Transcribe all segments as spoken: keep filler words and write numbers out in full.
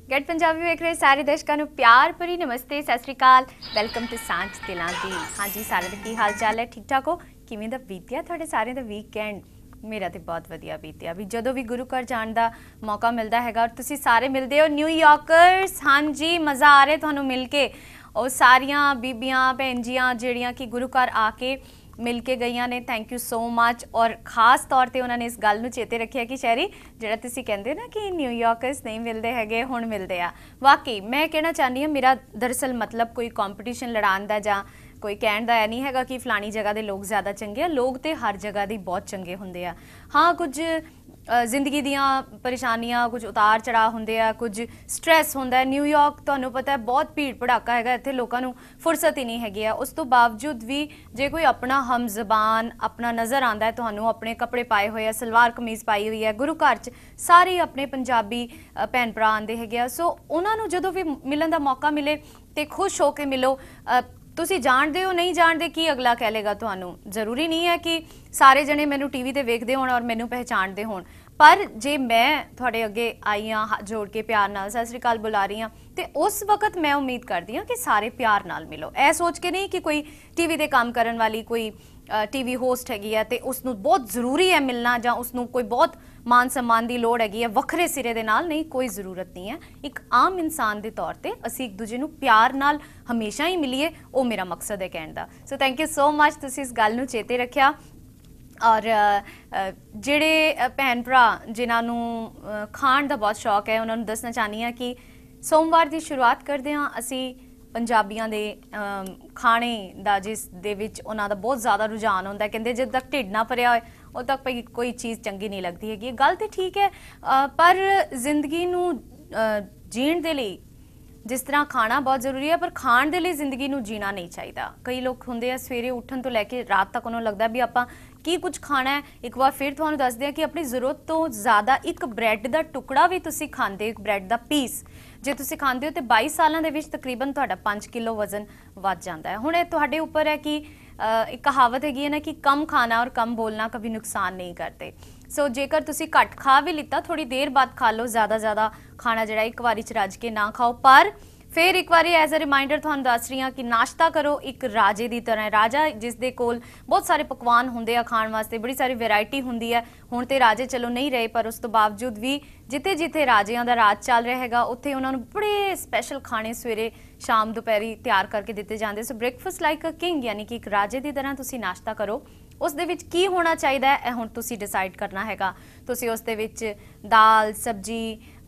Gate Punjabi वेख रहे सारे दर्शकों को प्यार भरी नमस्ते, सत श्री अकाल, वेलकम टू सांझ दिलों दी। हाँ जी, सारे दा की हाल चाल है? ठीक ठाक हो? किवें दा बीतिया तुहाडे सारे दा वीकेंड? मेरा तो बहुत वधिया बीतिया। भी जदों भी गुरु घर जाण दा मौका मिलता है और तुसीं सारे मिलते हो न्यूयॉर्कर्स। हाँ जी, मज़ा आ रहा तुहानूं मिल के। और सारियां बीबियां भैन जियां जिहड़ियां कि गुरु घर आके मिल के गई ने, थैंक यू सो मच। और खास तौर पर उन्होंने इस गल नूं चेते रखिया कि शहरी जिहड़ा तुसीं कहंदे ना कि न्यूयॉर्कर्स नहीं मिलते हैगे, हुण मिलते आ। वाकई मैं कहना चाहनी हाँ, मेरा दरअसल मतलब कोई कॉम्पीटिशन लड़ाण दा जां कोई कहण दा नहीं हैगा कि फलानी जगह के लोग ज़्यादा चंगे आ। लोग तो हर जगह के बहुत चंगे हुंदे आ। हाँ, कुछ जिंदगी दियां परेशानियां, कुछ उतार चढ़ाव होंदे आ, कुछ स्ट्रैस होंदा है। न्यूयॉर्क तुहानूं पता है बहुत भीड़ भड़ाका हैगा, इत्थे लोकां नूं फुरसत ही नहीं हैगी आ। उस तो बावजूद भी जे कोई अपना हम जबान अपना नज़र आंदा है तुहानूं, अपने कपड़े पाए हुए आ, सलवार कमीज़ पाई हुई है, गुरु घर च सारे अपने पंजाबी भैन भरा आंदे हैगे आ। सो उन्हां नूं जदों भी मिलण दा मौका मिले तो खुश होकर मिलो। तुसी जानते हो नहीं जानते कि अगला कह लेगा तुहानूं, जरूरी नहीं है कि सारे जने मैनू टीवी ते वेखदे होण और मैनू पहचानते होण। पर जे मैं थोड़े अगे आई हाँ हाथ जोड़ के प्यार नाल सत श्री अकाल बुला रही हाँ, तो उस वक्त मैं उम्मीद करती हाँ कि सारे प्यार नाल मिलो। ऐ सोच के नहीं कि कोई टीवी ते काम करन वाली कोई टीवी होस्ट हैगी है तो उसनूं बहुत जरूरी है मिलना, जां उसनूं कोई बहुत मान सम्मान की लोड़ हैगी है वखरे सिरे दे नाल। नहीं, कोई जरूरत नहीं है। एक आम इंसान के तौर पर असीं एक दूजे नूं प्यार नाल हमेशा ही मिलीए, वो मेरा मकसद है कहण दा। So thank you so much, तुसीं इस गल नूं चेते रखिया। और जिहड़े भैन भरा जिन्होंने खाण का बहुत शौक है उन्होंने दसना चाहनी हाँ कि सोमवार की शुरुआत करते हाँ असी पंजाबियों के खाने का, जिस दे विच उन्हां दा बहुत ज़्यादा रुझान होंदा है। कहते जब तक ढिड ना भरिया होए उद तक भाई कोई चीज़ चंगी नहीं लगती हैगी। गल तो ठीक है, पर जिंदगी नूं जीण दे लई जिस तरह खाना बहुत जरूरी है, पर खाण दे लई जिंदगी नूं जीना नहीं चाहिए। कई लोग होंदे आ सवेरे उठन तो लैके रात तक उन्होंने लगता भी आपां की कुछ खाना है। एक बार फिर तुहानूं दसदे आ कि अपनी जरूरत तो ज़्यादा एक ब्रैड का टुकड़ा भी तुसीं खांदे, एक ब्रैड का पीस जे तुसीं खांदे हो तो बाई सालों के तकरीबन तुहाडा पाँच किलो वजन वध जाता है। हुण ये तुहाडे उपर है कि एक कहावत हैगी है ना कि कम खाना और कम बोलना कभी नुकसान नहीं करते। सो जेकर तुसीं घट खा भी लिता, थोड़ी देर बाद खा लो। ज़्यादा ज़्यादा खाना जिहड़ा एक बारी च रज के ना खाओ। पर फिर एक बार एज अ रिमाइंडर तुहानूं दस रही हाँ कि नाश्ता करो एक राजे की तरह। राजा जिस दे कोल बहुत सारे पकवान होंदे आ खाण वास्ते, बड़ी सारी वैरायटी होंदी है। हुण ते राजे चलो नहीं रहे, पर उस तो बावजूद भी जिथे जिथे राजियां दा राज चल रहा हैगा उत्थे उन्हां नूं बड़े स्पैशल खाने सवेरे शाम दोपहरी तैयार करके दिते जाते। So breakfast like a king, यानी कि एक राजे की तरह तुसीं नाश्ता करो। उस दे विच की होना चाहिए है हुण तुसीं डिसाइड करना हैगा। तुसीं उस दे विच दाल सब्जी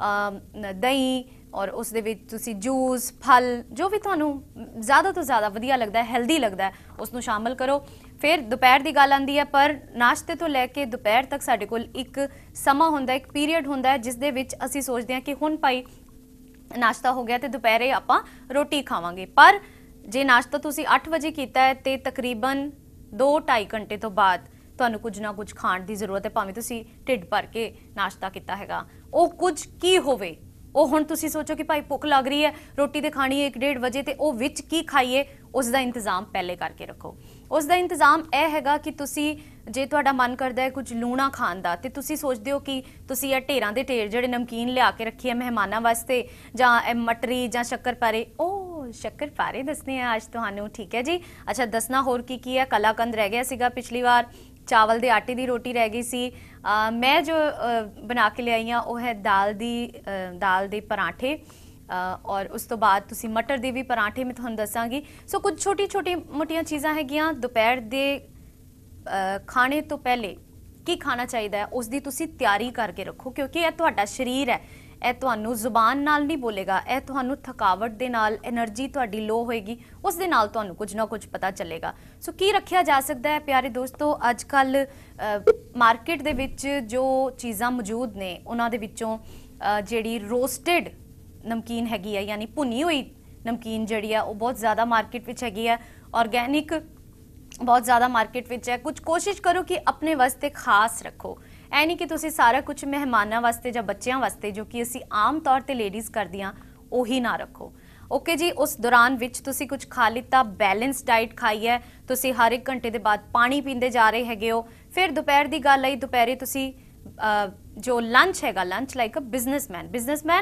दही और उस दे विच तुसीं जूस फल जो भी तुहानूं ज़्यादा तो ज़्यादा वधिया लगता है, हैल्दी लगता है, उसनूं शामिल करो। फिर दोपहर की गल आंदी है, पर नाश्ते तो लैके दोपहर तक साडे कोल एक समा हुंदा, एक पीरीयड हुंदा है जिस दे विच असीं सोचते हैं कि हुण भाई नाश्ता हो गया तो दोपहरे आपां रोटी खावांगे। पर जे नाश्ता तुसीं अठ बजे कीता है तो तकरीबन दो ढाई घंटे तो बाद तुहानूं कुछ ना कुछ खाण की जरूरत है। भावें तुसीं ढिड भर के नाश्ता कीता हैगा, वो कुछ की होवे ਉਹ ਹੁਣ ਤੁਸੀਂ सोचो कि भाई भुख लग रही है, रोटी तो खानी है एक डेढ़ बजे, तो वह विच की खाइए उसका इंतजाम पहले करके रखो। उसका इंतजाम यह हैगा कि तुसी जे तुहाडा मन करता है कुछ लूणा खाण दा ते तुसी सोचते हो कि तुसी ये ढेरां दे ढेर जिहड़े नमकीन लिया के रखी है मेहमानां वास्ते, जां मटरी जां शक्करपारे। ओ शक्करपारे दसने हैं अज तुहानूं, ठीक है जी। अच्छा दसना होर की की है, कलाकंद रह गया सीगा पिछली बार, चावल के आटे की रोटी रह गई सी। आ, मैं जो आ, बना के लियाई हाँ वह है दाल दी आ, दाल दे पराठे, आ, और उस तो बाद तुसी मटर दे भी पराठे मैं तुहानूं दसांगी। सो कुछ छोटी छोटी मोटियां चीज़ां हैगियां दोपहर दे आ, खाने तो पहले की खाना चाहिए है उसकी तुसी तैयारी करके रखो, क्योंकि यह तुहाडा शरीर है, यह तुहानूं जुबान नाल नहीं बोलेगा, यह तुहानूं थकावट दे नाल एनर्जी तुहाडी लो होएगी, उस दे नाल तुहानूं कुछ ना कुछ पता चलेगा। सो की रखिया जा सकता है प्यारे दोस्तों, अजकल मार्केट दे विच जो चीज़ां मौजूद ने उन्हां दे विचों जिहड़ी रोस्टेड नमकीन हैगी है, यानी भुनी हुई नमकीन जिहड़ी है वो बहुत ज़्यादा मार्केट विच हैगी है। ऑर्गैनिक बहुत ज़्यादा मार्केट विच है। कुछ कोशिश करो कि अपने वास्ते खास रखो, ऐ नहीं कि तुसी सारा कुछ मेहमानां वास्ते जां बच्चियां वास्ते जो कि असी आम तौर पर लेडीज़ करदियां उही ना रखो। ओके जी, उस दौरान विच तुसी कुछ खा लिता, बैलेंस डाइट खाई है, तुसी हर एक घंटे के बाद पानी पींदे जा रहे हैगे हो। फिर दोपहर की गल आई, दोपहरे तुसी जो लंच हैगा, lunch like a businessman businessman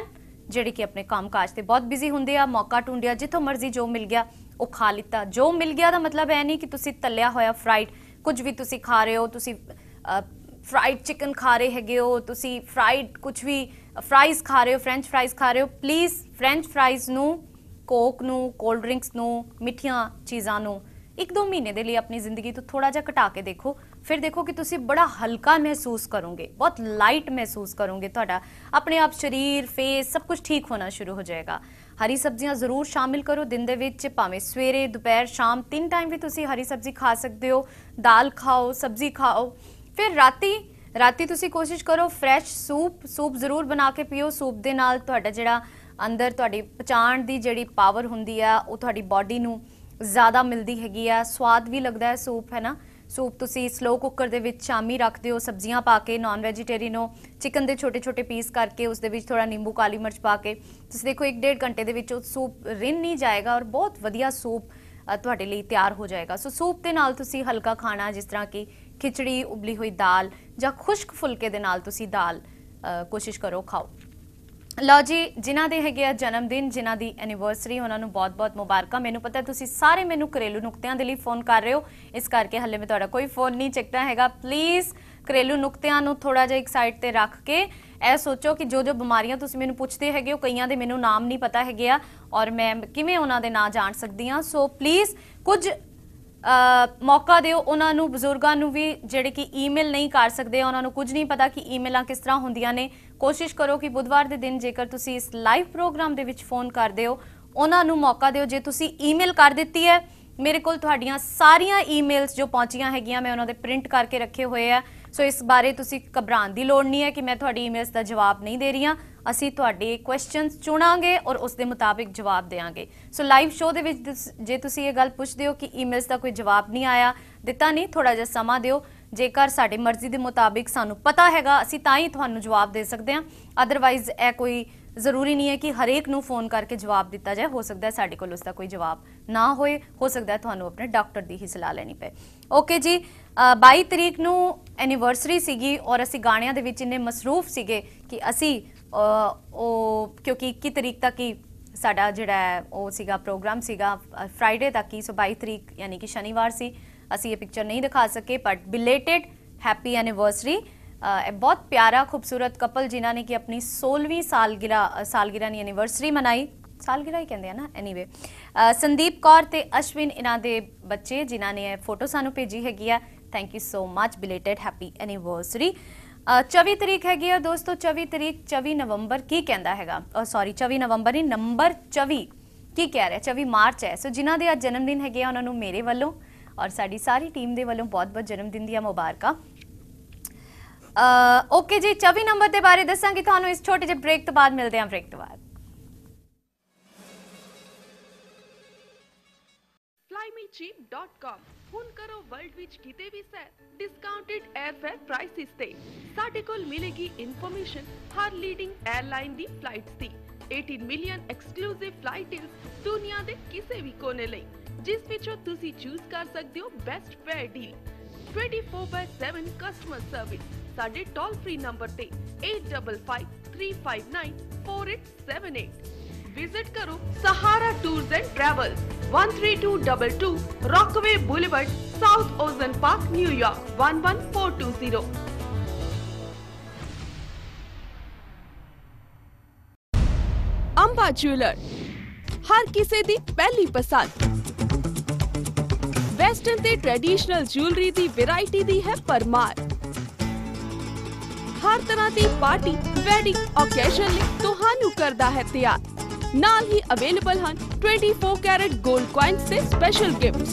ਜਿਹੜੇ ਕਿ ਆਪਣੇ ਕੰਮਕਾਜ ਤੇ ਬਹੁਤ ਬਿਜ਼ੀ ਹੁੰਦੇ ਆ, ਮੌਕਾ ਢੂੰਡਿਆ, ਜਿੱਥੋਂ ਮਰਜ਼ੀ ਜੋ ਮਿਲ ਗਿਆ ਉਹ ਖਾ ਲਿੱਤਾ। ਜੋ ਮਿਲ ਗਿਆ ਦਾ ਮਤਲਬ ਇਹ ਨਹੀਂ ਕਿ ਤੁਸੀਂ ਤਲਿਆ ਹੋਇਆ ਫਰਾਈਡ ਕੁਝ ਵੀ ਤੁਸੀਂ ਖਾ ਰਹੇ ਹੋ, ਤੁਸੀਂ ਫਰਾਈਡ ਚਿਕਨ ਖਾ ਰਹੇ ਹੈਗੇ ਹੋ, ਤੁਸੀਂ ਫਰਾਈਡ ਕੁਝ ਵੀ ਫਰਾਈਜ਼ ਖਾ ਰਹੇ ਹੋ, ਫ੍ਰੈਂਚ ਫਰਾਈਜ਼ ਖਾ ਰਹੇ ਹੋ। ਪਲੀਜ਼ ਫ੍ਰੈਂਚ ਫਰਾਈਜ਼ ਨੂੰ, ਕੋਕ ਨੂੰ, ਕੋਲਡ ਡਰਿੰਕਸ ਨੂੰ, ਮਿੱਠੀਆਂ ਚੀਜ਼ਾਂ ਨੂੰ ਇੱਕ ਦੋ ਮਹੀਨੇ ਦੇ ਲਈ ਆਪਣੀ ਜ਼ਿੰਦਗੀ ਤੋਂ ਥੋੜਾ ਜਿਹਾ ਘਟਾ ਕੇ ਦੇਖੋ। ਫਿਰ ਦੇਖੋ ਕਿ ਤੁਸੀਂ ਬੜਾ ਹਲਕਾ ਮਹਿਸੂਸ ਕਰੋਗੇ, ਬਹੁਤ ਲਾਈਟ ਮਹਿਸੂਸ ਕਰੋਗੇ, ਤੁਹਾਡਾ ਆਪਣੇ ਆਪ ਸਰੀਰ, ਫੇਸ ਸਭ ਕੁਝ ਠੀਕ ਹੋਣਾ ਸ਼ੁਰੂ ਹੋ ਜਾਏਗਾ। ਹਰੀ ਸਬਜ਼ੀਆਂ ਜ਼ਰੂਰ ਸ਼ਾਮਿਲ ਕਰੋ ਦਿਨ ਦੇ ਵਿੱਚ, ਭਾਵੇਂ ਸਵੇਰੇ, ਦੁਪਹਿਰ, ਸ਼ਾਮ, ਤਿੰਨ ਟਾਈਮ ਵੀ ਤੁਸੀਂ ਹਰੀ ਸਬਜ਼ੀ ਖਾ ਸਕਦੇ ਹੋ। ਦਾਲ ਖਾਓ, ਸਬਜ਼ੀ ਖਾਓ। ਫਿਰ ਰਾਤੀ ਰਾਤੀ ਤੁਸੀਂ ਕੋਸ਼ਿਸ਼ ਕਰੋ ਫਰੈਸ਼ ਸੂਪ ਸੂਪ ਜ਼ਰੂਰ ਬਣਾ ਕੇ ਪੀਓ। ਸੂਪ ਦੇ ਨਾਲ ਤੁਹਾਡਾ ਜਿਹੜਾ ਅੰਦਰ ਤੁਹਾਡੀ ਪਚਾਣ ਦੀ ਜਿਹੜੀ ਪਾਵਰ ਹੁੰਦੀ ਆ ਉਹ ਤੁਹਾਡੀ ਬਾਡੀ ਨੂੰ ਜ਼ਿਆਦਾ ਮਿਲਦੀ ਹੈਗੀ ਆ। ਸਵਾਦ ਵੀ ਲੱਗਦਾ ਹੈ ਸੂਪ, ਹੈ ਨਾ। ਸੂਪ ਤੁਸੀਂ ਸਲੋ ਕੁੱਕਰ ਦੇ ਵਿੱਚ ਸ਼ਾਮੀ ਰੱਖਦੇ ਹੋ, ਸਬਜ਼ੀਆਂ ਪਾ ਕੇ, ਨਾਨ ਵੈਜੀਟੇਰੀਅਨ ਹੋ, ਚਿਕਨ ਦੇ ਛੋਟੇ ਛੋਟੇ ਪੀਸ ਕਰਕੇ ਉਸ ਦੇ ਵਿੱਚ ਥੋੜਾ ਨਿੰਬੂ, ਕਾਲੀ ਮਿਰਚ ਪਾ ਕੇ ਤੁਸੀਂ ਦੇਖੋ ਇੱਕ ਡੇਢ ਘੰਟੇ ਦੇ ਵਿੱਚ ਉਹ ਸੂਪ ਰਿੰਨ ਨਹੀਂ ਜਾਏਗਾ ਔਰ ਬਹੁਤ ਵਧੀਆ ਸੂਪ ਤੁਹਾਡੇ ਲਈ ਤਿਆਰ ਹੋ ਜਾਏਗਾ। ਸੋ ਸੂਪ ਦੇ ਨਾਲ ਤੁਸੀਂ ਹਲਕਾ ਖਾਣਾ, ਜਿਸ ਤਰ੍ਹਾਂ ਕਿ ਖਿਚੜੀ, ਉਬਲੀ ਹੋਈ ਦਾਲ ਜਾਂ ਖੁਸ਼ਕ ਫੁਲਕੇ ਦੇ ਨਾਲ ਤੁਸੀਂ ਦਾਲ ਕੋਸ਼ਿਸ਼ ਕਰੋ ਖਾਓ। ਲਓ ਜੀ, ਜਿਨ੍ਹਾਂ ਦੇ ਹੈਗੇ ਆ ਜਨਮ ਦਿਨ, ਜਿਨ੍ਹਾਂ ਦੀ ਐਨੀਵਰਸਰੀ, ਉਹਨਾਂ ਨੂੰ ਬਹੁਤ ਬਹੁਤ ਮੁਬਾਰਕਾਂ। ਮੈਨੂੰ ਪਤਾ ਤੁਸੀਂ ਸਾਰੇ ਮੈਨੂੰ ਘਰੇਲੂ ਨੁਕਤਿਆਂ ਦੇ ਲਈ ਫੋਨ ਕਰ ਰਹੇ ਹੋ, ਇਸ ਕਰਕੇ ਹਲੇ ਮੈਂ ਤੁਹਾਡਾ ਕੋਈ ਫੋਨ ਨਹੀਂ ਚੱਕਣਾ ਹੈਗਾ। ਪਲੀਜ਼ ਘਰੇਲੂ ਨੁਕਤਿਆਂ ਨੂੰ ਥੋੜਾ ਜਿਹਾ ਇੱਕ ਸਾਈਡ ਤੇ ਰੱਖ ਕੇ ਇਹ ਸੋਚੋ ਕਿ ਜੋ ਜੋ ਬਿਮਾਰੀਆਂ ਤੁਸੀਂ ਮੈਨੂੰ ਪੁੱਛਦੇ ਹੈਗੇ ਹੋ, ਕਈਆਂ ਦੇ ਮੈਨੂੰ ਨਾਮ ਨਹੀਂ ਪਤਾ ਹੈਗੇ ਆ ਔਰ ਮੈਂ ਕਿਵੇਂ ਉਹਨਾਂ ਦੇ ਨਾਂ ਜਾਣ ਸਕਦੀ ਹਾਂ। ਸੋ ਪਲੀਜ਼ ਕੁਝ ਮੌਕਾ ਦਿਓ ਉਹਨਾਂ ਨੂੰ, ਬਜ਼ੁਰਗਾਂ ਨੂੰ ਵੀ ਜਿਹੜੇ ਕਿ ਈਮੇਲ ਨਹੀਂ ਕਰ ਸਕਦੇ, ਉਹਨਾਂ ਨੂੰ ਕੁਝ ਨਹੀਂ ਪਤਾ ਕਿ ਈਮੇਲਾਂ ਕਿਸ ਤਰ੍ਹਾਂ ਹੁੰਦੀਆਂ ਨੇ। ਕੋਸ਼ਿਸ਼ ਕਰੋ ਕਿ ਬੁੱਧਵਾਰ ਦੇ ਦਿਨ ਜੇਕਰ ਤੁਸੀਂ ਇਸ ਲਾਈਵ ਪ੍ਰੋਗਰਾਮ ਦੇ ਵਿੱਚ ਫੋਨ ਕਰਦੇ ਹੋ, ਉਹਨਾਂ ਨੂੰ ਮੌਕਾ ਦਿਓ। ਜੇ ਤੁਸੀਂ ਈਮੇਲ ਕਰ ਦਿੱਤੀ ਹੈ, ਮੇਰੇ ਕੋਲ ਤੁਹਾਡੀਆਂ ਸਾਰੀਆਂ ਈਮੇਲਸ ਜੋ ਪਹੁੰਚੀਆਂ ਹੈਗੀਆਂ ਮੈਂ ਉਹਨਾਂ ਦੇ ਪ੍ਰਿੰਟ ਕਰਕੇ ਰੱਖੇ ਹੋਏ ਆ। ਸੋ ਇਸ ਬਾਰੇ ਤੁਸੀਂ ਘਬਰਾਉਣ ਦੀ ਲੋੜ ਨਹੀਂ ਹੈ ਕਿ ਮੈਂ ਤੁਹਾਡੀ ਈਮੇਲਸ ਦਾ ਜਵਾਬ ਨਹੀਂ ਦੇ ਰਹੀ ਹਾਂ। ਅਸੀਂ ਤੁਹਾਡੇ ਕੁਐਸਚਨਸ ਚੁਣਾਂਗੇ ਔਰ ਉਸ ਦੇ ਮੁਤਾਬਿਕ ਜਵਾਬ ਦੇਵਾਂਗੇ। ਸੋ ਲਾਈਵ ਸ਼ੋਅ ਦੇ ਵਿੱਚ ਜੇ ਤੁਸੀਂ ਇਹ ਗੱਲ ਪੁੱਛਦੇ ਹੋ ਕਿ ਈਮੇਲਸ ਦਾ ਕੋਈ ਜਵਾਬ ਨਹੀਂ ਆਇਆ, ਦਿੱਤਾ ਨਹੀਂ, ਥੋੜਾ ਜਿਹਾ ਸਮਾਂ ਦਿਓ। ਜੇਕਰ ਸਾਡੀ ਮਰਜ਼ੀ ਦੇ ਮੁਤਾਬਿਕ ਸਾਨੂੰ ਪਤਾ ਹੈਗਾ, ਅਸੀਂ ਤਾਂ ਹੀ ਤੁਹਾਨੂੰ ਜਵਾਬ ਦੇ ਸਕਦੇ ਹਾਂ। ਅਦਰਵਾਈਜ਼ ਇਹ ਕੋਈ ਜ਼ਰੂਰੀ ਨਹੀਂ ਹੈ ਕਿ ਹਰੇਕ ਨੂੰ ਫੋਨ ਕਰਕੇ ਜਵਾਬ ਦਿੱਤਾ ਜਾਏ। ਹੋ ਸਕਦਾ ਹੈ ਸਾਡੇ ਕੋਲ ਉਸ ਦਾ ਕੋਈ ਜਵਾਬ ਨਾ ਹੋਏ, ਹੋ ਸਕਦਾ ਹੈ ਤੁਹਾਨੂੰ ਆਪਣੇ ਡਾਕਟਰ ਦੀ ਹੀ ਸਲਾਹ ਲੈਣੀ ਪਏ। ਓਕੇ ਜੀ, ਬਾਈ ਤਰੀਕ ਨੂੰ ਐਨੀਵਰਸਰੀ ਸੀਗੀ ਔਰ ਅਸੀਂ ਗਾਣਿਆਂ ਦੇ ਵਿੱਚ ਇੰਨੇ ਮਸਰੂਫ ਸੀਗੇ ਕਿ ਅਸੀਂ ਉਹ ਕਿਉਂਕਿ ਇੱਕੀ ਤਰੀਕ ਤੱਕ ਹੀ ਸਾਡਾ ਜਿਹੜਾ ਉਹ ਸੀਗਾ ਪ੍ਰੋਗਰਾਮ ਸੀਗਾ, ਫਰਾਈਡੇ ਤੱਕ ਹੀ। ਸੋ ਬਾਈ ਤਰੀਕ ਯਾਨੀ ਕਿ ਸ਼ਨੀਵਾਰ ਸੀ, ਅਸੀਂ ਇਹ ਪਿਕਚਰ ਨਹੀਂ ਦਿਖਾ ਸਕੇ। But belated happy anniversary. बहुत प्यारा खूबसूरत कपल जिन्हों ने कि अपनी सोलहवीं सालगिरह सालगिरह की एनिवर्सरी मनाई, सालगिरह ही कहते हैं ना, एनीवे संदीप कौर ते अश्विन इन्हां दे बच्चे जिन्हों ने फोटो सानू भेजी हैगी आ। Thank you so much, belated happy anniversary. चौबी तरीक हैगी आ दोस्तों, चौबी तरीक चौबी नवंबर की कहता हैगा, सॉरी चौबी नवंबर नहीं, नंबर चौबी की कह रहा, चौबी मार्च है। सो जिन्हों के अज जन्मदिन हैगे आ उन्होंने मेरे वालों और साड़ी सारी टीम के वालों बहुत बहुत जन्मदिन दी मुबारक। ओके जी, चौबी नंबर के बारे दसांगी तुहानू इस छोटे जे ब्रेक तो बाद मिलते हैं। ब्रेक तो बाद fly me cheap dot com ਹੁਣ ਕਰੋ ਵਰਲਡ ਵਿੱਚ ਕਿਤੇ ਵੀ ਸੈਰ ਡਿਸਕਾਊਂਟਡ 에ਅਰਫੇਅਰ ਪ੍ਰਾਈਸਿਸ ਤੇ। ਸਾਡੇ ਕੋਲ ਮਿਲੇਗੀ ਇਨਫੋਰਮੇਸ਼ਨ ਹਰ ਲੀਡਿੰਗ 에ਅਰਲਾਈਨ ਦੀ ਫਲਾਈਟਸ ਦੀ। ਅਠਾਰਾਂ ਮਿਲੀਅਨ ਐਕਸਕਲੂਸਿਵ ਫਲਾਈਟ ਡੀਲਸ ਦੁਨੀਆ ਦੇ ਕਿਸੇ ਵੀ ਕੋਨੇ ਲਈ, ਜਿਸ ਵਿੱਚੋਂ ਤੁਸੀਂ ਚੂਜ਼ ਕਰ ਸਕਦੇ ਹੋ best fare deal. twenty-four by seven customer service ਸਾਡੇ ਟੋਲ ਫ੍ਰੀ ਨੰਬਰ ਤੇ eight five five three five nine four eight seven eight। Visit करो Sahara tours and travels, one three two two two Rockaway Boulevard, South Ozone Park, New York one one four two zero। Amba jeweller हर किसी दी पहली पसंद। Western ते traditional jewellery दी variety दी है परमार। हर तरह दी पार्टी वेडिंग ओकेजन ਲਈ ਤੁਹਾਨੂੰ ਕਰਦਾ ਹੈ ਤਿਆਰ। ਨਾਲ ਹੀ ਅਵੇਲੇਬਲ ਹਨ twenty-four कैरेट गोल्ड कॉइन्स ਤੇ special gifts.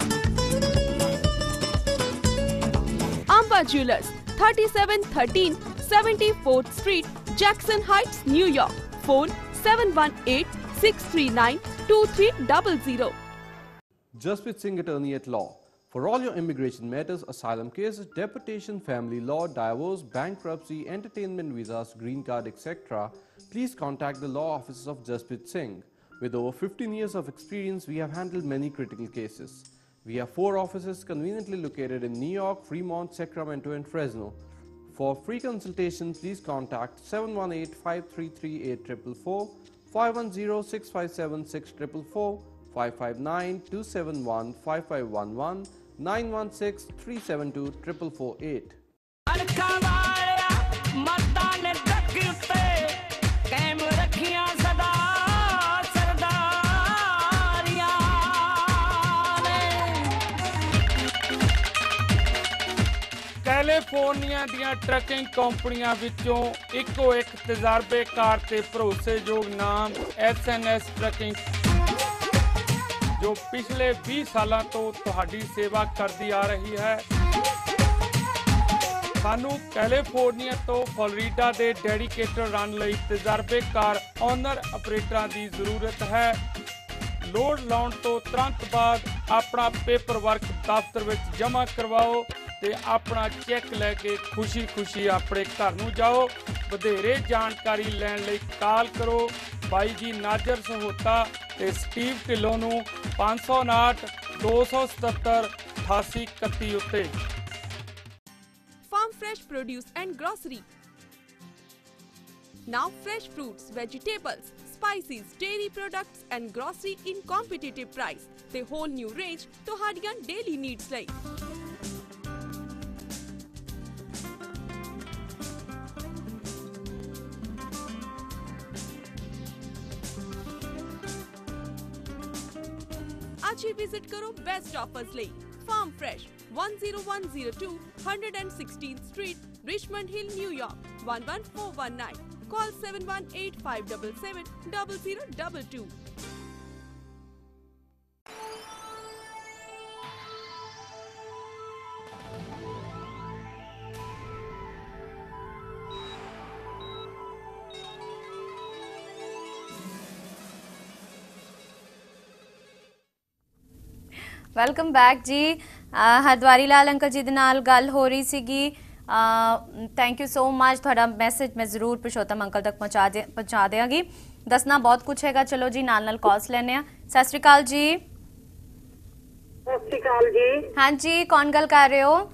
Amba jewellers thirty-seven thirteen seventy-fourth Street, Jackson Heights, New York. Phone seven one eight six three nine two three zero zero. Jasprit Singh, attorney at law. For all your immigration matters, asylum cases, deportation, family law, divorce, bankruptcy, entertainment visas, green card, et cetera, please contact the law offices of Jasprit Singh. With over fifteen years of experience, we have handled many critical cases. We have four offices conveniently located in New York, Fremont, Sacramento, and Fresno. For free consultation, please contact seven one eight, five three three, eight four four four, five one zero, six five seven, six four four four, five five nine, two seven one, five five one one, nine one six, three seven two, four four four eight. California ਦੀਆਂ trucking ਕੰਪਨੀਆਂ ਵਿੱਚੋਂ ਇੱਕੋ ਇੱਕ ਤਜਰਬੇਕਾਰ ਤੇ ਭਰੋਸੇਯੋਗ ਨਾਮ S N S trucking, ਜੋ ਪਿਛਲੇ ਵੀਹ ਸਾਲਾਂ ਤੋਂ ਤੁਹਾਡੀ ਸੇਵਾ ਕਰਦੀ ਆ ਰਹੀ ਹੈ। ਸਾਨੂੰ ਕੈਲੀਫੋਰਨੀਆ ਤੋਂ ਫਲੋਰੀਡਾ ਦੇ ਡੈਡੀਕੇਟਡ ਰਨ ਲਈ ਤਜਰਬੇਕਾਰ ਓਨਰ ਆਪਰੇਟਰਾਂ ਦੀ ਜ਼ਰੂਰਤ ਹੈ। ਲੋਡ ਲਾਉਣ ਤੋਂ ਤੁਰੰਤ ਬਾਅਦ ਆਪਣਾ ਪੇਪਰ ਵਰਕ ਦਫ਼ਤਰ ਵਿੱਚ ਜਮ੍ਹਾਂ ਕਰਵਾਓ ਤੇ ਆਪਣਾ ਚੈੱਕ ਲੈ ਕੇ ਖੁਸ਼ੀ ਖੁਸ਼ੀ ਆਪਣੇ ਘਰ ਨੂੰ ਜਾਓ। ਵਧੇਰੇ ਜਾਣਕਾਰੀ ਲੈਣ ਲਈ ਕਾਲ ਕਰੋ ਬਾਈ ਜੀ ਨਾਜ਼ਰ ਸਹੋਤਾ ਤੇ ਸਟੀਵ ਢਿੱਲੋਂ ਨੂੰ ਪੰਜ ਸੌ ਉਨਾਹਠ, ਦੋ ਸੌ ਸਤੱਤਰ, ਅਠਾਸੀ ਇਕੱਤੀ ਉੱਤੇ। Farm fresh produce and grocery. Now fresh fruits, vegetables, spices, dairy products and grocery in competitive price. The whole new range ਤੁਹਾਡੀਆਂ daily needs ਲਈ। आज ही विजिट करो बेस्ट ऑफर्स ਲਈ। Farm Fresh, one zero one zero two, one hundred sixteenth Street, Richmond Hill, New York, one one four one nine. Call seven one eight, five seven seven, zero zero two two. Welcome back ਜੀ। ਹਰਦਵਾਰੀ ਲਾਲ uncle ਜੀ ਦੇ ਨਾਲ ਗੱਲ ਹੋ ਰਹੀ ਸੀਗੀ। Thank you so much. ਤੁਹਾਡਾ message ਮੈਂ ਜ਼ਰੂਰ ਪੁਰਸ਼ੋਤਮ ਅੰਕਲ ਤੱਕ ਪਹੁੰਚਾ ਦੇ ਪਹੁੰਚਾ ਦਿਆਂਗੀ। ਦੱਸਣਾ ਬਹੁਤ ਕੁਛ ਹੈਗਾ। ਚਲੋ ਜੀ ਨਾਲ ਨਾਲ ਕਾਲਸ ਲੈਣੇ ਆ। ਸਤਿ ਸ਼੍ਰੀ ਅਕਾਲ ਜੀ। ਸਤਿ ਸ਼੍ਰੀ ਅਕਾਲ ਜੀ। ਹਾਂਜੀ, ਕੌਣ ਗੱਲ ਕਰ ਰਹੇ ਹੋ?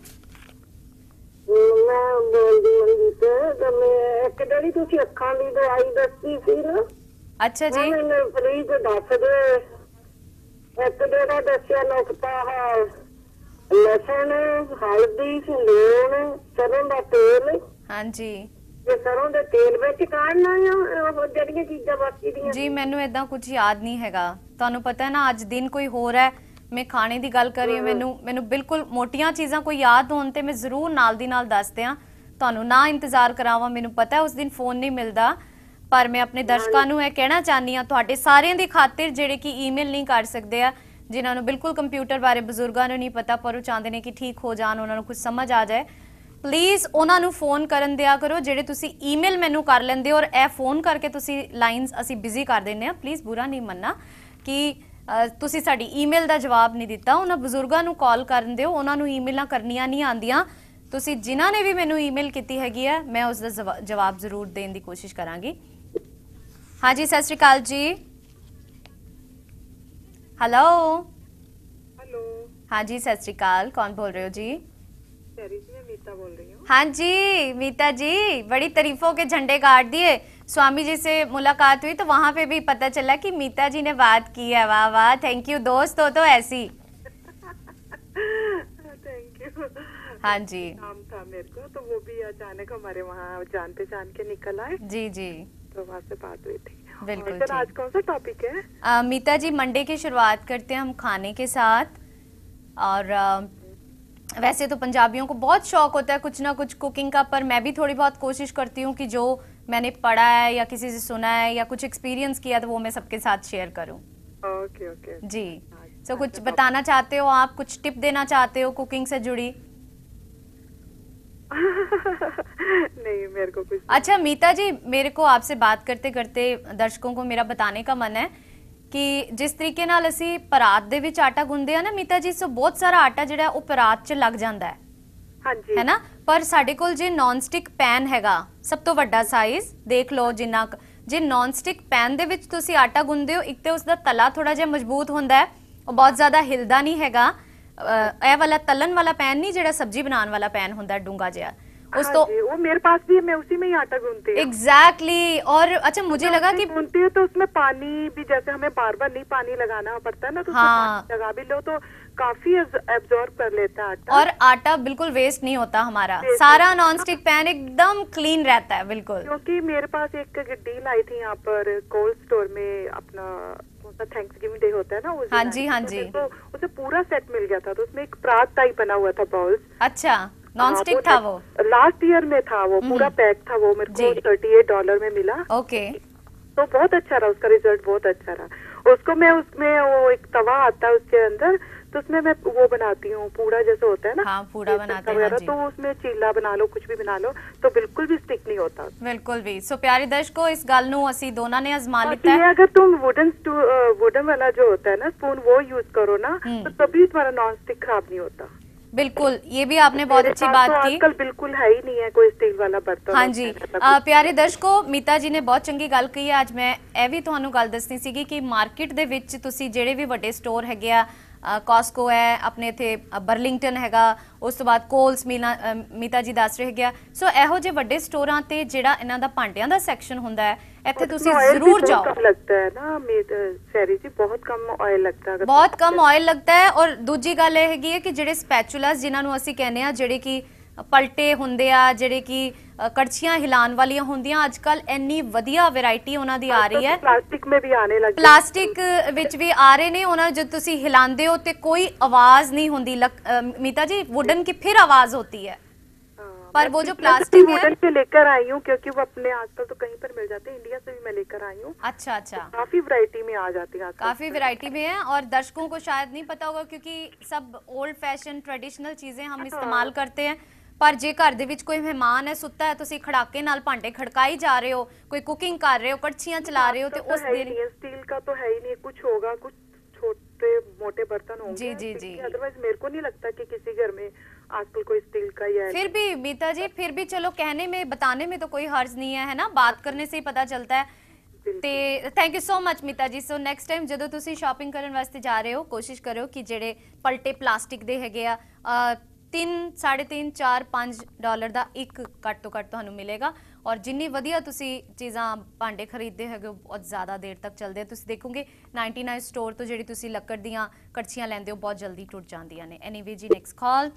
ਮੈਂ ਬੋਲਦੀ ਹਾਂ ਤੇ ਮੈਂ ਇੱਕ ਜਿਹੜੀ ਤੁਸੀਂ ਅੱਖਾਂ ਦੀ ਦਵਾਈ ਦੱਸੀ ਸੀ ਨਾ। ਅੱਛਾ ਜੀ। ਮੈਨੂੰ ਫਰੀਦ ਦੱਸ ਦੇ। ਇੱਕ ਜਿਹੜਾ ਦੱਸਿਆ ਨੁਕਤਾ ਹੈ ਲਸਣ, ਹਲਦੀ, ਲੂਣ, ਸਰੋਂ ਦਾ ਤੇਲ। ਹਾਂਜੀ। ਤੇ ਸਰੋਂ ਦੇ ਤੇਲ ਵਿੱਚ ਕਾੜਨਾ ਆ ਉਹ ਜਿਹੜੀਆਂ ਚੀਜ਼ਾਂ ਬਾਕੀ ਦੀਆਂ। ਜੀ ਮੈਨੂੰ ਇਦਾਂ ਕੁਝ ਯਾਦ ਨਹੀਂ ਹੈਗਾ। ਤੁਹਾਨੂੰ ਪਤਾ ਹੈ ਨਾ ਅੱਜ ਦਿਨ ਕੋਈ ਹੋਰ ਹੈ। ਮੈਂ ਖਾਣੇ ਦੀ ਗੱਲ ਕਰ ਰਹੀ ਹਾਂ। ਮੈਨੂੰ ਮੈਨੂੰ ਬਿਲਕੁਲ ਮੋਟੀਆਂ ਚੀਜ਼ਾਂ ਕੋਈ ਯਾਦ ਹੋਣ ਤੇ ਮੈਂ ਜ਼ਰੂਰ ਨਾਲ ਦੀ ਨਾਲ ਦੱਸ ਦਿਆਂ। ਤੁਹਾਨੂੰ ਨਾ ਇੰਤਜ਼ਾਰ ਕਰਾਵਾਂ। ਮੈਨੂੰ ਪਤਾ ਉਸ ਦਿਨ ਫੋਨ ਨਹੀਂ ਮਿਲਦਾ, ਪਰ ਮੈਂ ਆਪਣੇ ਦਰਸ਼ਕਾਂ ਨੂੰ ਇਹ ਕਹਿਣਾ ਚਾਹਨੀ ਆ ਤੁਹਾਡੇ ਸਾਰਿਆਂ ਦੀ ਖਾਤਰ ਜਿਹੜੇ ਕਿ ਈਮੇਲ ਨਹੀਂ ਕਰ ਸਕਦੇ ਆ, ਜਿਨ੍ਹਾਂ ਨੂੰ ਬਿਲਕੁਲ ਕੰਪਿਊਟਰ ਬਾਰੇ ਬਜ਼ੁਰਗਾਂ ਨੂੰ ਨਹੀਂ ਪਤਾ ਪਰ ਉਹ ਚਾਹੁੰਦੇ ਨੇ ਕਿ ਠੀਕ ਹੋ ਜਾਣ, ਉਹਨਾਂ ਨੂੰ ਕੁਝ ਸਮਝ ਆ ਜਾਏ, ਪਲੀਜ਼ ਉਹਨਾਂ ਨੂੰ ਫੋਨ ਕਰਨ ਦਿਆ ਕਰੋ ਜਿਹੜੇ ਤੁਸੀਂ ਈਮੇਲ ਮੈਨੂੰ ਕਰ ਲੈਂਦੇ ਹੋ। ਔਰ ਇਹ ਫੋਨ ਕਰਕੇ ਤੁਸੀਂ ਲਾਈਨਸ ਅਸੀਂ ਬਿਜ਼ੀ ਕਰ ਦਿੰਦੇ ਆ। ਪਲੀਜ਼ ਬੁਰਾ ਨਹੀਂ ਮੰਨਣਾ ਕਿ ਤੁਸੀਂ ਸਾਡੀ ਈਮੇਲ ਦਾ ਜਵਾਬ ਨਹੀਂ ਦਿੱਤਾ। ਉਹਨਾਂ ਬਜ਼ੁਰਗਾਂ ਨੂੰ ਕਾਲ ਕਰਨ ਦਿਓ, ਉਹਨਾਂ ਨੂੰ ਈਮੇਲਾਂ ਕਰਨੀਆਂ ਨਹੀਂ ਆਉਂਦੀਆਂ। ਤੁਸੀਂ ਜਿਨ੍ਹਾਂ ਨੇ ਵੀ ਮੈਨੂੰ ਈਮੇਲ ਕੀਤੀ ਹੈਗੀ ਹੈ ਮੈਂ ਉਸ ਦਾ ਜਵਾਬ ਜ਼ਰੂਰ ਦੇਣ ਦੀ ਕੋਸ਼ਿਸ਼ ਕਰਾਂਗੀ। ਹਾਂਜੀ, ਸਤਿ ਸ਼੍ਰੀ ਅਕਾਲ ਜੀ। Hello hello. हाँ जी, सत श्री अकाल। कौन बोल रहे हो जी? जी मैं मीता बोल रही हूँ। हाँ जी मीता जी, बड़ी तारीफों के झंडे गाड़ दिए। स्वामी जी से मुलाकात हुई तो वहाँ पे भी पता चला कि मीता जी ने बात की है। वाह वाह, थैंक यू। दोस्त हो तो ऐसी। Thank you. हाँ जी। काम था मेरे को तो वो भी अचानक हमारे वहाँ जान पहचान के निकल आए। जी जी, तो वहाँ से बात हुई थी। बिल्कुल। सर आज कौन सा टॉपिक है? आ, मीता जी मंडे की शुरुआत करते हैं हम खाने के साथ। और आ, वैसे तो पंजाबियों को बहुत शौक होता है कुछ ना कुछ कुकिंग का, पर मैं भी थोड़ी बहुत कोशिश करती हूँ कि जो मैंने पढ़ा है या किसी से सुना है या कुछ एक्सपीरियंस किया तो वो मैं सबके साथ शेयर करूँ। ओके ओके जी। सो so, कुछ बताना चाहते हो आप, कुछ टिप देना चाहते हो कुकिंग से जुड़ी? नहीं मेरे को कुछ। अच्छा मीता जी, मेरे को आपसे बात करते करते दर्शकों को मेरा बताने का मन है कि जिस तरीके नाल असी परात दे विच आटा गुंदे आ ना मीता जी, सो बहुत सारा आटा जिहड़ा ਉਹ परात च लग ਜਾਂਦਾ ਹੈ। ਹਾਂਜੀ है ना, पर ਸਾਡੇ ਕੋਲ ਜੇ ਨੌਨ ਸਟਿਕ ਪੈਨ ਹੈਗਾ ਸਭ ਤੋਂ ਵੱਡਾ ਸਾਈਜ਼ ਦੇਖ ਲਓ ਜਿੰਨਾ, ਜੇ ਨੌਨ ਸਟਿਕ ਪੈਨ ਦੇ ਵਿੱਚ ਤੁਸੀਂ ਆਟਾ ਗੁੰਨਦੇ ਹੋ, ਇੱਕ ਤੇ ਉਸ ਦਾ ਤਲਾ ਥੋੜਾ ਜਿਹਾ ਮਜ਼ਬੂਤ ਹੁੰਦਾ ਹੈ, ਉਹ ਬਹੁਤ ਜ਼ਿਆਦਾ ਹਿਲਦਾ ਨਹੀਂ ਹੈਗਾ। ਇਹ ਵਾਲਾ ਤਲਨ ਵਾਲਾ ਪੈਨ ਨਹੀਂ, ਜਿਹੜਾ ਸਬਜ਼ੀ ਬਣਾਉਣ ਵਾਲਾ ਪੈਨ ਹੁੰਦਾ ਡੂੰਗਾ ਜਿਹਾ, उस हाँ तो जी, वो मेरे पास भी है, मैं उसी में ही आटा गूंथती हूँ। Exactly exactly. और अच्छा मुझे लगा कि गूंथती है तो उसमें पानी भी, जैसे हमें बार बार नहीं पानी लगाना पड़ता है ना, तो हाँ। उसमें पानी लगा भी लो तो काफी एब्जॉर्ब कर लेता है आटा। और आटा बिल्कुल वेस्ट नहीं होता हमारा, सारा नॉन स्टिक पैन एकदम क्लीन रहता है बिल्कुल। क्योंकि मेरे पास एक डील आई थी यहाँ पर कोल्ड स्टोर में, अपना कौन सा थैंक्स गिविंग डे होता है ना, उस हाँ दिन जी, आई थी, हाँ तो जी। मेरे को उसे पूरा सेट मिल गया था, तो उसमें एक परात टाइप बना हुआ था बाउल्स। अच्छा, नॉन स्टिक था वो? लास्ट ईयर में था वो, पूरा पैक था वो, मेरे को थर्टी एट डॉलर में मिला। ओके, तो बहुत अच्छा रहा, उसका रिजल्ट बहुत अच्छा रहा। उसको मैं उसमें वो एक तवा आता है उसके अंदर, तो उसमें मैं वो बनाती हूँ, पूड़ा जैसे होता है ना, हाँ, पूड़ा बनाते हैं, हाँ जी। तो उसमें चीला बना लो, कुछ भी बना लो, तो बिल्कुल भी स्टिक नहीं होता। बिल्कुल भी। सो प्यारे दर्शकों, इस गल नू असी दोनों ने आजमा बाकी लिया ये है। अगर तुम वुडन वुडन वाला जो होता है ना स्पून, वो यूज करो ना, तो तभी तुम्हारा नॉन स्टिक खराब नहीं होता। बिल्कुल, ये भी आपने बहुत अच्छी मेरे बात पास तो की। आजकल बिल्कुल है ही नहीं है कोई स्टील वाला बर्तन। हाँ जी, अ, प्यारे दर्शकों, मीता जी ने बहुत ਚੰਗੀ ਗੱਲ ਕਹੀ ਹੈ। ਅੱਜ ਮੈਂ ਇਹ ਵੀ ਤੁਹਾਨੂੰ ਗੱਲ ਦੱਸਣੀ ਸੀਗੀ ਕਿ ਮਾਰਕੀਟ ਦੇ ਵਿੱਚ ਤੁਸੀਂ ਜਿਹੜੇ ਵੀ ਵੱਡੇ ਸਟੋਰ ਹੈਗੇ ਆ, ਕੌਸਕੋ ਹੈ ਆਪਣੇ ਇੱਥੇ, ਬਰਲਿੰਗਟਨ ਹੈਗਾ, ਉਸ ਤੋਂ ਬਾਅਦ ਕੋਲਸ, ਮੀਨਾ ਮੀਤਾ ਜੀ ਦੱਸ ਰਹੇ ਹੈਗੇ ਆ। ਸੋ ਇਹੋ ਜਿਹੇ ਵੱਡੇ ਸਟੋਰਾਂ ਤੇ ਜਿਹੜਾ ਇਹਨਾਂ ਦਾ ਭਾਂਡਿਆਂ ਦਾ ਸੈਕਸ਼ਨ ਹੁੰਦਾ ਹੈ, ਇੱਥੇ ਤੁਸੀਂ ਜ਼ਰੂਰ जाओ। कम लगता है ना सैरी जी, बहुत कम ऑयल लगता है, बहुत कम ऑयल लगता है। और दूजी ਗੱਲ ਇਹ ਹੈਗੀ ਹੈ ਕਿ ਜਿਹੜੇ ਸਪੈਚੂਲਾਸ ਜਿਨ੍ਹਾਂ ਨੂੰ ਅਸੀਂ ਕਹਿੰਦੇ ਆ, ਜਿਹੜੇ ਕਿ ਪਲਟੇ ਹੁੰਦੇ ਆ, ਜਿਹੜੇ ਕਿ ਕੜਛੀਆਂ ਹਿਲਾਉਣ ਵਾਲੀਆਂ ਹੁੰਦੀਆਂ, ਅੱਜ ਕੱਲ ਇੰਨੀ ਵਧੀਆ ਵੈਰਾਈਟੀ ਉਹਨਾਂ ਦੀ ਆ ਰਹੀ ਹੈ। ਪਲਾਸਟਿਕ में भी आने लगी, ਪਲਾਸਟਿਕ ਵਿੱਚ ਵੀ ਆ ਰਹੇ ਨੇ। ਉਹਨਾਂ ਜਦ ਤੁਸੀਂ ਹਿਲਾਉਂਦੇ ਹੋ ਤੇ ਕੋਈ ਆਵਾਜ਼ नहीं होती। मीता जी, वुडन की फिर आवाज होती है, पर वो जो प्लास्टिक है वुडन से लेकर आई हूँ, क्योंकि वो अपने आजकल तो कहीं पर मिल जाते हैं, इंडिया से भी मैं लेकर आई हूँ। अच्छा अच्छा, काफी वैरायटी में आ जाती है, काफी वैरायटी में है। और दर्शकों को शायद नहीं पता होगा क्योंकि सब ओल्ड फैशन ट्रेडिशनल चीजें हम इस्तेमाल करते हैं। पर जे घर ਦੇ ਵਿੱਚ ਕੋਈ ਮਹਿਮਾਨ ਹੈ, ਸੁੱਤਾ ਹੈ, ਤੁਸੀਂ ਖੜਾਕੇ ਨਾਲ ਭਾਂਡੇ ਖੜਕਾਈ ਜਾ ਰਹੇ ਹੋ, ਕੋਈ ਕੁਕਿੰਗ ਕਰ ਰਹੇ ਹੋ, ਕੜਛੀਆਂ ਚਲਾ ਰਹੇ हो, तो उस दिन स्टील का तो है ही नहीं, कुछ होगा, कुछ छोटे मोटे बर्तन होंगे। जी जी जी। अदरवाइज मेरे को नहीं लगता कि किसी घर में आजकल कोई स्टील का ही है। फिर भी मीता जी, फिर भी चलो कहने में बताने में तो कोई हर्ज नहीं है, है ना, बात करने से ही पता चलता है। ਤੇ thank you so much Meeta ji. So next time ਜਦੋਂ ਤੁਸੀਂ ਸ਼ਾਪਿੰਗ ਕਰਨ ਵਾਸਤੇ ਜਾ ਰਹੇ ਹੋ, ਕੋਸ਼ਿਸ਼ ਕਰਿਓ ਕਿ ਜਿਹੜੇ ਪਲਟੇ ਪਲਾਸਟਿਕ ਦੇ ਹੈਗੇ ਆ, तीन साढ़े तीन चार पाँच डॉलर ਦਾ ਇੱਕ ਘੱਟ ਤੋਂ ਘੱਟ ਤੁਹਾਨੂੰ ਮਿਲੇਗਾ। ਔਰ ਜਿੰਨੀ ਵਧੀਆ ਤੁਸੀਂ ਚੀਜ਼ਾਂ ਭਾਂਡੇ ਖਰੀਦਦੇ ਹੈਗੇ, ਬਹੁਤ ਜ਼ਿਆਦਾ ਦੇਰ ਤੱਕ ਚੱਲਦੇ। ਤੁਸੀਂ ਦੇਖੋਗੇ ਨਿन्यानवे ਸਟੋਰ ਤੋਂ ਜਿਹੜੀ ਤੁਸੀਂ ਲੱਕੜ ਦੀਆਂ ਕੜਛੀਆਂ ਲੈਂਦੇ ਹੋ, ਬਹੁਤ ਜਲਦੀ ਟੁੱਟ ਜਾਂਦੀਆਂ ਨੇ। ਐਨੀਵੇ ਜੀ, ਨੈਕਸਟ ਕਾਲ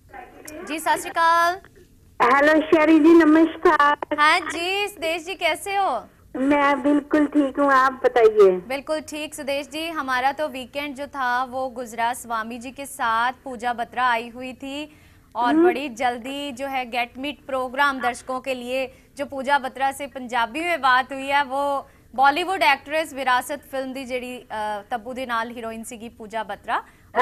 जी। सत श्री अकाल। हेलो शेरी जी, नमस्कार। हाँ जी, सुदेश जी कैसे हो? मैं बिल्कुल ठीक हूँ, आप बताइए। बिल्कुल ठीक सुदेश जी। हमारा तो वीकेंड जो था वो गुजरा स्वामी जी के साथ। पूजा बत्रा आई हुई थी और बड़ी जल्दी जो है गेट मीट प्रोग्राम दर्शकों के लिए, जो पूजा बत्रा से पंजाबी में बात हुई है, वो बॉलीवुड एक्ट्रेस विरासत फिल्म दी जेड़ी तब्बू दे नाल हीरोइन सीगी पूजा बत्रा,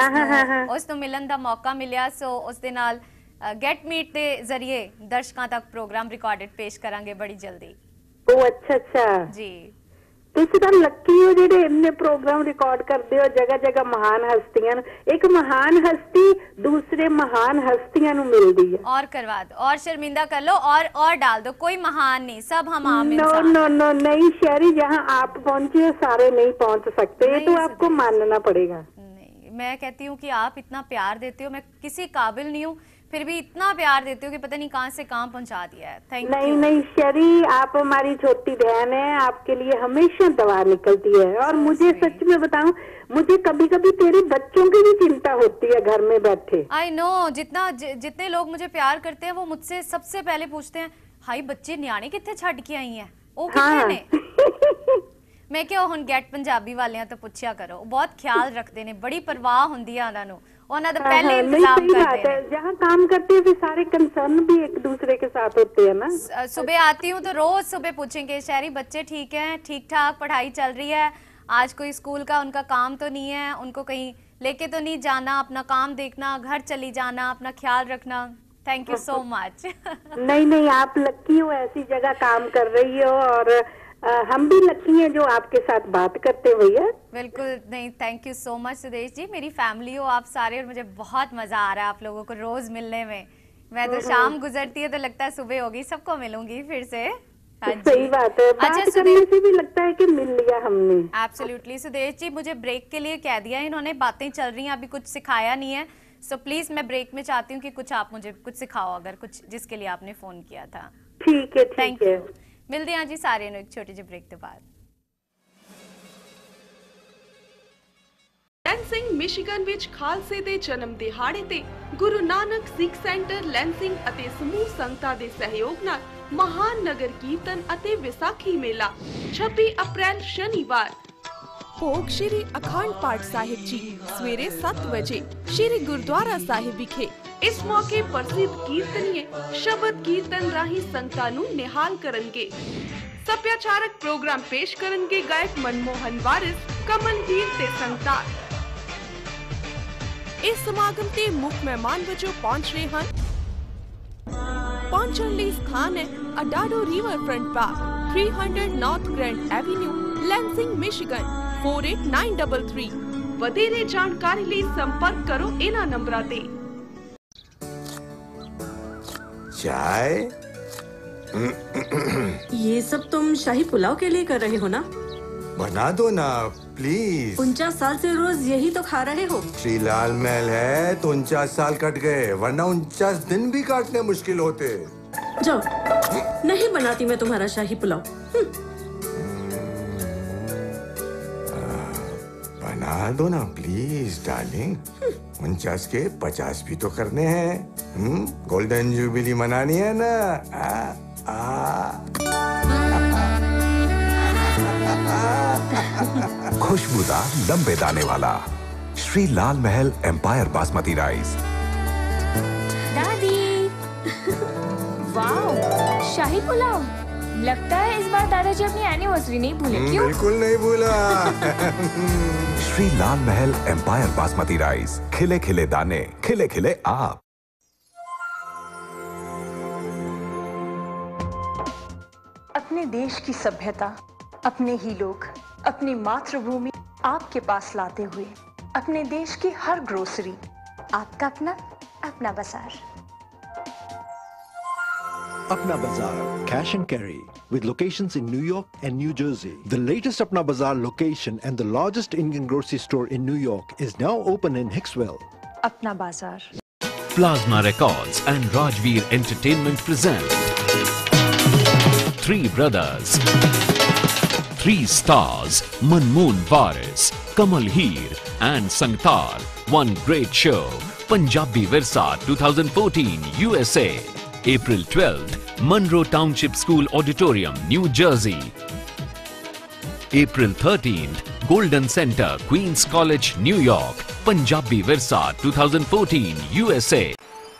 उस तो मिलन दा मौका मिलिया। सो उस दे नाल गेट मीट दे जरिए दर्शकों तक प्रोग्राम रिकॉर्डेड पेश करांगे बड़ी जल्दी। ओ अच्छा अच्छा जी। ਤੁਸੀਂ ਤਾਂ ਲੱਕੀ ਹੋ ਜਿਹੜੇ ਇੰਨੇ ਪ੍ਰੋਗਰਾਮ ਰਿਕਾਰਡ ਕਰਦੇ ਹੋ ਜਗ੍ਹਾ ਜਗ੍ਹਾ ਮਹਾਨ ਹਸਤੀਆਂ ਨੂੰ। ਇੱਕ ਮਹਾਨ ਹਸਤੀ दूसरे महान हस्तियां नु मिलती है। और करवा दो और शर्मिंदा कर लो और और डाल दो, कोई महान नहीं, सब हम आम नो इंसान। नो नो नहीं शहरी, जहाँ आप पहुंचे सारे नहीं पहुंच सकते, ये तो आपको मानना पड़ेगा। नहीं, मैं कहती हूँ कि आप इतना प्यार देते हो, मैं किसी काबिल नहीं हूँ, फिर भी इतना प्यार देते हो कि पता नहीं कहाँ से कहाँ पहुंचा दिया है। Thank you. नहीं नहीं शरी, आप हमारी छोटी बहन है, आपके लिए हमेशा दवा निकलती है। और मुझे सच में बताऊं, मुझे कभी कभी तेरे बच्चों की भी चिंता होती है घर में बैठे। आई नो, जितना ज, जितने लोग मुझे प्यार करते हैं वो मुझसे सबसे पहले पूछते हैं, हाई बच्चे न्याणे कितने छड़ के आई हैं, वो कितने ने? मैं क्या हुण गेट पंजाबी वालियां तो पूछया करो, बहुत ख्याल रखते ने, बड़ी परवाह हुंदी है उन्हां नूं, उन्हां दा पहले इंतजाम करते हैं। जहाँ काम करते हैं फिर सारे कंसर्न भी एक दूसरे के साथ होते हैं ना। सुबह आती हूँ तो रोज सुबह पूछेंगे, शहरी बच्चे ठीक हैं, ठीक ठाक पढ़ाई चल रही है, आज कोई स्कूल का उनका काम तो नहीं है, उनको कहीं लेके तो नहीं जाना, अपना काम देखना, घर चली जाना, अपना ख्याल रखना। Thank you so much. नहीं नहीं, आप लकी हो, ऐसी जगह काम कर रही हो, और आ, हम भी लकी हैं जो आपके साथ बात करते हैं भैया। बिल्कुल नहीं, thank you so much Sudesh ji, मेरी फैमिली हो आप सारे, और मुझे बहुत मजा आ रहा है आप लोगों को रोज मिलने में। मैं तो शाम गुजरती है तो लगता है सुबह होगी, सबको मिलूंगी फिर से। हाँ जी, सही बात है, बात अच्छा करने से भी लगता है कि मिल लिया हमने। एब्सोल्युटली सुदेश जी, मुझे ब्रेक के लिए कह दिया इन्होंने, बातें चल रही हैं, अभी कुछ सिखाया नहीं है, सो प्लीज मैं ब्रेक में चाहती हूँ कि कुछ आप मुझे कुछ सिखाओ, अगर कुछ जिसके लिए आपने फोन किया था। ठीक है, थैंक ठीक है। यू। मिलते हैं जी सारे एक छोटे ਜਿਹੇ ब्रेक के बाद। ਲੈਂਸਿੰਗ ਮਿਸ਼ੀਗਨ ਵਿੱਚ ਖਾਲਸੇ ਦੇ ਜਨਮ ਦਿਹਾੜੇ ਤੇ ਗੁਰੂ ਨਾਨਕ ਸਿੱਖ ਸੈਂਟਰ ਲੈਂਸਿੰਗ ਅਤੇ ਸਮੂਹ ਸੰਗਤਾਂ ਦੇ ਸਹਿਯੋਗ ਨਾਲ ਮਹਾਨ ਨਗਰ ਕੀਰਤਨ ਅਤੇ ਵਿਸਾਖੀ ਮੇਲਾ ਛੱਬੀ ਅਪ੍ਰੈਲ ਸ਼ਨੀਵਾਰ। ਭੋਗ ਸ਼੍ਰੀ ਅਖੰਡ ਪਾਠ ਸਾਹਿਬ ਜੀ ਸਵੇਰੇ ਸੱਤ ਵਜੇ ਸ਼੍ਰੀ ਗੁਰਦੁਆਰਾ ਸਾਹਿਬ ਵਿਖੇ। ਇਸ ਮੌਕੇ ਪ੍ਰਸਿੱਧ ਕੀਰਤਨੀਏ ਸ਼ਬਦ ਕੀਰਤਨ ਰਾਹੀਂ ਸੰਗਤਾਂ ਨੂੰ ਨਿਹਾਲ ਕਰਨਗੇ। ਸੱਭਿਆਚਾਰਕ ਪ੍ਰੋਗਰਾਮ ਪੇਸ਼ ਕਰਨਗੇ ਗਾਇਕ ਮਨਮੋਹਨ ਵਾਰਿਸ, ਕਮਲ ਹੀਰ ਤੇ ਸੰਗਤਾਰ। ਇਸ ਸਮਾਗਮ ਤੇ ਮੁੱਖ ਮਹਿਮਾਨ ਵਜੋਂ ਪਹੁੰਚ ਰਹੇ ਹਨ। ਪਹੁੰਚਣ ਲਈ ਸਥਾਨ ਹੈ Adado river front park, three hundred north grand avenue, Lansing Michigan four eight nine three three। ਵਧੇਰੇ ਜਾਣਕਾਰੀ ਲਈ ਸੰਪਰਕ ਕਰੋ ਇਹਨਾਂ ਨੰਬਰਾਂ ਤੇ। चाय? ये सब तुम शाही पुलाव के लिए कर रहे हो ना? बना दो ना प्लीज। उनचास साल से रोज यही तो खा रहे हो। श्री लाल महल है तो उनचास साल कट गए, वरना उनचास दिन भी काटने मुश्किल होते। जाओ, नहीं बनाती मैं तुम्हारा शाही पुलाव। बना दो ना प्लीज डार्लिंग। उनचास के पचास भी तो करने हैं। गोल्डन जुबिली मनानी है ना। आ, आ। खुशबूदार लंबे दाने वाला श्री लाल महल एम्पायर बासमती राइस। दादी वाओ, शाही पुलाव। लगता है इस बार दादाजी अपनी एनिवर्सरी नहीं भूले। क्यों? बिल्कुल नहीं भूला। श्री लाल महल एम्पायर बासमती राइस, खिले खिले दाने, खिले खिले आप। अपने देश की सभ्यता, अपने ही लोग, अपनी मातृभूमि आपके पास लाते हुए, अपने देश की हर ग्रोसरी आपका अपना अपना बाजार। Apna Bazaar, cash and carry, with locations in New York and New Jersey. The latest Apna Bazaar location and the largest Indian grocery store in New York is now open in Hicksville. Apna Bazaar. Plasma Records and Rajveer Entertainment present Three Brothers, Three Stars, Manmoon Waris, Kamal Heer and Sangtar. One great show, Punjabi Virsa twenty fourteen U S A. April twelfth, Monroe Township School Auditorium, New Jersey. April thirteenth, Golden Center, Queens College, New York. Punjabi Virsa twenty fourteen U S A.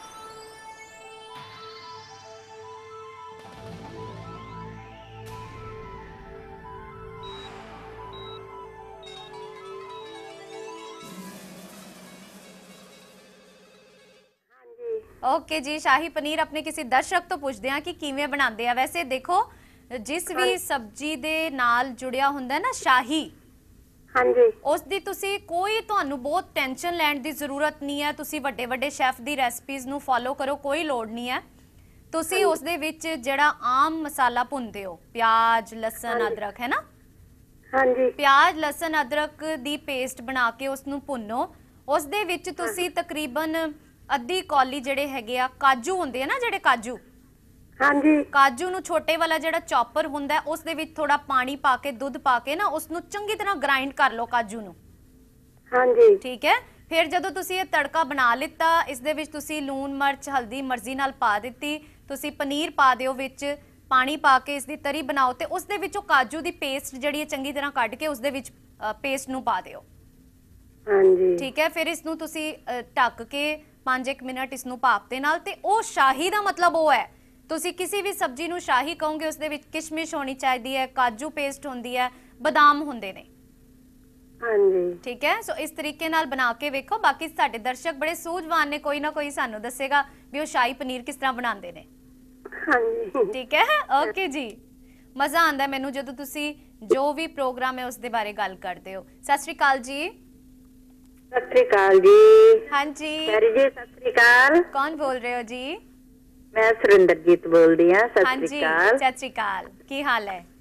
Okay ਜੀ, ਸ਼ਾਹੀ ਪਨੀਰ ਆਪਣੇ ਕਿਸੇ ਦਰਸ਼ਕ ਤੋਂ ਪੁੱਛਦੇ ਆ ਕਿ ਕਿਵੇਂ ਬਣਾਉਂਦੇ ਆ। ਵੈਸੇ ਦੇਖੋ, ਜਿਸ ਵੀ ਸਬਜ਼ੀ ਦੇ ਨਾਲ ਜੁੜਿਆ ਹੁੰਦਾ ਨਾ ਸ਼ਾਹੀ, ਹਾਂਜੀ, ਉਸ ਦੀ ਤੁਸੀਂ ਕੋਈ ਤੁਹਾਨੂੰ ਬਹੁਤ ਟੈਨਸ਼ਨ ਲੈਣ ਦੀ ਜ਼ਰੂਰਤ ਨਹੀਂ ਹੈ। ਤੁਸੀਂ ਵੱਡੇ ਵੱਡੇ ਸ਼ੈਫ ਦੀ ਰੈਸਪੀਜ਼ ਨੂੰ ਫੋਲੋ ਕਰੋ, ਕੋਈ ਲੋੜ ਨਹੀਂ ਹੈ। ਤੁਸੀਂ ਉਸ ਦੇ ਵਿੱਚ ਜਿਹੜਾ ਆਮ ਮਸਾਲਾ ਭੁੰਨਦੇ ਹੋ, ਪਿਆਜ਼, ਲਸਣ, ਅਦਰਕ, ਹੈ ਨਾ? ਹਾਂਜੀ। ਪਿਆਜ਼, ਲਸਣ, ਅਦਰਕ ਦੀ ਪੇਸਟ ਬਣਾ ਕੇ ਉਸ ਨੂੰ ਭੁੰਨੋ। ਉਸ ਦੇ ਵਿੱਚ ਤੁਸੀਂ ਤਕਰੀਬਨ ਅੱਧੀ ਕੌਲੀ ਜਿਹੜੇ ਹੈਗੇ ਆ ਕਾਜੂ ਹੁੰਦੇ ਆ ਨਾ, ਜਿਹੜੇ ਕਾਜੂ, ਹਾਂਜੀ, ਕਾਜੂ ਨੂੰ ਛੋਟੇ ਵਾਲਾ ਜਿਹੜਾ ਚੌਪਰ ਹੁੰਦਾ ਉਸ ਦੇ ਵਿੱਚ ਥੋੜਾ ਪਾਣੀ ਪਾ ਕੇ, ਦੁੱਧ ਪਾ ਕੇ ਨਾ ਉਸ ਨੂੰ ਚੰਗੀ ਤਰ੍ਹਾਂ ਗ੍ਰਾਈਂਡ ਕਰ ਲਓ ਕਾਜੂ ਨੂੰ। ਹਾਂਜੀ, ਠੀਕ ਹੈ। ਫਿਰ ਜਦੋਂ ਤੁਸੀਂ ਇਹ ਤੜਕਾ ਬਣਾ ਲਿੱਤਾ, ਇਸ ਦੇ ਵਿੱਚ ਤੁਸੀਂ ਲੂਣ, ਮਿਰਚ, ਹਲਦੀ ਮਰਜ਼ੀ ਨਾਲ ਪਾ ਦਿੱਤੀ। ਤੁਸੀਂ ਪਨੀਰ ਪਾ ਦਿਓ ਵਿੱਚ, ਪਾਣੀ ਪਾ ਕੇ ਇਸ ਦੀ ਤਰੀ ਬਣਾਓ ਤੇ ਉਸ ਦੇ ਵਿੱਚੋਂ ਕਾਜੂ ਦੀ ਪੇਸਟ ਜਿਹੜੀ ਹੈ ਚੰਗੀ ਤਰ੍ਹਾਂ ਕੱਢ ਕੇ ਉਸ ਦੇ ਵਿੱਚ ਪੇਸਟ ਨੂੰ ਪਾ ਦਿਓ। ਹਾਂਜੀ, ਠੀਕ ਹੈ। ਫਿਰ ਇਸ ਨੂੰ ਤੁਸੀਂ ਢੱਕ ਕੇ ਪੰਜ ਇੱਕ ਮਿੰਟ ਇਸ ਨੂੰ ਭਾਪ ਦੇ ਨਾਲ, ਤੇ ਉਹ ਸ਼ਾਹੀ ਦਾ ਮਤਲਬ ਉਹ ਹੈ, ਤੁਸੀਂ ਕਿਸੇ ਵੀ ਸਬਜ਼ੀ ਨੂੰ ਸ਼ਾਹੀ ਕਹੋਗੇ ਉਸ ਦੇ ਵਿੱਚ ਕਿਸ਼ਮਿਸ਼ ਹੋਣੀ ਚਾਹੀਦੀ ਹੈ, ਕਾਜੂ ਪੇਸਟ ਹੁੰਦੀ ਹੈ, ਬਦਾਮ ਹੁੰਦੇ ਨੇ। ਹਾਂਜੀ, ਠੀਕ ਹੈ। ਸੋ ਇਸ ਤਰੀਕੇ ਨਾਲ ਬਣਾ ਕੇ ਵੇਖੋ। ਬਾਕੀ ਸਾਡੇ ਦਰਸ਼ਕ ਬੜੇ ਸੂਝਵਾਨ ਨੇ, ਕੋਈ ਨਾ ਕੋਈ ਸਾਨੂੰ ਦੱਸੇਗਾ ਵੀ ਉਹ ਸ਼ਾਹੀ ਪਨੀਰ ਕਿਸ ਤਰ੍ਹਾਂ ਬਣਾਉਂਦੇ ਨੇ। ਹਾਂਜੀ, ਠੀਕ ਹੈ। ਓਕੇ ਜੀ, ਮਜ਼ਾ ਆਉਂਦਾ ਮੈਨੂੰ ਜਦੋਂ ਤੁਸੀਂ ਜੋ ਵੀ ਪ੍ਰੋਗਰਾਮ ਹੈ ਉਸ ਦੇ ਬਾਰੇ ਗੱਲ ਕਰਦੇ ਹੋ। ਸਤਿ ਸ਼੍ਰੀ ਅਕਾਲ ਜੀ। ਸਤਿ ਸ਼੍ਰੀ ਅਕਾਲ ਜੀ। ਹਾਂਜੀ ਪਿਆਰੀ ਜੀ, ਸਤਿ ਸ਼੍ਰੀ ਅਕਾਲ। ਕੌਣ ਬੋਲ ਰਹੇ ਹੋ ਜੀ? ਮੈਂ ਸੁਰਿੰਦਰਜੀਤ ਬੋਲਦੀ ਹਾਂ। ਸਤਿ ਸ਼੍ਰੀ ਅਕਾਲ। ਸਤਿ ਸ਼੍ਰੀ ਅਕਾਲ। ਕੀ ਹਾਲ ਹੈ?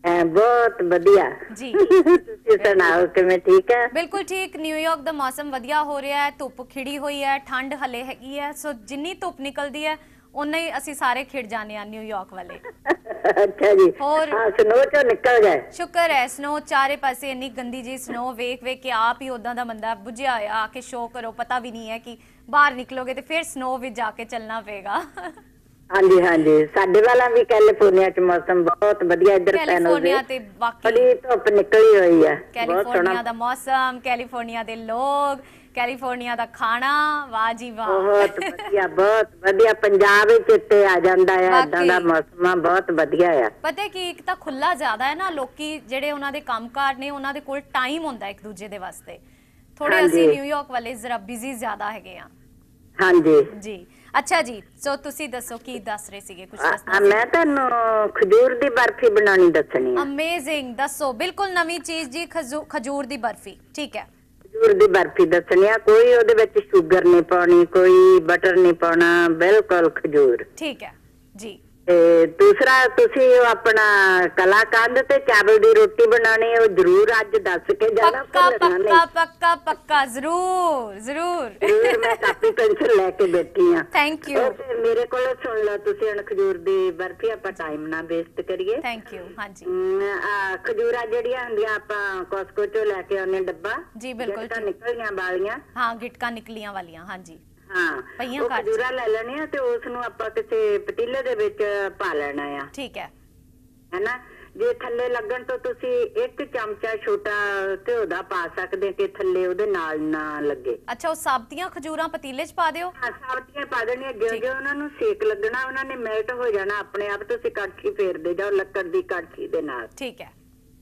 बहुत बढ़िया जी ਤੁਸੀਂ ਸੁਣਾਓ ਕਿਵੇਂ ਠੀਕ ਹੈ? ਬਿਲਕੁਲ ਠੀਕ। ਨਿਊਯਾਰਕ ਦਾ ਮੌਸਮ ਵਧੀਆ ਹੋ ਰਿਹਾ ਹੈ, ਧੁੱਪ ਖਿੜੀ ਹੋਈ ਹੈ, ਠੰਡ ਹਲੇ ਹੈਗੀ ਹੈ, ਸੋ ਜਿੰਨੀ ਧੁੱਪ ਨਿਕਲਦੀ ਹੈ ਉਨਾ ਹੀ ਅਸੀਂ ਸਾਰੇ ਖਿੜ ਜਾਂਦੇ ਆ ਨਿਊਯਾਰਕ ਵਾਲੇ। ਅੱਛਾ ਜੀ। ਹੋਰ ਹਾਂ ਸਨੋ ਚੋਂ ਨਿਕਲ ਗਏ। ਸ਼ੁਕਰ ਹੈ, ਸਨੋ ਚਾਰੇ ਪਾਸੇ ਇੰਨੀ ਗੰਦੀ ਜੀ ਸਨੋ ਵੇਖ ਵੇਖ ਕੇ ਆਪ ਹੀ ਉਦਾਂ ਦਾ ਬੰਦਾ ਬੁਝਿਆ ਹੋਇਆ ਆ ਕੇ ਸ਼ੋਅ ਕਰੋ, ਪਤਾ ਵੀ ਨਹੀਂ ਹੈ ਕਿ ਬਾਹਰ ਨਿਕਲੋਗੇ ਤੇ ਫਿਰ ਸਨੋ ਵਿੱਚ ਜਾ ਕੇ ਚੱਲਣਾ ਪਏਗਾ। ਹਾਂਜੀ ਹਾਂਜੀ, ਸਾਡੇ ਵਾਲਾ ਵੀ ਕੈਲੀਫੋਰਨੀਆ ਚ ਮੌਸਮ ਬਹੁਤ ਵਧੀਆ, ਇੱਧਰ ਕੈਲੀਫੋਰਨੀਆ ਤੇ ਵਾਕਈ ਬੜੀ ਧੁੱਪ ਨਿਕਲੀ ਹੋਈ ਹੈ। ਕੈਲੀਫੋਰਨੀਆ ਦਾ ਮੌਸਮ, ਕੈਲੀਫੋਰਨੀਆ ਦੇ ਲੋਕ, ਕੈਲੀਫੋਰਨੀਆ ਦਾ ਖਾਣਾ, ਵਾਹ ਜੀ ਵਾਹ। ਬਹੁਤ ਵਧੀਆ ਬਹੁਤ ਵਧੀਆ, ਪੰਜਾਬ ਵਿੱਚ ਇੱਥੇ ਆ ਜਾਂਦਾ ਹੈ ਏਦਾਂ ਦਾ ਮੌਸਮ, ਬਹੁਤ ਵਧੀਆ ਆ। ਪਤਾ ਕਿ ਇੱਕ ਤਾਂ ਖੁੱਲਾ ਜ਼ਿਆਦਾ ਹੈ ਨਾ, ਲੋਕੀ ਜਿਹੜੇ ਉਹਨਾਂ ਦੇ ਕੰਮਕਾਰ ਨੇ ਉਹਨਾਂ ਦੇ ਕੋਲ ਟਾਈਮ ਹੁੰਦਾ ਇੱਕ ਦੂਜੇ ਦੇ ਵਾਸਤੇ। ਥੋੜੇ ਅਸੀਂ ਨਿਊਯਾਰਕ ਵਾਲੇ ਜ਼ਰਾ ਬਿਜ਼ੀ ਜ਼ਿਆਦਾ ਹੈਗੇ ਆ। ਹਾਂਜੀ ਜੀ। ਅੱਛਾ ਜੀ, ਸੋ ਤੁਸੀਂ ਦੱਸੋ ਕੀ ਦੱਸ ਰਹੇ ਸੀਗੇ? ਕੁਝ ਦੱਸਣਾ ਸੀ। ਮੈਂ ਤੁਹਾਨੂੰ ਖਜੂਰ ਦੀ ਬਰਫੀ ਬਣਾਉਣੀ ਦੱਸਣੀ ਹੈ। ਅਮੇਜ਼ਿੰਗ, ਦੱਸੋ। ਬਿਲਕੁਲ ਨਵੀਂ ਚੀਜ਼ ਜੀ, ਖਜੂਰ ਦੀ ਬਰਫੀ। ਠੀਕ ਹੈ, ਖਜੂਰ ਦੀ ਬਰਫੀ ਦੱਸਣੀ ਆ। ਕੋਈ ਉਹਦੇ ਵਿੱਚ ਸ਼ੂਗਰ ਨਹੀਂ ਪਾਉਣੀ, ਕੋਈ ਬਟਰ ਨਹੀਂ ਪਾਉਣਾ, ਬਿਲਕੁਲ ਖਜੂਰ। ਠੀਕ ਹੈ ਜੀ। ਤੇ ਦੂਸਰਾ ਤੁਸੀਂ ਆਪਣਾ ਕਲਾਕੰਦ ਤੇ ਚਾਵਲ ਦੀ ਰੋਟੀ ਬਣਾਣੀ, ਉਹ ਜ਼ਰੂਰ ਅੱਜ ਦੱਸ ਕੇ ਜਾਣਾ। ਪੱਕਾ ਪੱਕਾ ਪੱਕਾ ਪੱਕਾ, ਜ਼ਰੂਰ ਜ਼ਰੂਰ। ਮੈਂ ਕਾਪੀ ਪੈਨਸਿਲ ਲੈ ਕੇ ਬੈਠੀ ਆ। Thank you. ਮੇਰੇ ਕੋਲ ਸੁਣ ਲਓ ਤੁਸੀਂ ਹੁਣ ਖਜੂਰ ਦੀ ਬਰਫੀ, ਆਪਾਂ ਟਾਈਮ ਨਾ ਵੇਸਟ ਕਰੀਏ। Thank you. ਹਾਂਜੀ, ਖਜੂਰਾਂ ਜਿਹੜੀਆਂ ਹੁੰਦੀਆਂ ਆਪਾਂ ਕੋਸਕੋ ਚੋਂ ਲੈ ਕੇ ਆਉਨੇ ਡੱਬਾ। ਜੀ ਬਿਲਕੁਲ, ਨਿਕਲੀਆਂ ਵਾਲੀਆਂ। ਹਾਂ, ਗਿਟਕਾਂ ਨਿਕਲੀਆਂ ਵਾਲੀਆਂ। ਹਾਂਜੀ ਹਾਂ, ਉਹ ਖਜੂਰਾ ਲੈ ਲੈਣੀ ਆ ਤੇ ਉਸ ਨੂੰ ਆਪਾਂ ਕਿਸੇ ਪਤੀਲੇ ਦੇ ਵਿੱਚ ਪਾ ਲੈਣਾ ਆ। ਠੀਕ ਹੈ ਹੈਨਾ। ਜੇ ਥੱਲੇ ਲੱਗਣ ਤੋਂ ਤੁਸੀਂ ਇੱਕ ਚਮਚਾ ਛੋਟਾ ਘਿਓ ਦਾ ਪਾ ਸਕਦੇ ਕਿ ਥੱਲੇ ਉਹਦੇ ਨਾਲ ਨਾ ਲੱਗੇ। ਅੱਛਾ, ਉਹ ਸਾਬਤੀਆਂ ਖਜੂਰਾਂ ਪਤੀਲੇ 'ਚ ਪਾ ਦਿਓ? ਹਾਂ, ਸਾਬਤੀਆਂ ਪਾ ਦੇਣੀਆਂ। ਜਿਉਂ ਜਿਉਂ ਉਹਨਾਂ ਨੂੰ ਸੇਕ ਲੱਗਣਾ ਉਹਨਾਂ ਨੇ ਮੈਲਟ ਹੋ ਜਾਣਾ ਆਪਣੇ ਆਪ। ਤੁਸੀਂ ਕੜਛੀ ਫੇਰਦੇ ਜਾਓ ਲੱਕੜ ਦੀ ਕੜਛੀ ਦੇ ਨਾਲ। ਠੀਕ ਹੈ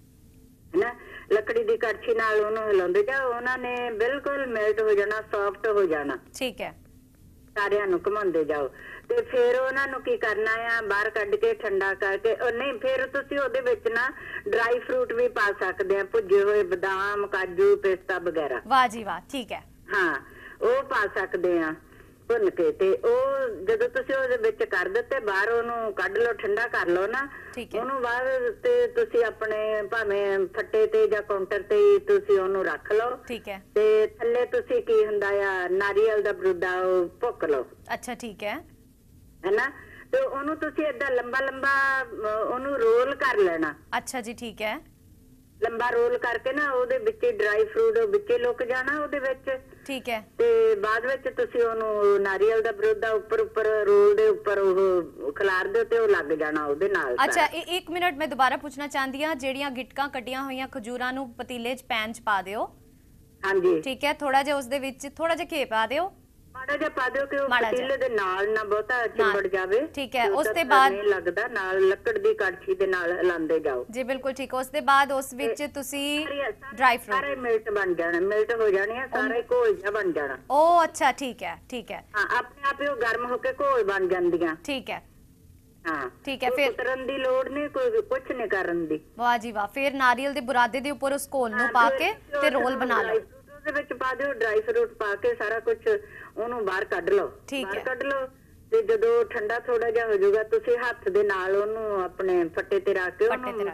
ਹੈਨਾ, ਲੱਕੜੀ ਦੀ ਕੜਛੀ ਨਾਲ ਉਹਨੂੰ ਹਿਲਾਉਂਦੇ ਜਾਓ, ਉਹਨਾਂ ਨੇ ਬਿਲਕੁਲ ਮੈਲਟ ਹੋ ਜਾਣਾ, ਸੌਫਟ ਹੋ ਜਾਣਾ। ਠੀਕ ਹੈ। ਸਾਰਿਆਂ ਨੂੰ ਘੁਮਾਉਂਦੇ ਜਾਓ ਤੇ ਫਿਰ ਉਹਨਾਂ ਨੂੰ ਕੀ ਕਰਨਾ ਆ, ਬਾਹਰ ਕੱਢ ਕੇ ਠੰਡਾ ਕਰਕੇ। ਉਹ ਨਹੀਂ, ਫਿਰ ਤੁਸੀਂ ਉਹਦੇ ਵਿੱਚ ਨਾ ਡਰਾਈ ਫਰੂਟ ਵੀ ਪਾ ਸਕਦੇ ਆ, ਭੁੱਜੇ ਹੋਏ ਬਦਾਮ, ਕਾਜੂ, ਪਿਸਤਾ ਵਗੈਰਾ। ਵਾਹ ਜੀ ਵਾਹ। ਠੀਕ ਹੈ। ਹਾਂ, ਉਹ ਪਾ ਸਕਦੇ ਆ ਭੁੰਨ ਕੇ। ਤੇ ਉਹ ਜਦੋਂ ਤੁਸੀਂ ਉਹਦੇ ਵਿੱਚ ਕਰ ਦਿੱਤੇ ਬਾਹਰ, ਉਹਨੂੰ ਕੱਢ ਲਓ, ਠੰਡਾ ਕਰ ਲਓ ਨਾ। ਉਹਨੂੰ ਬਾਅਦ ਤੇ ਤੁਸੀਂ ਆਪਣੇ ਭਾਵੇਂ ਫੱਟੇ ਤੇ ਜਾਂ ਕਾਊਂਟਰ ਤੇ ਤੁਸੀਂ ਉਹਨੂੰ ਰੱਖ ਲਓ। ਠੀਕ ਹੈ। ਤੇ ਥੱਲੇ ਤੁਸੀਂ ਕੀ ਹੁੰਦਾ ਆ, ਨਾਰੀਅਲ ਦਾ ਬਰੂਦਾ ਉਹ ਭੁੱਕ ਲਓ। ਅੱਛਾ, ਠੀਕ ਹੈ। ਹੈਨਾ, ਤੇ ਉਹਨੂੰ ਤੁਸੀਂ ਏਦਾਂ ਲੰਬਾ ਲੰਬਾ ਉਹਨੂੰ ਰੋਲ ਕਰ ਲੈਣਾ। ਅੱਛਾ ਜੀ, ਠੀਕ ਹੈ। ਲੰਬਾ ਰੋਲ ਕਰਕੇ ਨਾ ਉਹਦੇ ਵਿੱਚ ਡਰਾਈ ਫਰੂਟ ਵਿੱਚੇ ਲੁਕ ਜਾਣਾ ਉਹਦੇ ਵਿੱਚ। ਠੀਕ ਹੈ। ਤੇ ਬਾਅਦ ਵਿੱਚ ਤੁਸੀਂ ਉਹਨੂੰ ਨਾਰੀਅਲ ਦਾ ਬਰੂਦਾ ਉੱਪਰ ਉੱਪਰ ਰੋਲ ਦੇ ਉੱਪਰ ਉਹ ਖਿਲਾਰ ਦਿਓ ਤੇ ਉਹ ਲੱਗ ਜਾਣਾ ਉਹਦੇ ਨਾਲ। ਅੱਛਾ, ਇਹ ਇੱਕ ਮਿੰਟ ਮੈਂ ਦੁਬਾਰਾ ਪੁੱਛਣਾ ਚਾਹੁੰਦੀ ਹਾਂ, ਜਿਹੜੀਆਂ ਗਿਟਕਾਂ ਕੱਟੀਆਂ ਹੋਈਆਂ ਖਜੂਰਾਂ ਨੂੰ ਪਤੀਲੇ 'ਚ ਪੈਨ 'ਚ ਪਾ ਦਿਓ। ਹਾਂਜੀ ਠੀਕ ਹੈ। ਥੋੜਾ ਜਿਹਾ ਉਸਦੇ ਵਿੱਚ ਥੋੜਾ ਜਿਹਾ ਘੀ ਪਾ ਦਿਓ, ਮਾੜਾ ਜਿਹਾ ਪਾ ਦਿਓ ਕਿ ਉਹ ਪਤੀਲੇ ਦੇ ਨਾਲ ਨਾ ਬਹੁਤਾ ਚਿੰਬੜ ਜਾਵੇ। ਠੀਕ ਹੈ। ਉਸ ਤੋਂ ਬਾਅਦ ਨਹੀਂ ਲੱਗਦਾ, ਨਾਲ ਲੱਕੜ ਦੀ ਕੜਛੀ ਦੇ ਨਾਲ ਹਿਲਾਉਂਦੇ ਜਾਓ। ਜੀ ਬਿਲਕੁਲ ਠੀਕ। ਉਸ ਤੋਂ ਬਾਅਦ ਉਸ ਵਿੱਚ ਤੁਸੀਂ ਡਰਾਈ ਫਰੂਟ ਸਾਰੇ ਮਿਲਟ ਬਣ ਜਾਣਾ, ਮਿਲਟ ਹੋ ਜਾਣੀ ਆ, ਸਾਰੇ ਘੋਲ ਜਿਹਾ ਬਣ ਜਾਣਾ। ਉਹ ਅੱਛਾ, ਠੀਕ ਹੈ ਠੀਕ ਹੈ। ਹਾਂ, ਆਪਣੇ ਆਪ ਹੀ ਉਹ ਗਰਮ ਹੋ ਕੇ ਘੋਲ ਬਣ ਜਾਂਦੀਆਂ। ਠੀਕ ਹੈ। ਹਾਂ ਠੀਕ ਹੈ। ਫਿਰ ਉਤਰਨ ਦੀ ਲੋੜ ਨਹੀਂ, ਕੋਈ ਕੁਛ ਨਹੀਂ ਕਰਨ ਦੀ। ਵਾਹ ਜੀ ਵਾਹ। ਫਿਰ ਨਾਰੀਅਲ ਦੇ ਬੁਰਾਦੇ ਦੇ ਉੱਪਰ ਉਸ ਘੋਲ ਨੂੰ ਪਾ ਕੇ ਤੇ ਰੋਲ ਬਣਾ ਲਓ। ਉਹਦੇ ਵਿੱਚ ਪਾ ਦਿਓ ਡਰਾਈ ਫਰੂਟ ਪਾ ਕੇ, ਸਾਰਾ ਕੁਝ ਉਹਨੂੰ ਬਾਹਰ ਕੱਢ ਲਓ। ਬਾਹਰ ਕੱਢ ਲਓ ਤੇ ਜਦੋਂ ਠੰਡਾ ਥੋੜਾ ਜਿਹਾ ਹੋ ਜਾਊਗਾ, ਤੁਸੀਂ ਹੱਥ ਦੇ ਨਾਲ ਉਹਨੂੰ ਆਪਣੇ ਫੱਟੇ ਤੇ ਰੱਖ ਕੇ ਉਹਨੂੰ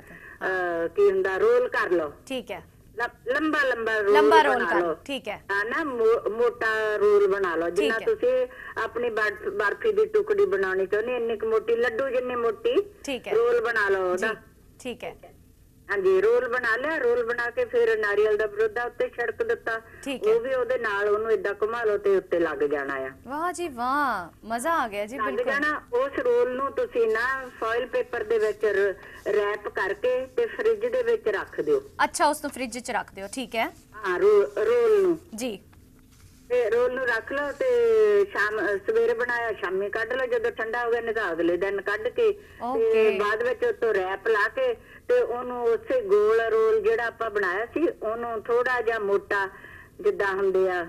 ਕੀ ਹੁੰਦਾ ਰੋਲ ਕਰ ਲਓ। ਠੀਕ ਹੈ। ਲੰਬਾ ਲੰਬਾ ਰੋਲ ਲੰਬਾ ਰੋਲ ਕਰ ਲਓ। ਠੀਕ ਹੈ। ਨਾ ਮੋਟਾ ਰੋਲ ਬਣਾ ਲਓ, ਜਿੰਨਾ ਤੁਸੀਂ ਆਪਣੀ ਬਰਫੀ ਦੀ ਟੁਕੜੀ ਬਣਾਉਣੀ ਚਾਹੁੰਦੇ ਇੰਨੀ ਕੁ ਮੋਟੀ, ਲੱਡੂ ਜਿੰਨੀ ਮੋਟੀ ਰੋਲ ਬਣਾ ਲਓ ਉਹਦਾ। ਠੀਕ ਹੈ। ਹਾਂਜੀ, ਰੋਲ ਬਣਾ ਲਿਆ। ਰੋਲ ਬਣਾ ਕੇ ਫਿਰ ਨਾਰੀਅਲ ਦਾ ਬਰੂਦਾ ਉੱਤੇ ਛਿੜਕ ਦਿੱਤਾ, ਉਹ ਵੀ ਉਹਦੇ ਨਾਲ ਉਹਨੂੰ ਏਦਾਂ ਘੁਮਾ ਲਓ ਤੇ ਉੱਤੇ ਲੱਗ ਜਾਣਾ ਆ। ਵਾਹ ਜੀ ਵਾਹ, ਮਜ਼ਾ ਆ ਗਿਆ ਜੀ। ਲੱਗ ਜਾਣਾ। ਉਸ ਰੋਲ ਨੂੰ ਤੁਸੀਂ ਨਾ ਫੋਇਲ ਪੇਪਰ ਦੇ ਵਿੱਚ ਰੈਪ ਕਰਕੇ ਤੇ ਫ੍ਰਿਜ ਦੇ ਵਿੱਚ ਰੱਖ ਦਿਓ। ਅੱਛਾ, ਉਸ ਨੂੰ ਫ੍ਰਿਜ 'ਚ ਰੱਖ ਦਿਓ। ਠੀਕ ਹੈ। ਹਾਂ, ਰੋਲ ਨੂੰ ਜੀ ਤੇ ਰੋਲ ਨੂੰ ਰੱਖ ਲਓ ਤੇ ਸ਼ਾਮ ਸਵੇਰੇ ਬਣਾਇਆ ਸ਼ਾਮੀ ਕੱਢ ਲਓ। ਜਦੋਂ ਠੰਡਾ ਹੋ ਗਿਆ ਨਿਕਾਲ ਅਗਲੇ ਦਿਨ ਕੱਢ ਕੇ ਤੇ ਬਾਅਦ ਵਿੱਚ ਉੱਤੋਂ ਰੈਪ ਲਾ ਕੇ ਤੇ ਉਹਨੂੰ ਉਸੇ ਗੋਲ ਰੋਲ ਜਿਹੜਾ ਆਪਾਂ ਬਣਾਇਆ ਸੀ ਉਹਨੂੰ ਥੋੜਾ ਜਿਹਾ ਮੋਟਾ, ਜਿੱਦਾਂ ਹੁੰਦੇ ਆ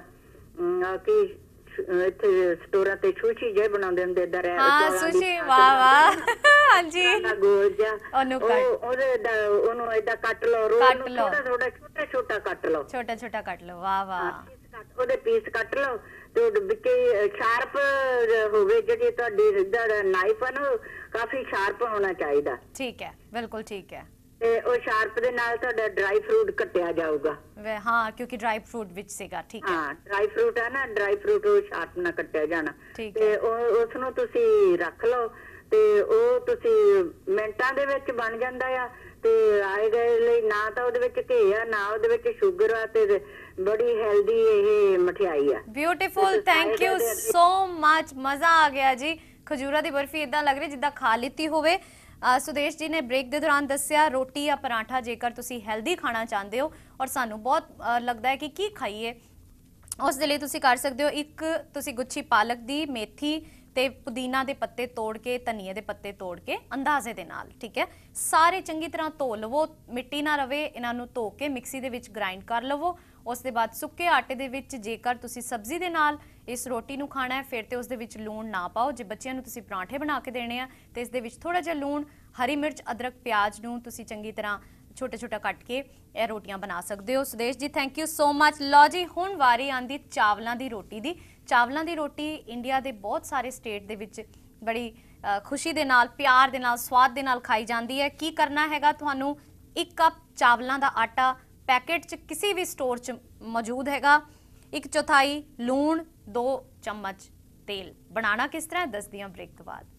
ਕਿ ਇੱਥੇ ਸਟੋਰਾਂ ਤੇ ਸੁਸ਼ੀ ਜੇ ਬਣਾਉਂਦੇ ਹੁੰਦੇ ਇਦਾਂ ਰੈਪ। ਹਾਂ, ਸੁਸ਼ੀ। ਵਾਹ ਵਾਹ। ਹਾਂਜੀ, ਗੋਲ ਜਿਹਾ ਉਹਨੂੰ ਉਹਦੇ ਉਹਨੂੰ ਏਦਾਂ ਕੱਟ ਲਓ। ਰੋਲ ਨੂੰ ਥੋੜਾ ਥੋੜਾ ਛੋਟਾ ਛੋਟਾ ਕੱਟ ਲਓ। ਛੋਟਾ ਛੋਟਾ ਕੱਟ ਲਓ। ਵਾਹ ਵਾਹ। ਉਹਦੇ ਪੀਸ ਕੱਟ ਲਓ ਤੇ ਉਹਦੇ ਵਿੱਚ ਸ਼ਾਰਪ ਹੋਵੇ, ਜਿਹੜੀ ਤੁਹਾਡੀ ਨਾਈਫ ਆ ਨਾ ਕਾਫੀ ਸ਼ਾਰਪ ਹੋਣਾ ਚਾਹੀਦਾ। ਠੀਕ ਹੈ, ਬਿਲਕੁਲ ਠੀਕ ਹੈ। ਤੇ ਉਹ ਸ਼ਾਰਪ ਦੇ ਨਾਲ ਤੁਹਾਡਾ ਡਰਾਈ ਫਰੂਟ ਕੱਟਿਆ ਜਾਊਗਾ। ਵੇ ਹਾਂ, ਕਿਉਂਕਿ ਡਰਾਈ ਫਰੂਟ ਵਿੱਚ ਸੀਗਾ। ਠੀਕ ਹੈ, ਹਾਂ ਡਰਾਈ ਫਰੂਟ ਹੈ ਨਾ, ਡਰਾਈ ਫਰੂਟ ਉਹ ਸ਼ਾਰਪ ਨਾਲ ਕੱਟਿਆ ਜਾਣਾ ਤੇ ਉਹ ਉਸ ਨੂੰ ਤੁਸੀਂ ਰੱਖ ਲਓ ਤੇ ਉਹ ਤੁਸੀਂ ਮਿੰਟਾਂ ਦੇ ਵਿੱਚ ਬਣ ਜਾਂਦਾ ਆ। ਤੇ ਆਏ ਗਏ ਲਈ ਨਾ ਤਾਂ ਉਹਦੇ ਵਿੱਚ ਘੀ ਆ ਨਾ ਉਹਦੇ ਵਿੱਚ ਸ਼ੂਗਰ ਆ ਤੇ ਬੜੀ ਹੈਲਦੀ ਇਹ ਮਠਿਆਈ ਆ। Beautiful, thank you so much, ਮਜ਼ਾ ਆ ਗਿਆ ਜੀ। ਖਜੂਰਾ ਦੀ ਬਰਫੀ ਇਦਾਂ ਲੱਗ ਰਹੀ ਜਿੱਦਾਂ ਖਾ ਲਿੱਤੀ ਹੋਵੇ। ਸੁਦੇਸ਼ ਜੀ ਨੇ ਬ੍ਰੇਕ ਦੇ ਦੌਰਾਨ ਦੱਸਿਆ ਰੋਟੀ ਜਾਂ ਪਰਾਂਠਾ ਜੇਕਰ ਤੁਸੀਂ ਹੈਲਦੀ ਖਾਣਾ ਚਾਹੁੰਦੇ ਹੋ ਔਰ ਸਾਨੂੰ ਬਹੁਤ ਲੱਗਦਾ ਹੈ ਕਿ ਕੀ ਖਾਈਏ, ਉਸ ਦੇ ਲਈ ਤੁਸੀਂ ਕਰ ਸਕਦੇ ਹੋ ਇੱਕ ਤੁਸੀਂ ਗੁੱਛੀ ਪਾਲਕ ਦੀ, ਮੇਥੀ ਤੇ ਪੁਦੀਨਾ ਦੇ ਪੱਤੇ ਤੋੜ ਕੇ, ਧਨੀਏ ਦੇ ਪੱਤੇ ਤੋੜ ਕੇ ਅੰਦਾਜ਼ੇ ਦੇ ਨਾਲ, ਠੀਕ ਹੈ, ਸਾਰੇ ਚੰਗੀ ਤਰ੍ਹਾਂ ਧੋ ਲਵੋ, ਮਿੱਟੀ ਨਾ ਰਵੇ, ਇਹਨਾਂ ਨੂੰ ਧੋ ਕੇ ਮਿਕਸੀ ਦੇ ਵਿੱਚ ਗ੍ਰਾਈਂਡ ਕਰ ਲਵੋ। ਉਸ ਦੇ ਬਾਅਦ ਸੁੱਕੇ ਆਟੇ ਦੇ ਵਿੱਚ ਜੇਕਰ ਤੁਸੀਂ ਸਬਜ਼ੀ ਦੇ ਨਾਲ ਇਸ ਰੋਟੀ ਨੂੰ ਖਾਣਾ ਹੈ ਫਿਰ ਤੇ ਉਸ ਦੇ ਵਿੱਚ ਲੂਣ ਨਾ ਪਾਓ। ਜੇ ਬੱਚਿਆਂ ਨੂੰ ਤੁਸੀਂ ਪਰਾਂਠੇ ਬਣਾ ਕੇ ਦੇਣੇ ਆ ਤੇ ਇਸ ਦੇ ਵਿੱਚ ਥੋੜਾ ਜਿਹਾ ਲੂਣ, ਹਰੀ ਮਿਰਚ, ਅਦਰਕ, ਪਿਆਜ਼ ਨੂੰ ਤੁਸੀਂ ਚੰਗੀ ਤਰ੍ਹਾਂ ਛੋਟਾ ਛੋਟਾ ਕੱਟ ਕੇ ਇਹ ਰੋਟੀਆਂ ਬਣਾ ਸਕਦੇ ਹੋ। ਸੁਦੇਸ਼ ਜੀ ਥੈਂਕ ਯੂ ਸੋ ਮਚ। ਲਓ ਜੀ, ਹੁਣ ਵਾਰੀ ਆਂਦੀ ਚਾਵਲਾਂ ਦੀ ਰੋਟੀ ਦੀ। ਚਾਵਲਾਂ ਦੀ ਰੋਟੀ ਇੰਡੀਆ ਦੇ ਬਹੁਤ ਸਾਰੇ ਸਟੇਟ ਦੇ ਵਿੱਚ ਬੜੀ ਖੁਸ਼ੀ ਦੇ ਨਾਲ, ਪਿਆਰ ਦੇ ਨਾਲ, ਸਵਾਦ ਦੇ ਨਾਲ ਖਾਈ ਜਾਂਦੀ ਹੈ। ਕੀ ਕਰਨਾ ਹੈਗਾ ਤੁਹਾਨੂੰ, ਇੱਕ ਕੱਪ ਚਾਵਲਾਂ ਦਾ ਆਟਾ ਪੈਕੇਟ 'ਚ ਕਿਸੇ ਵੀ ਸਟੋਰ 'ਚ ਮੌਜੂਦ ਹੈਗਾ, ਇੱਕ ਚੌਥਾਈ ਲੂਣ, ਦੋ ਚਮਚ ਤੇਲ। ਬਣਾਉਣਾ ਕਿਸ ਤਰ੍ਹਾਂ ਦੱਸਦੀ ਹਾਂ ਬ੍ਰੇਕ ਤੋਂ ਬਾਅਦ।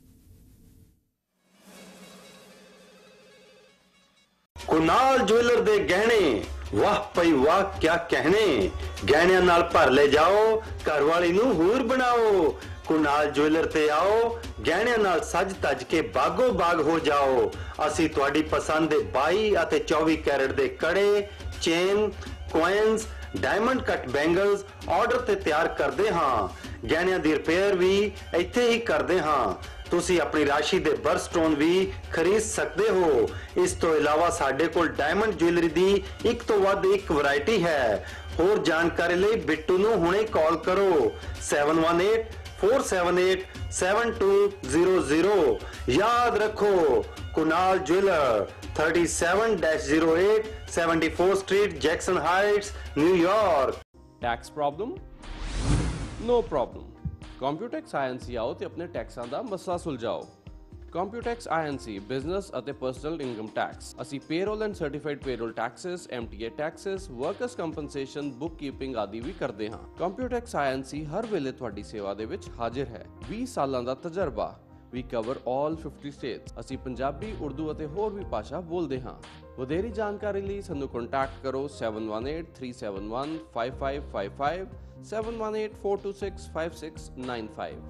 ਕੁਨਾਲ ਜੁਐਲਰ ਦੇ ਗਹਿਣੇ, ਵਾਹ ਪਈ ਵਾਹ ਕਿਆ ਕਹਿਣੇ, ਗਹਿਣਿਆਂ ਨਾਲ ਭਰ ਲੈ ਜਾਓ, ਘਰ ਵਾਲੀ ਨੂੰ ਹੂਰ ਬਣਾਓ। ਕੁਨਾਲ ਜੁਐਲਰ ਤੇ ਆਓ, ਗਹਿਣਿਆਂ ਨਾਲ ਸੱਜ ਤੱਜ ਕੇ ਬਾਗੋ ਬਾਗ ਹੋ ਜਾਓ। ਅਸੀਂ ਤੁਹਾਡੀ ਪਸੰਦ ਦੇ ਬਾਈ ਅਤੇ ਚੌਵੀ ਕੈਰਟ ਦੇ ਕੜੇ, chain, coins, diamond cut bangles order ਤੇ ਤਿਆਰ ਕਰਦੇ ਹਾਂ। ਗਹਿਣਿਆਂ ਦੀ ਰਿਪੇਅਰ ਵੀ ਇੱਥੇ ਹੀ ਕਰਦੇ ਹਾਂ। ਤੁਸੀਂ ਆਪਣੀ ਰਾਸ਼ੀ ਦੇ ਬਰਸਟੋਨ ਵੀ ਖਰੀਦ ਸਕਦੇ ਹੋ। ਇਸ ਤੋਂ ਇਲਾਵਾ ਸਾਡੇ ਕੋਲ ਡਾਇਮੰਡ ਜੁਐਲਰੀ ਦੀ ਇੱਕ ਤੋਂ ਵੱਧ ਇੱਕ ਵੈਰਾਈਟੀ ਹੈ। ਹੋਰ ਜਾਣਕਾਰੀ ਲਈ ਬਿੱਟੂ ਨੂੰ ਹੁਣੇ ਕਾਲ ਕਰੋ seven one eight four seven eight seven two zero zero। याद रखो Kunal jeweller thirty-seven dash oh eight seventy-fourth Street, Jackson Heights, New York। Tax problem? No problem। Computex I N C आओ ਤੇ ਆਪਣੇ ਟੈਕਸਾਂ ਦਾ ਮਸਲਾ ਸੁਲਝਾਓ। Computex I N C business ਅਤੇ ਪਰਸਨਲ ਇਨਕਮ ਟੈਕਸ। ਅਸੀਂ payroll and certified payroll taxes, M T A taxes, workers compensation, book keeping ਆਦਿ ਵੀ ਕਰਦੇ ਹਾਂ। Computex I N C ਹਰ ਵੇਲੇ ਤੁਹਾਡੀ ਸੇਵਾ ਦੇ ਵਿੱਚ ਹਾਜ਼ਰ ਹੈ। ਵੀਹ ਸਾਲਾਂ ਦਾ ਤਜਰਬਾ। We cover all fifty states। ਅਸੀਂ ਪੰਜਾਬੀ, ਉਰਦੂ ਅਤੇ ਹੋਰ ਵੀ ਭਾਸ਼ਾ ਬੋਲਦੇ ਹਾਂ। ਵਧੇਰੀ ਜਾਣਕਾਰੀ ਲਈ ਸਾਨੂੰ ਕੰਟੈਕਟ ਕਰੋ seven one eight three seven one five five five five, seven one eight four two six five six nine five।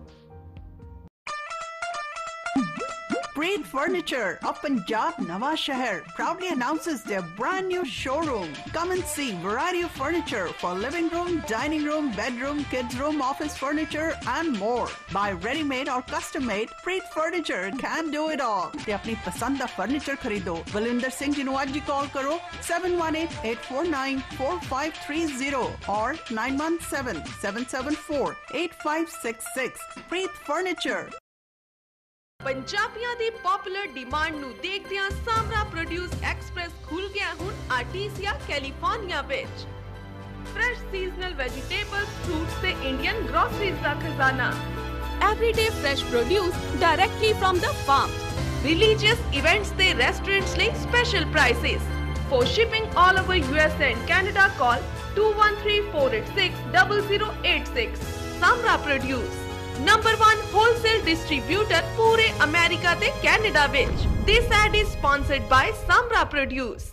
Preet Furniture of Punjab Nawa Shahar proudly announces their brand new showroom. Come and see variety of furniture for living room, dining room, bedroom, kids room, office furniture and more. Buy ready-made or custom-made, Preet Furniture can do it all. ਤੇ ਆਪਣੀ ਪਸੰਦ ਦਾ furniture ਖਰੀਦੋ। ਬਲਵਿੰਦਰ ਸਿੰਘ ਜੀ ਨੂੰ ਅੱਜ ਹੀ ਕਾਲ ਕਰੋ seven one eight eight four nine four five three zero or nine one seven seven seven four eight five six six। Preet Furniture। ਪੰਜਾਬੀਆਂ ਦੀ poplar demand ਨੂੰ ਦੇਖਦਿਆਂ ਸਾਮਰਾ ਪ੍ਰੋਡਿਊਸ ਐਕਸਪ੍ਰੈਸ ਖੁੱਲ ਗਿਆ ਹੁਣ ਆਰਟੀਸੀਆ ਕੈਲੀਫੋਰਨੀਆ ਵਿੱਚ। ਫਰੈਸ਼ ਸੀਜ਼ਨਲ ਵੈਜੀਟੇਬਲਸ, ਫਰੂਟਸ ਤੇ Indian groceries ਦਾ ਖਜ਼ਾਨਾ। Everyday fresh produce directly from the farm. Religious events ਤੇ ਰੈਸਟੋਰੈਂਟਸ ਲਈ special prices. For shipping all over U S and Canada call two one three four eight six zero zero eight six। Samra produce number one wholesale distributor पूरे America ते Canada विच। This ad is sponsored by Samra produce.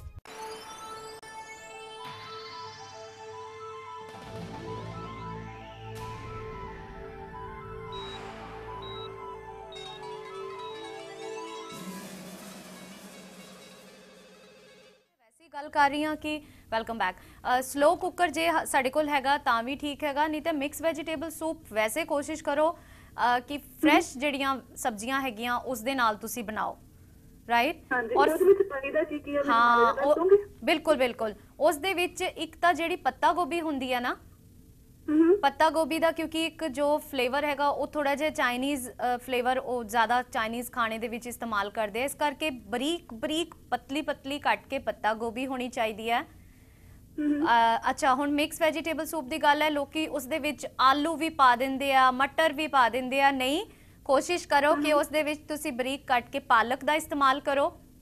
ਗੱਲ ਕਰ ਰਹੀ ਹਾਂ ਕਿ welcome back. Slow cooker ਜੇ ਸਾਡੇ ਕੋਲ ਹੈਗਾ ਤਾਂ ਵੀ ਠੀਕ ਹੈਗਾ, ਨਹੀਂ ਤਾਂ ਮਿਕਸ ਵੈਜੀਟੇਬਲ ਸੂਪ ਵੈਸੇ ਕੋਸ਼ਿਸ਼ ਕਰੋ ਕਿ ਫਰੈਸ਼ ਜਿਹੜੀਆਂ ਸਬਜ਼ੀਆਂ ਹੈਗੀਆਂ ਉਸ ਦੇ ਨਾਲ ਤੁਸੀਂ ਬਣਾਓ, ਰਾਈਟ। ਔਰ ਹਾਂ ਬਿਲਕੁਲ ਬਿਲਕੁਲ ਉਸ ਦੇ ਵਿੱਚ ਇੱਕ ਤਾਂ ਜਿਹੜੀ ਪੱਤਾ ਗੋਭੀ ਹੁੰਦੀ ਹੈ ਨਾ, ਪੱਤਾ ਗੋਭੀ ਦਾ ਕਿਉਂਕਿ ਇੱਕ ਜੋ ਫਲੇਵਰ ਹੈਗਾ ਉਹ ਥੋੜਾ ਜਿਹਾ ਚਾਈਨੀਜ਼ ਫਲੇਵਰ ਉਹ ਜ਼ਿਆਦਾ ਚਾਈਨੀਜ਼ ਖਾਣੇ ਦੇ ਵਿੱਚ ਇਸਤੇਮਾਲ ਕਰਦੇ ਆ, ਇਸ ਕਰਕੇ ਬਰੀਕ ਬਰੀਕ ਪਤਲੀ ਪਤਲੀ ਕੱਟ ਕੇ ਪੱਤਾ ਗੋਭੀ ਹੋਣੀ ਚਾਹੀਦੀ ਹੈ। ਅੱਛਾ, ਹੁਣ ਮਿਕਸ ਵੈਜੀਟੇਬਲ ਸੂਪ ਦੀ ਗੱਲ ਹੈ, ਲੋਕੀ ਉਸ ਦੇ ਵਿੱਚ ਆਲੂ ਵੀ ਪਾ ਦਿੰਦੇ ਆ, ਮਟਰ ਵੀ ਪਾ ਦਿੰਦੇ ਆ। ਨਹੀਂ, ਕੋਸ਼ਿਸ਼ ਕਰੋ ਕਿ ਉਸ ਦੇ ਵਿੱਚ ਤੁਸੀਂ ਬਰੀਕ ਕੱਟ ਕੇ ਪਾਲਕ ਦਾ ਇਸਤੇਮਾਲ ਕਰੋ,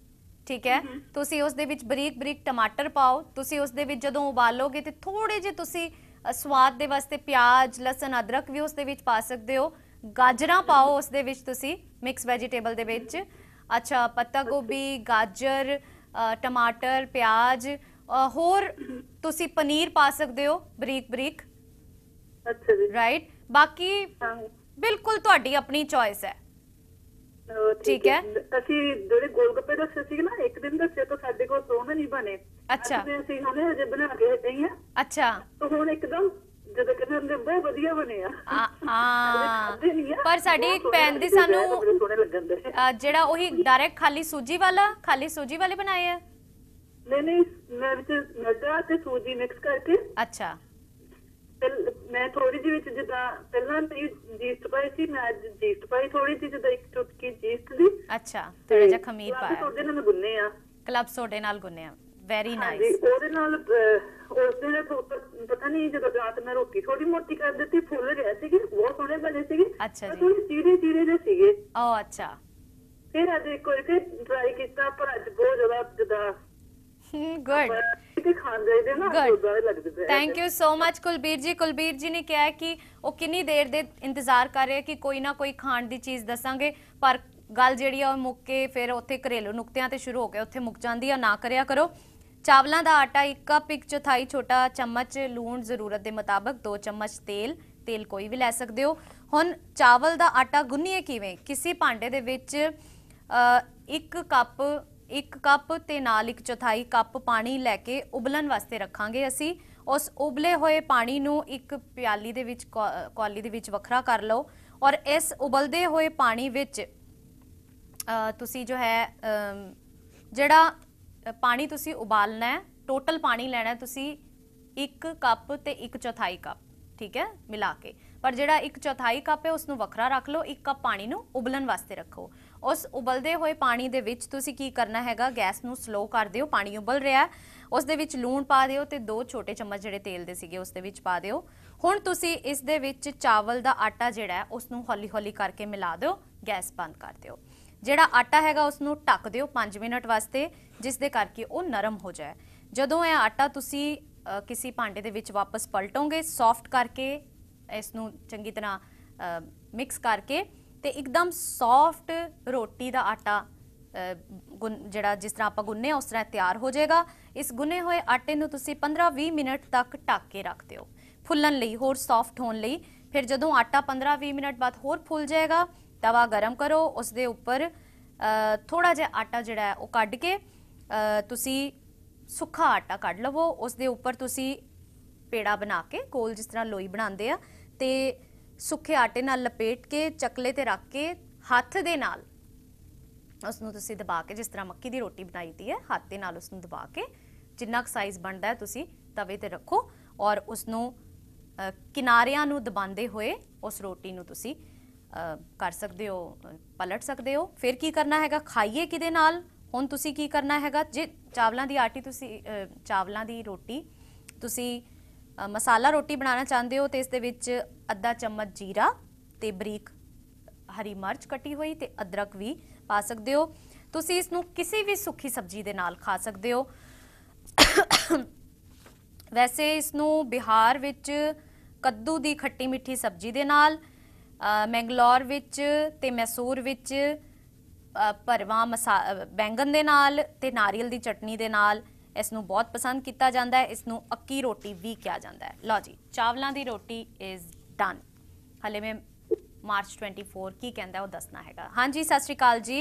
ठीक है ਤੁਸੀਂ ਉਸ ਦੇ ਵਿੱਚ ਬਰੀਕ ਬਰੀਕ ਟਮਾਟਰ ਪਾਓ ਤੁਸੀਂ ਉਸ ਦੇ ਵਿੱਚ ਜਦੋਂ ਉਬਾਲੋਗੇ ਤੇ ਥੋੜੇ ਜਿਹੇ ਤੁਸੀਂ ਸਵਾਦ ਦੇ ਵਾਸਤੇ ਪਿਆਜ਼ ਲਸਣ ਅਦਰਕ ਵੀ ਉਸ ਦੇ ਵਿੱਚ ਪਾ ਸਕਦੇ ਹੋ ਗਾਜਰਾਂ ਪਾਓ ਉਸ ਦੇ ਵਿੱਚ ਤੁਸੀਂ ਮਿਕਸ ਵੈਜੀਟੇਬਲ ਦੇ ਵਿੱਚ ਅੱਛਾ ਪੱਤਾ ਗੋਭੀ ਗਾਜਰ ਟਮਾਟਰ ਪਿਆਜ਼ ਹੋਰ ਤੁਸੀਂ ਪਨੀਰ ਪਾ ਸਕਦੇ ਹੋ ਬਰੀਕ ਬਰੀਕ ਅੱਛਾ ਜੀ ਰਾਈਟ ਬਾਕੀ ਬਿਲਕੁਲ ਤੁਹਾਡੀ ਆਪਣੀ ਚੋਇਸ ਹੈ ਠੀਕ ਹੈ ਅਸੀਂ ਜਿਹੜੇ ਗੋਲ ਗੱਪੇ ਦੱਸੇ ਸੀ ਨਾ ਇੱਕ ਦਿਨ ਦੱਸੇ ਤਾਂ ਸਾਡੇ ਕੋਲ ਦੋਵੇਂ ਨਹੀਂ ਬਣੇ ਅੱਛਾ ਅਸੀਂ ਹੁਣੇ ਅਜੇ ਬਣਾ ਕੇ ਹਟੇ ਹੀ ਆ ਅੱਛਾ ਤਾਂ ਹੁਣ ਇੱਕਦਮ ਜਦੋਂ ਕਹਿੰਦੇ ਬਹੁਤ ਵਧੀਆ ਬਣੇ ਆ ਹਾਂ ਪਰ ਸਾਡੀ ਇੱਕ ਭੈਣ ਦੀ ਸਾਨੂੰ ਜਿਹੜਾ ਉਹੀ ਡਾਇਰੈਕਟ ਖਾਲੀ ਸੂਜੀ ਵਾਲਾ ਖਾਲੀ ਸੂਜੀ ਵਾਲੇ ਬਣਾਏ ਆ ਨਹੀਂ ਨਹੀਂ ਮੈਂ ਵਿੱਚ ਮੈਦਾ ਤੇ ਸੂਜੀ ਮਿਕਸ ਕਰਕੇ ਅੱਛਾ ਮੈਂ ਥੋੜੀ ਜਿਹੀ ਵਿੱਚ ਜਿੱਦਾਂ ਪਹਿਲਾਂ ਜੀਸਟ ਪਾਈ ਸੀ ਮੈਂ ਜੀਸਟ ਪਾਈ ਥੋੜੀ ਜਿਹੀ ਜਿੱਦਾਂ ਇੱਕ ਚੁਟਕੀ ਜੀਸਟ ਦੀ ਅੱਛਾ ਥੋੜਾ ਜਿਹਾ ਖਮੀਰ ਪਾਇਆ ਉਹਦੇ ਨਾਲ ਗੁੰਨੇ ਆ ਕਲੱਬ ਸੋਡੇ ਨਾਲ ਗੁੰਨੇ ਆ ਵੈਰੀ ਨਾਈਸ ਹਾਂਜੀ ਉਹਦੇ ਨਾਲ ਉਸ ਦਿਨ ਪਤਾ ਨਹੀਂ ਜਦੋਂ ਰਾਤ ਮੈਂ ਰੋਟੀ ਥੋੜੀ ਮੋਟੀ ਕਰ ਦਿੱਤੀ ਫੁੱਲ ਗਿਆ ਸੀਗੀ ਬਹੁਤ ਸੋਹਣੇ ਬਣੇ ਸੀਗੇ ਅੱਛਾ ਜੀ ਥੋੜੀ ਚੀਰੇ ਚੀਰੇ ਜਿਹੇ ਸੀਗੇ ਓ ਅੱਛਾ ਫਿਰ ਅੱਜ ਇੱਕ ਵਾਰ ਟਰਾਈ ਕੀਤਾ ਪਰ ਅੱਜ ਬਹੁਤ ਜ਼ਿਆਦਾ ਜਿੱਦਾਂ good thank you so much Kulbir ji Kulbir ਜੀ ਨੇ ਕਿਹਾ ਕਿ ਉਹ ਕਿੰਨੀ ਦੇਰ ਦੇ ਇੰਤਜ਼ਾਰ ਕਰ ਰਹੇ ਕਿ ਕੋਈ ਨਾ ਕੋਈ ਖਾਣ ਦੀ ਚੀਜ਼ ਦੱਸਾਂਗੇ ਪਰ ਗੱਲ ਜਿਹੜੀ ਆ ਉਹ ਮੁੱਕ ਕੇ ਫਿਰ ਉੱਥੇ ਘਰੇਲੂ ਨੁਕਤਿਆਂ ਤੇ ਸ਼ੁਰੂ ਹੋ ਕੇ ਉੱਥੇ ਮੁੱਕ ਜਾਂਦੀ ਆ ਨਾ ਕਰਿਆ ਕਰੋ ਚਾਵਲਾਂ ਦਾ ਆਟਾ ਇੱਕ ਕੱਪ ਇੱਕ ਚੌਥਾਈ ਛੋਟਾ ਚਮਚ ਲੂਣ ਜ਼ਰੂਰਤ ਦੇ ਮੁਤਾਬਕ ਦੋ ਚਮਚ ਤੇਲ ਤੇਲ ਕੋਈ ਵੀ ਲੈ ਸਕਦੇ ਹੋ ਹੁਣ ਚਾਵਲ ਦਾ ਆਟਾ ਗੁੰਨੀਏ ਕਿਵੇਂ ਕਿਸੇ ਭਾਂਡੇ ਦੇ ਵਿੱਚ ਇੱਕ ਕੱਪ ਇੱਕ ਕੱਪ ਤੇ ਨਾਲ ਇੱਕ ਚੌਥਾਈ ਕੱਪ ਪਾਣੀ ਲੈ ਕੇ ਉਬਲਣ ਵਾਸਤੇ ਰੱਖਾਂਗੇ ਅਸੀਂ ਉਸ ਉਬਲੇ ਹੋਏ ਪਾਣੀ ਨੂੰ ਇੱਕ ਪਿਆਲੀ ਦੇ ਵਿੱਚ ਕੌਲੀ ਦੇ ਵਿੱਚ ਵੱਖਰਾ ਕਰ ਲਓ ਔਰ ਇਸ ਉਬਲਦੇ ਹੋਏ ਪਾਣੀ ਵਿੱਚ ਤੁਸੀਂ ਜੋ ਹੈ ਜਿਹੜਾ ਪਾਣੀ ਤੁਸੀਂ ਉਬਾਲਣਾ ਹੈ ਟੋਟਲ ਪਾਣੀ ਲੈਣਾ ਤੁਸੀਂ ਇੱਕ ਕੱਪ ਤੇ ਇੱਕ ਚੌਥਾਈ ਕੱਪ ਠੀਕ ਹੈ ਮਿਲਾ ਕੇ ਪਰ ਜਿਹੜਾ ਇੱਕ ਚੌਥਾਈ ਕੱਪ ਹੈ ਉਸ ਨੂੰ ਵੱਖਰਾ ਰੱਖ ਲਓ ਇੱਕ ਕੱਪ ਪਾਣੀ ਨੂੰ ਉਬਲਣ ਵਾਸਤੇ ਰੱਖੋ ਉਸ ਉਬਲਦੇ ਹੋਏ ਪਾਣੀ ਦੇ ਵਿੱਚ ਤੁਸੀਂ ਕੀ ਕਰਨਾ ਹੈਗਾ ਗੈਸ ਨੂੰ ਸਲੋ ਕਰ ਦਿਓ ਪਾਣੀ ਉਬਲ ਰਿਹਾ ਉਸ ਦੇ ਵਿੱਚ ਲੂਣ ਪਾ ਦਿਓ ਤੇ ਦੋ ਛੋਟੇ ਚਮਚ ਜਿਹੜੇ ਤੇਲ ਦੇ ਸੀਗੇ ਉਸ ਦੇ ਵਿੱਚ ਪਾ ਦਿਓ ਹੁਣ ਤੁਸੀਂ ਇਸ ਦੇ ਵਿੱਚ ਚਾਵਲ ਦਾ ਆਟਾ ਜਿਹੜਾ ਹੈ ਉਸ ਨੂੰ ਹੌਲੀ ਹੌਲੀ ਕਰਕੇ ਮਿਲਾ ਦਿਓ ਗੈਸ ਬੰਦ ਕਰ ਦਿਓ ਜਿਹੜਾ ਆਟਾ ਹੈਗਾ ਉਸ ਨੂੰ ਢੱਕ ਦਿਓ ਪੰਜ ਮਿੰਟ ਵਾਸਤੇ ਜਿਸ ਦੇ ਕਰਕੇ ਉਹ ਨਰਮ ਹੋ ਜਾਏ ਜਦੋਂ ਇਹ ਆਟਾ ਤੁਸੀਂ ਕਿਸੇ ਭਾਂਡੇ ਦੇ ਵਿੱਚ ਵਾਪਸ ਪਲਟੋਗੇ ਸੌਫਟ ਕਰਕੇ ਇਸ ਨੂੰ ਚੰਗੀ ਤਰ੍ਹਾਂ ਮਿਕਸ ਕਰਕੇ ਤੇ ਇੱਕਦਮ ਸੌਫਟ ਰੋਟੀ ਦਾ ਆਟਾ ਜਿਹੜਾ ਜਿਸ ਤਰ੍ਹਾਂ ਆਪਾਂ ਗੁੰਨੇ ਆ ਉਸ ਤਰ੍ਹਾਂ ਤਿਆਰ ਹੋ ਜਾਏਗਾ ਇਸ ਗੁੰਨੇ ਹੋਏ ਆਟੇ ਨੂੰ ਤੁਸੀਂ ਪੰਦਰਾਂ ਵੀਹ ਮਿੰਟ ਤੱਕ ਢੱਕ ਕੇ ਰੱਖ ਦਿਓ ਫੁੱਲਣ ਲਈ ਹੋਰ ਸੌਫਟ ਹੋਣ ਲਈ ਫਿਰ ਜਦੋਂ ਆਟਾ ਪੰਦਰਾਂ ਵੀਹ ਮਿੰਟ ਬਾਅਦ ਹੋਰ ਫੁੱਲ ਜਾਏਗਾ ਤਵਾ ਗਰਮ ਕਰੋ ਉਸ ਦੇ ਉੱਪਰ ਥੋੜਾ ਜਿਹਾ ਆਟਾ ਜਿਹੜਾ ਹੈ ਉਹ ਕੱਢ ਕੇ ਤੁਸੀਂ ਸੁੱਕਾ ਆਟਾ ਕੱਢ ਲਵੋ ਉਸ ਦੇ ਉੱਪਰ ਤੁਸੀਂ ਪੇੜਾ ਬਣਾ ਕੇ ਗੋਲ ਜਿਸ ਤਰ੍ਹਾਂ ਲੋਈ ਬਣਾਉਂਦੇ ਆ ਤੇ ਸੁੱਕੇ ਆਟੇ ਨਾਲ ਲਪੇਟ ਕੇ ਚੱਕਲੇ ਤੇ ਰੱਖ ਕੇ ਹੱਥ ਦੇ ਨਾਲ ਉਸ ਨੂੰ ਤੁਸੀਂ ਦਬਾ ਕੇ ਜਿਸ ਤਰ੍ਹਾਂ ਮੱਕੀ ਦੀ ਰੋਟੀ ਬਣਾਈ ਦੀ ਹੈ ਹੱਥ ਦੇ ਨਾਲ ਉਸ ਨੂੰ ਦਬਾ ਕੇ ਜਿੰਨਾ ਕੁ ਸਾਈਜ਼ ਬਣਦਾ ਹੈ ਤੁਸੀਂ ਤਵੇ ਤੇ ਰੱਖੋ ਔਰ ਉਸ ਨੂੰ ਕਿਨਾਰਿਆਂ ਨੂੰ ਦਬਾਉਂਦੇ ਹੋਏ ਉਸ ਰੋਟੀ ਨੂੰ ਤੁਸੀਂ ਕਰ ਸਕਦੇ ਹੋ ਪਲਟ ਸਕਦੇ ਹੋ ਫਿਰ ਕੀ ਕਰਨਾ ਹੈਗਾ ਖਾਈਏ ਕਿਹਦੇ ਨਾਲ ਹੁਣ ਤੁਸੀਂ ਕੀ ਕਰਨਾ ਹੈਗਾ ਜੇ ਚਾਵਲਾਂ ਦੀ ਆਟੀ ਤੁਸੀਂ ਚਾਵਲਾਂ ਦੀ ਰੋਟੀ ਤੁਸੀਂ ਮਸਾਲਾ ਰੋਟੀ ਬਣਾਉਣਾ ਚਾਹੁੰਦੇ ਹੋ ਤੇ ਇਸ ਦੇ ਵਿੱਚ ਅੱਧਾ ਚਮਚ ਜੀਰਾ ਤੇ ਬਰੀਕ ਹਰੀ ਮਿਰਚ ਕੱਟੀ ਹੋਈ ਤੇ ਅਦਰਕ ਵੀ ਪਾ ਸਕਦੇ ਹੋ ਤੁਸੀਂ ਇਸ ਨੂੰ ਕਿਸੇ ਵੀ ਸੁੱਕੀ ਸਬਜ਼ੀ ਦੇ ਨਾਲ ਖਾ ਸਕਦੇ ਹੋ ਵੈਸੇ ਇਸ ਨੂੰ ਬਿਹਾਰ ਵਿੱਚ ਕੱਦੂ ਦੀ ਖੱਟੀ ਮਿੱਠੀ ਸਬਜ਼ੀ ਦੇ ਨਾਲ ਮੈਂਗਲੋਰ ਵਿੱਚ ਤੇ ਮੈਸੂਰ ਵਿੱਚ ਭਰਵਾ ਮਸਾ ਬੈਂਗਨ ਦੇ ਨਾਲ ਤੇ ਨਾਰੀਅਲ ਦੀ ਚਟਨੀ ਦੇ ਨਾਲ ਇਸ ਨੂੰ ਬਹੁਤ ਪਸੰਦ ਕੀਤਾ ਜਾਂਦਾ ਹੈ ਇਸ ਨੂੰ ਅੱਕੀ ਰੋਟੀ ਵੀ ਕਿਹਾ ਜਾਂਦਾ ਹੈ ਲਓ ਜੀ ਚਾਵਲਾਂ ਦੀ ਰੋਟੀ ਇਜ਼ ਡਨ ਹਲੇ ਮੈਂ ਮਾਰਚ ਚੌਬੀ ਕੀ ਕਹਿੰਦਾ ਉਹ ਦੱਸਣਾ ਹੈਗਾ ਹਾਂਜੀ ਸਤਿ ਸ਼੍ਰੀ ਅਕਾਲ ਜੀ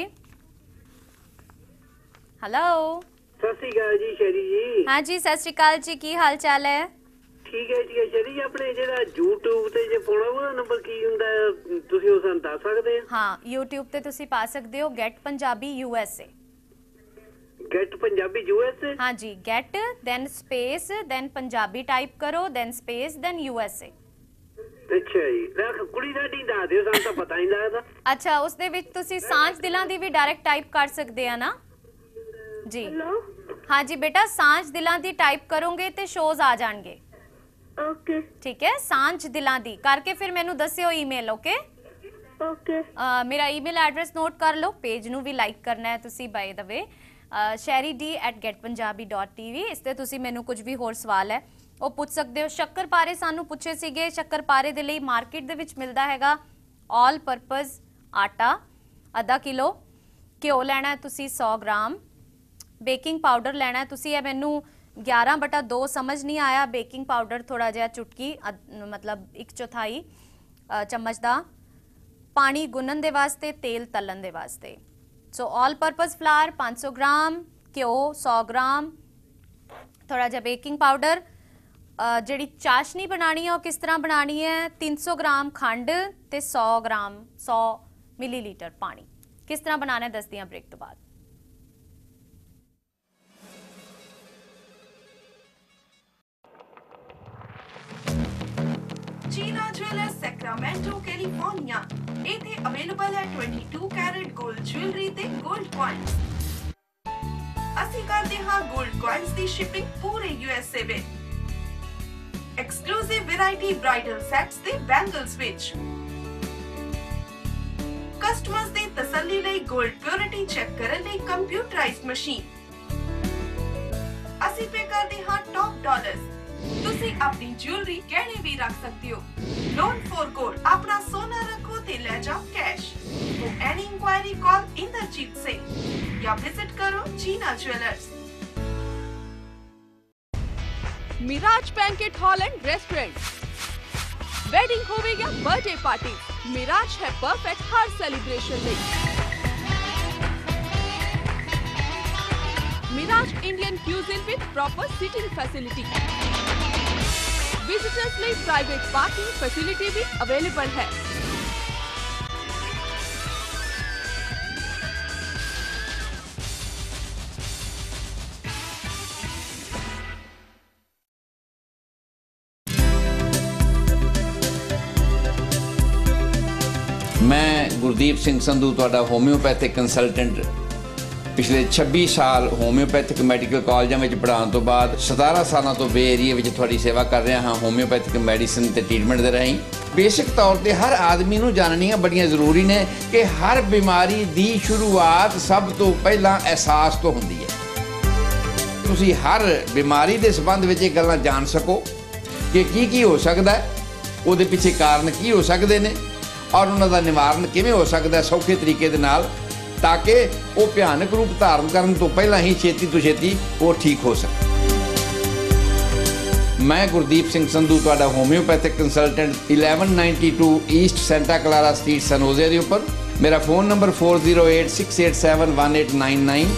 ਹੈਲੋ ਸਤਿ ਸ਼੍ਰੀ ਅਕਾਲ ਜੀ ਸ਼ਰੀ ਜੀ ਹਾਂਜੀ ਸਤਿ ਸ਼੍ਰੀ ਅਕਾਲ ਜੀ ਕੀ ਹਾਲ ਚਾਲ ਹੈ ਠੀਕ ਹੈ ਜੀ ਸ਼ਰੀ ਆਪਣੇ ਜਿਹੜਾ YouTube ਤੇ ਜੇ ਪਾਉਣਾ ਉਹਦਾ ਨੰਬਰ ਕੀ ਹੁੰਦਾ ਤੁਸੀਂ ਉਹ ਸਾਨੂੰ ਦੱਸ ਸਕਦੇ ਹੋ ਹਾਂ YouTube ਤੇ ਤੁਸੀਂ ਪਾ ਸਕਦੇ ਹੋ get Punjabi U S A get Punjabi U S A ਹਾਂਜੀ get then space then Punjabi type ਕਰੋ then space then U S A ਅੱਛਾ ਜੀ ਰੱਖ ਕੁੜੀ ਸਾਡੀ ਦੱਸ ਦਿਓ ਸਾਨੂੰ ਤਾਂ ਪਤਾ ਨਹੀਂ ਲੱਗਦਾ ਅੱਛਾ ਉਸ ਦੇ ਵਿੱਚ ਤੁਸੀਂ ਸਾਂਝ ਦਿਲਾਂ ਦੀ ਵੀ ਡਾਇਰੈਕਟ ਟਾਈਪ ਕਰ ਸਕਦੇ ਆ ਨਾ ਜੀ ਹਾਂਜੀ ਬੇਟਾ ਸਾਂਝ ਦਿਲਾਂ ਦੀ ਟਾਈਪ ਕਰੋਗੇ ਤੇ ਸ਼ੋਜ਼ ਆ ਜਾਣਗੇ ਓਕੇ ਠੀਕ ਹੈ ਸਾਂਝ ਦਿਲਾਂ ਦੀ ਕਰਕੇ ਫਿਰ ਮੈਨੂੰ ਦੱਸਿਓ ਈਮੇਲ ਓਕੇ ਓਕੇ ਮੇਰਾ ਈਮੇਲ ਐਡਰੈਸ ਨੋਟ ਕਰ ਲਓ ਪੇਜ ਨੂੰ ਵੀ ਲਾਈਕ ਕਰਨਾ ਹੈ ਤੁਸੀਂ by the way Sherry D at get Punjabi dot T V. ਇਸ 'ਤੇ ਤੁਸੀਂ ਮੈਨੂੰ ਕੁਝ ਵੀ ਹੋਰ ਸਵਾਲ ਹੈ ਉਹ ਪੁੱਛ ਸਕਦੇ ਹੋ। ਸ਼ੱਕਰਪਾਰੇ ਸਾਨੂੰ ਪੁੱਛੇ ਸੀਗੇ, ਸ਼ੱਕਰਪਾਰੇ ਦੇ ਲਈ ਮਾਰਕੀਟ ਦੇ ਵਿੱਚ ਮਿਲਦਾ ਹੈਗਾ ਆਲ ਪਰਪਸ ਆਟਾ ਅੱਧਾ ਕਿਲੋ, ਘਿਓ ਲੈਣਾ ਹੈ ਤੁਸੀਂ ਸੌ ਗ੍ਰਾਮ, बेकिंग पाउडर लेना है तुसी। मैनू ग्यारह बटा दो समझ नहीं आया, बेकिंग पाउडर थोड़ा जिहा चुटकी मतलब एक चौथाई चम्मच का, पानी गुनन दे वास्ते, तेल तलन दे वास्ते। सो ऑल परपज़ फ्लावर पाँच सौ ग्राम, घ्यो सौ ग्राम, थोड़ा जिहा बेकिंग पाउडर। जिहड़ी चाशनी बनानी है वो किस तरह बनानी है, तीन सौ ग्राम खंड ते सौ ग्राम सौ मिलीलीटर पानी। किस तरह बनाना है दसदी हां ब्रेक तो बाद। चीना ज्वेलर्स सैक्रामेंटो कैलिफोर्निया इथे अवेलेबल है बाईस कैरेट गोल्ड ज्वेलरी ते गोल्ड कॉइन्स। ਅਸੀਂ ਕਰਦੇ ਹਾਂ गोल्ड कॉइन्स ਦੀ ਸ਼ਿਪਿੰਗ ਪੂਰੇ ਯੂਐਸਏ ਵਿੱਚ। ਐਕਸਕਲੂਸਿਵ ਵੈਰਾਈਟੀ ਬ੍ਰਾਈਡਲ ਸੈਟਸ ਤੇ ਬੈਂਗਲਸ ਵਿੱਚ। ਕਸਟਮਰਸ ਦੀ ਤਸੱਲੀ ਲਈ 골ਡ ਪਿਓਰਿਟੀ ਚੈੱਕ ਕਰਨ ਲਈ ਕੰਪਿਊਟਰਾਈਜ਼ਡ ਮਸ਼ੀਨ। ਅਸੀਂ ਪੇ ਕਰਦੇ ਹਾਂ ਟੌਪ ਡਾਲਰਸ। ਤੁਸੀਂ ਆਪਣੀ ज्वेलरी गहने भी रख सकते हो। लोन फॉर गोल्ड अपना सोना रखो ते ले जाओ cash. For any inquiry call Inderjit से या विजिट करो Cheena jewellers. Mirage banquet hall and restaurant. Wedding होवे या बर्थडे पार्टी, मिराज है परफेक्ट हर सेलिब्रेशन ਲਈ। Mirage Indian cuisine with proper seating facility। Visitors लिए प्राइवेट पार्किंग फैसिलिटी भी अवेलेबल है। मैं गुरदीप सिंह संधू तुहाडा होम्योपैथिक कंसलटेंट पिछले छब्बीस साल होम्योपैथिक मैडिकल कॉलेजां में पढ़ाने तो बाद सतारह सालों तो बे एरिए में थोड़ी सेवा कर रहा हाँ होम्योपैथिक मैडिसिन ते ट्रीटमेंट दे राहीं। बेसिक तौर पर हर आदमी नूं जाननियां बड़ियां जरूरी ने कि हर बीमारी दी शुरुआत सब तो पहला एहसास तो हुंदी है। तुसीं हर बीमारी के संबंध में ये गल्लां जान सको कि की की हो सकता है, उहदे पिछे कारण की हो सकते हैं और उन्हां दा निवारण किवें हो सकता है सौखे तरीके दे नाल, ताकि वो भयानक रूप धारण करने तो पहला ही छेती तो छेती वो ठीक हो सके। मैं गुरदीप सिंह संधू तुहाडा homeopathic consultant eleven ninety two east Santa Clara street San Jose के उपर। मेरा phone number four zero eight six eight seven one eight nine nine.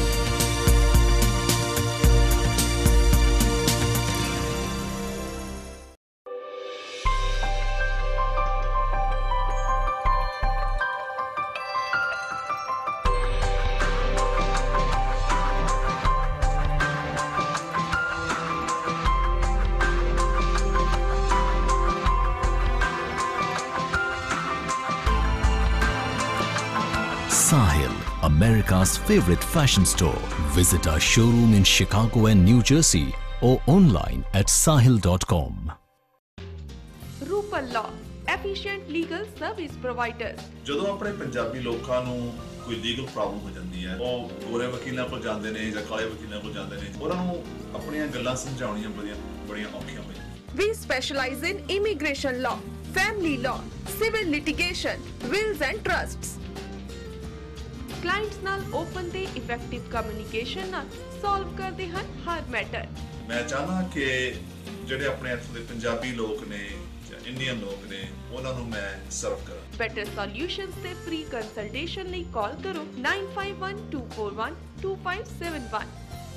Sahil, America's favorite fashion store. Visit our showroom in Chicago and New Jersey or online at sahil dot com. Rupal Law, efficient legal service providers. ਜਦੋਂ ਆਪਣੇ ਪੰਜਾਬੀ ਲੋਕਾਂ ਨੂੰ ਕੋਈ legal problem ਹੋ ਜਾਂਦੀ ਹੈ, ਉਹ ਗੋਰੇ ਵਕੀਲਾਂ ਕੋਲ ਜਾਂਦੇ ਨੇ ਜਾਂ ਕਾਲੇ ਵਕੀਲਾਂ ਕੋਲ ਜਾਂਦੇ ਨੇ, ਉਹਨਾਂ ਨੂੰ ਆਪਣੀਆਂ ਗੱਲਾਂ ਸਮਝਾਉਣੀਆਂ ਬੜੀਆਂ ਬੜੀਆਂ ਔਖੀਆਂ ਹੋ ਜਾਂਦੀਆਂ। We specialize in immigration law, family law, civil litigation, wills and trusts. Clients ਨਾਲ ਓਪਨ ਤੇ ਇਫੈਕਟਿਵ ਕਮਿਊਨੀਕੇਸ਼ਨ ਨਾਲ ਸੋਲਵ ਕਰਦੇ ਹਨ ਹਰ ਮੈਟਰ। ਮੈਂ ਚਾਹਨਾ ਕਿ ਜਿਹੜੇ ਆਪਣੇ ਇੱਥੋਂ ਦੇ ਪੰਜਾਬੀ ਲੋਕ ਨੇ ਜਾਂ ਇੰਡੀਅਨ ਲੋਕ ਨੇ ਉਹਨਾਂ ਨੂੰ ਮੈਂ ਸਰਵ ਕਰਾਂ। ਬੈਟਰ ਸੋਲਿਊਸ਼ਨਸ ਤੇ ਫ੍ਰੀ ਕੰਸਲਟੇਸ਼ਨ ਲਈ ਕਾਲ ਕਰੋ nine five one two four one two five seven one.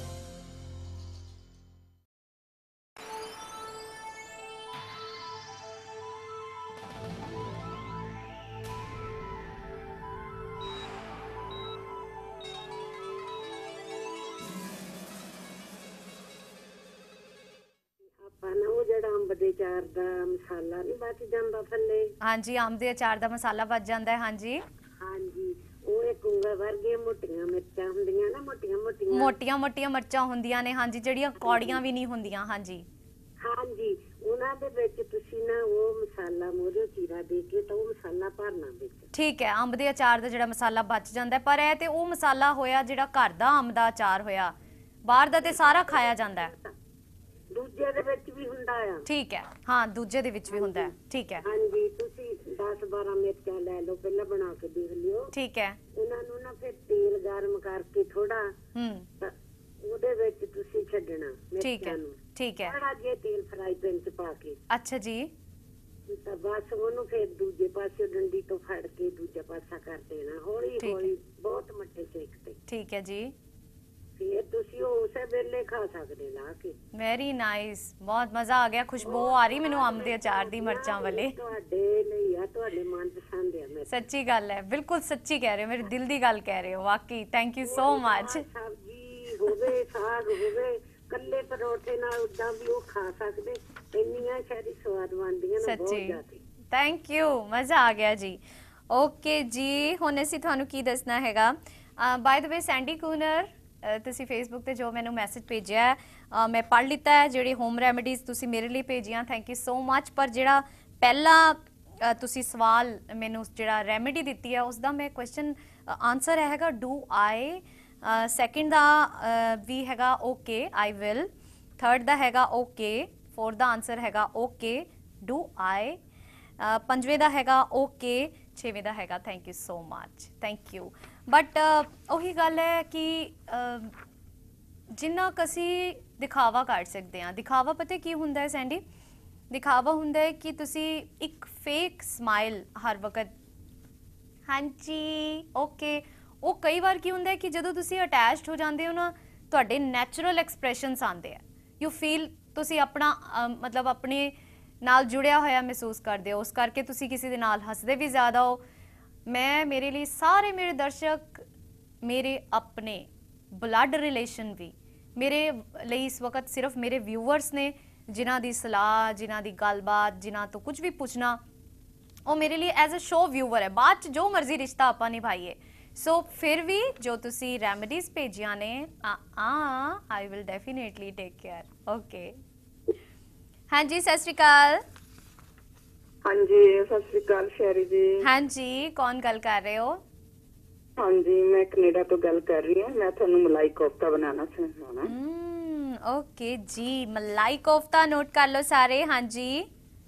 ਅਚਾਰ ਦਾ ਮਸਾਲਾ ਨਹੀਂ ਬਚ ਜਾਂਦਾ ਥੱਲੇ। ਹਾਂਜੀ, ਅੰਬ ਦੇ ਅਚਾਰ ਦਾ ਮਸਾਲਾ ਬਚ ਜਾਂਦਾ ਹੈ। ਹਾਂਜੀ ਹਾਂਜੀ, ਉਹ ਇੱਕ ਉਂਗਲ ਵਰਗੀਆਂ ਮੋਟੀਆਂ ਮਿਰਚਾਂ ਹੁੰਦੀਆਂ ਨਾ, ਮੋਟੀਆਂ ਮੋਟੀਆਂ ਮੋਟੀਆਂ ਮੋਟੀਆਂ ਮਿਰਚਾਂ ਹੁੰਦੀਆਂ ਨੇ। ਹਾਂਜੀ, ਜਿਹੜੀਆਂ ਕੌੜੀਆਂ ਵੀ ਨਹੀਂ ਹੁੰਦੀਆਂ। ਹਾਂਜੀ ਹਾਂਜੀ, ਉਹਨਾਂ ਦੇ ਵਿੱਚ ਤੁਸੀਂ ਨਾ ਉਹ ਮਸਾਲਾ ਗ੍ਰਾਮ ਉਹਦੇ ਚੀਰਾ ਦੇ ਕੇ ਤਾਂ ਉਹ ਮਸਾਲਾ ਭਰਨਾ ਵਿੱਚ। ਠੀਕ ਹੈ, ਅੰਬ ਦੇ ਅਚਾਰ ਦਾ ਜਿਹੜਾ ਮਸਾਲਾ ਬਚ ਜਾਂਦਾ ਹੈ, ਪਰ ਇਹ ਤੇ ਉਹ ਮਸਾਲਾ ਹੋਇਆ ਜਿਹੜਾ ਘਰ ਦਾ ਅੰਬ ਦਾ ਅਚਾਰ ਹੋਇਆ, ਬਾਹਰ ਦਾ ਤੇ ਸਾਰਾ ਖਾਇਆ ਜਾਂਦਾ ਹੈ। ਦੂਜੇ ਦੇ ਵਿੱਚ ਵੀ ਹੁੰਦਾ ਆ। ਠੀਕ ਹੈ, ਹਾਂ ਦੂਜੇ ਦੇ ਵਿੱਚ ਵੀ ਹੁੰਦਾ ਹੈ। ਠੀਕ ਹੈ ਹਾਂਜੀ, ਤੁਸੀਂ ਦਸ ਬਾਰਾਂ ਮਿਰਚਾਂ ਲੈ ਲਓ, ਪਹਿਲਾਂ ਬਣਾ ਕੇ ਦੇਖ ਲਿਓ। ਠੀਕ ਹੈ, ਉਹਨਾਂ ਨੂੰ ਨਾ ਫਿਰ ਤੇਲ ਗਰਮ ਕਰਕੇ ਥੋੜਾ ਹੂੰ ਉਹਦੇ ਵਿੱਚ ਤੁਸੀਂ ਛੱਡਣਾ ਮਿਰਚਾਂ ਨੂੰ। ਠੀਕ ਹੈ, ਥੋੜਾ ਜਿਹਾ ਤੇਲ ਫਰਾਈ ਪੈਨ ਚ ਪਾ ਕੇ। ਅੱਛਾ ਜੀ। ਤਾਂ ਬਸ ਉਹਨੂੰ ਫਿਰ ਦੂਜੇ ਪਾਸੇ ਡੰਡੀ ਤੋਂ ਫੜ ਕੇ ਦੂਜਾ ਪਾਸਾ ਕਰ ਦੇਣਾ, ਹੌਲੀ ਹੌਲੀ ਬਹੁਤ ਮੱਠੇ ਸੇਕ ਤੇ। ਠੀਕ ਹੈ ਜੀ। ਫਿਰ ਤੁਸੀਂ ਉਹ ਉਸੇ ਵੇਲੇ ਖਾ ਸਕਦੇ ਲਾ ਕੇ। ਵੈਰੀ ਨਾਈਸ, ਬਹੁਤ ਮਜ਼ਾ ਆ ਗਿਆ, ਖੁਸ਼ਬੂ ਆ ਰਹੀ ਮੈਨੂੰ ਅੰਬ ਦੇ ਅਚਾਰ ਦੀ, ਮਿਰਚਾਂ ਵਾਲੇ। ਤੁਹਾਡੇ ਲਈ ਆ, ਤੁਹਾਡੇ ਮਨ ਪਸੰਦ ਆ। ਮੈਂ ਸੱਚੀ ਗੱਲ ਹੈ, ਬਿਲਕੁਲ ਸੱਚੀ ਕਹਿ ਰਹੇ ਹੋ, ਮੇਰੇ ਦਿਲ ਦੀ ਗੱਲ ਕਹਿ ਰਹੇ ਹੋ, ਵਾਕਈ ਥੈਂਕ ਯੂ ਸੋ ਮਚ। ਸਬਜ਼ੀ ਹੋਵੇ, ਸਾਗ ਹੋਵੇ, ਕੱਲੇ ਪਰੌਠੇ ਨਾਲ ਉਦਾਂ ਵੀ ਉਹ ਖਾ ਸਕਦੇ, ਇੰਨੀਆਂ ਸਾਰੀ ਸਵਾਦ ਬਣਦੀਆਂ ਨੇ, ਬਹੁਤ ਜ਼ਿਆਦਾ। ਥੈਂਕ ਯੂ, ਮਜ਼ਾ ਆ ਗਿਆ ਜੀ। ਓਕੇ ਜੀ, ਹੁਣ ਅਸੀਂ ਤੁਹਾਨੂੰ ਕੀ ਦੱਸਣਾ ਹੈਗਾ। By the way Sandy Kooner, ਤੁਸੀਂ ਫੇਸਬੁੱਕ ਤੇ ਜੋ ਮੈਨੂੰ ਮੈਸੇਜ ਭੇਜਿਆ ਹੈ ਮੈਂ ਪੜ੍ਹ ਲਿੱਤਾ ਹੈ, ਜਿਹੜੀ ਹੋਮ ਰੈਮੇਡੀਜ਼ ਤੁਸੀਂ ਮੇਰੇ ਲਈ ਭੇਜੀਆਂ, ਥੈਂਕ ਯੂ ਸੋ ਮਚ। ਪਰ ਜਿਹੜਾ ਪਹਿਲਾ ਤੁਸੀਂ ਸਵਾਲ ਮੈਨੂੰ ਜਿਹੜਾ ਰੈਮੇਡੀ ਦਿੱਤੀ ਹੈ ਉਸ ਦਾ ਮੈਂ ਕੁਐਸਚਨ ਆਨਸਰ ਹੈਗਾ ਡੂ ਆਈ, ਸੈਕਿੰਡ ਦਾ ਵੀ ਹੈਗਾ ਓਕੇ ਆਈ ਵਿਲ, ਥਰਡ ਦਾ ਹੈਗਾ ਓਕੇ, ਫੋਰਥ ਦਾ ਆਨਸਰ ਹੈਗਾ ਓਕੇ ਡੂ ਆਈ, ਪੰਜਵੇਂ ਦਾ ਹੈਗਾ ਓਕੇ, ਛੇਵੇਂ ਦਾ ਹੈਗਾ thank you so much, thank you. But ਉਹੀ ਗੱਲ ਹੈ ਕਿ ਜਿੰਨਾ ਕੁ ਅਸੀਂ ਦਿਖਾਵਾ ਕਰ ਸਕਦੇ ਹਾਂ, ਦਿਖਾਵਾ ਪਤਾ ਕੀ ਹੁੰਦਾ ਹੈ ਸੈਂਡੀ, ਦਿਖਾਵਾ ਹੁੰਦਾ ਹੈ ਕਿ ਤੁਸੀਂ ਇੱਕ ਫੇਕ ਸਮਾਈਲ ਹਰ ਵਕਤ, ਹਾਂਜੀ ਓਕੇ, ਉਹ ਕਈ ਵਾਰ ਕੀ ਹੁੰਦਾ ਹੈ ਕਿ ਜਦੋਂ ਤੁਸੀਂ ਅਟੈਚਡ ਹੋ ਜਾਂਦੇ ਹੋ ਨਾ, ਤੁਹਾਡੇ ਨੈਚੁਰਲ ਐਕਸਪ੍ਰੈਸ਼ਨਸ ਆਉਂਦੇ ਆ, ਯੂ ਫੀਲ ਤੁਸੀਂ ਆਪਣਾ ਮਤਲਬ ਆਪਣੇ ਨਾਲ ਜੁੜਿਆ ਹੋਇਆ ਮਹਿਸੂਸ ਕਰਦੇ ਹੋ, ਉਸ ਕਰਕੇ ਤੁਸੀਂ ਕਿਸੇ ਦੇ ਨਾਲ ਹੱਸਦੇ ਵੀ ਜ਼ਿਆਦਾ ਹੋ। ਮੈਂ ਮੇਰੇ ਲਈ ਸਾਰੇ ਮੇਰੇ ਦਰਸ਼ਕ ਮੇਰੇ ਆਪਣੇ ਬਲੱਡ ਰਿਲੇਸ਼ਨ ਵੀ ਮੇਰੇ ਲਈ ਇਸ ਵਕਤ ਸਿਰਫ ਮੇਰੇ ਵਿਊਅਰਸ ਨੇ, ਜਿਨ੍ਹਾਂ ਦੀ ਸਲਾਹ, ਜਿਨ੍ਹਾਂ ਦੀ ਗੱਲਬਾਤ, ਜਿਨ੍ਹਾਂ ਤੋਂ ਕੁਝ ਵੀ ਪੁੱਛਣਾ, ਉਹ ਮੇਰੇ ਲਈ ਐਜ਼ ਅ ਸ਼ੋ ਵਿਊਅਰ ਹੈ। ਬਾਅਦ 'ਚ ਜੋ ਮਰਜ਼ੀ ਰਿਸ਼ਤਾ ਆਪਾਂ ਨਿਭਾਈਏ, ਸੋ ਫਿਰ ਵੀ ਜੋ ਤੁਸੀਂ ਰੈਮੇਡੀਜ਼ ਭੇਜੀਆਂ ਨੇ, ah I will definitely take care. Okay, ਹਾਂਜੀ ਸਤਿ ਸ਼੍ਰੀ ਅਕਾਲ। ਹਾਂਜੀ ਸਤਿ ਸ਼੍ਰੀ ਅਕਾਲ ਸ਼ੈਰੀ ਜੀ। ਹਾਂਜੀ, ਕੌਣ ਗੱਲ ਕਰ ਰਹੇ ਹੋ? ਹਾਂਜੀ ਮੈਂ ਕੈਨੇਡਾ ਤੋਂ ਗੱਲ ਕਰ ਰਹੀ ਹਾਂ, ਮੈਂ ਤੁਹਾਨੂੰ ਮਲਾਈ ਕੋਫਤਾ ਬਣਾਉਣਾ ਸਿਖਾਉਣਾ। ਹਮ ਓਕੇ ਜੀ, ਮਲਾਈ ਕੋਫਤਾ ਨੋਟ ਕਰ ਲਓ ਸਾਰੇ। ਹਾਂਜੀ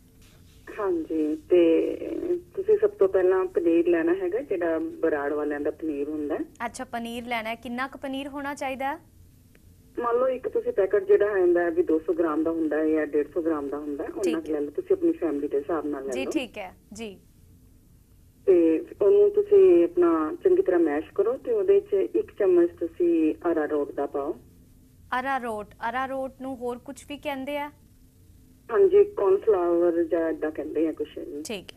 ਹਾਂਜੀ, ਤੇ ਤੁਸੀਂ ਸਭ ਤੋਂ ਪਹਿਲਾਂ ਪਨੀਰ ਲੈਣਾ ਹੈਗਾ, ਜਿਹੜਾ ਬਰਾੜ ਵਾਲਿਆਂ ਦਾ ਪਨੀਰ ਹੁੰਦਾ। ਅੱਛਾ, ਪਨੀਰ ਲੈਣਾ ਹੈ, ਕਿੰਨਾ ਕੁ ਪਨੀਰ ਹੋਣਾ ਚਾਹੀਦਾ? ਮੰਨ ਲਓ ਇੱਕ ਤੁਸੀਂ ਪੈਕਟ ਜਿਹੜਾ ਹੁੰਦਾ ਵੀ ਦੋ ਸੌ ਗ੍ਰਾਮ ਦਾ ਹੁੰਦਾ ਹੈ ਜਾਂ ਡੇਢ ਸੌ ਗ੍ਰਾਮ ਦਾ ਹੁੰਦਾ, ਉਹਨਾਂ ਲੈ ਲਓ ਤੁਸੀਂ, ਆਪਣੀ ਫੈਮਿਲੀ ਦੇ ਹਿਸਾਬ ਨਾਲ ਲੈ ਲਓ। ਜੀ ਠੀਕ ਹੈ ਜੀ। ਤੇ ਉਹਨੂੰ ਤੁਸੀਂ ਆਪਣਾ ਚੰਗੀ ਤਰ੍ਹਾਂ ਮੈਸ਼ ਕਰੋ, ਤੇ ਉਹਦੇ 'ਚ ਇੱਕ ਚਮਚ ਤੁਸੀਂ ਅਰਾਰੋਟ ਦਾ ਪਾਓ। ਅਰਾਰੋਟ, ਅਰਾਰੋਟ ਨੂੰ ਹੋਰ ਕੁਝ ਵੀ ਕਹਿੰਦੇ ਆ? ਹਾਂਜੀ, ਕੌਰਨਫਲਾਵਰ ਜਾਂ ਏਦਾਂ ਕਹਿੰਦੇ ਆ ਕੁਛ। ਠੀਕ ਹੈ।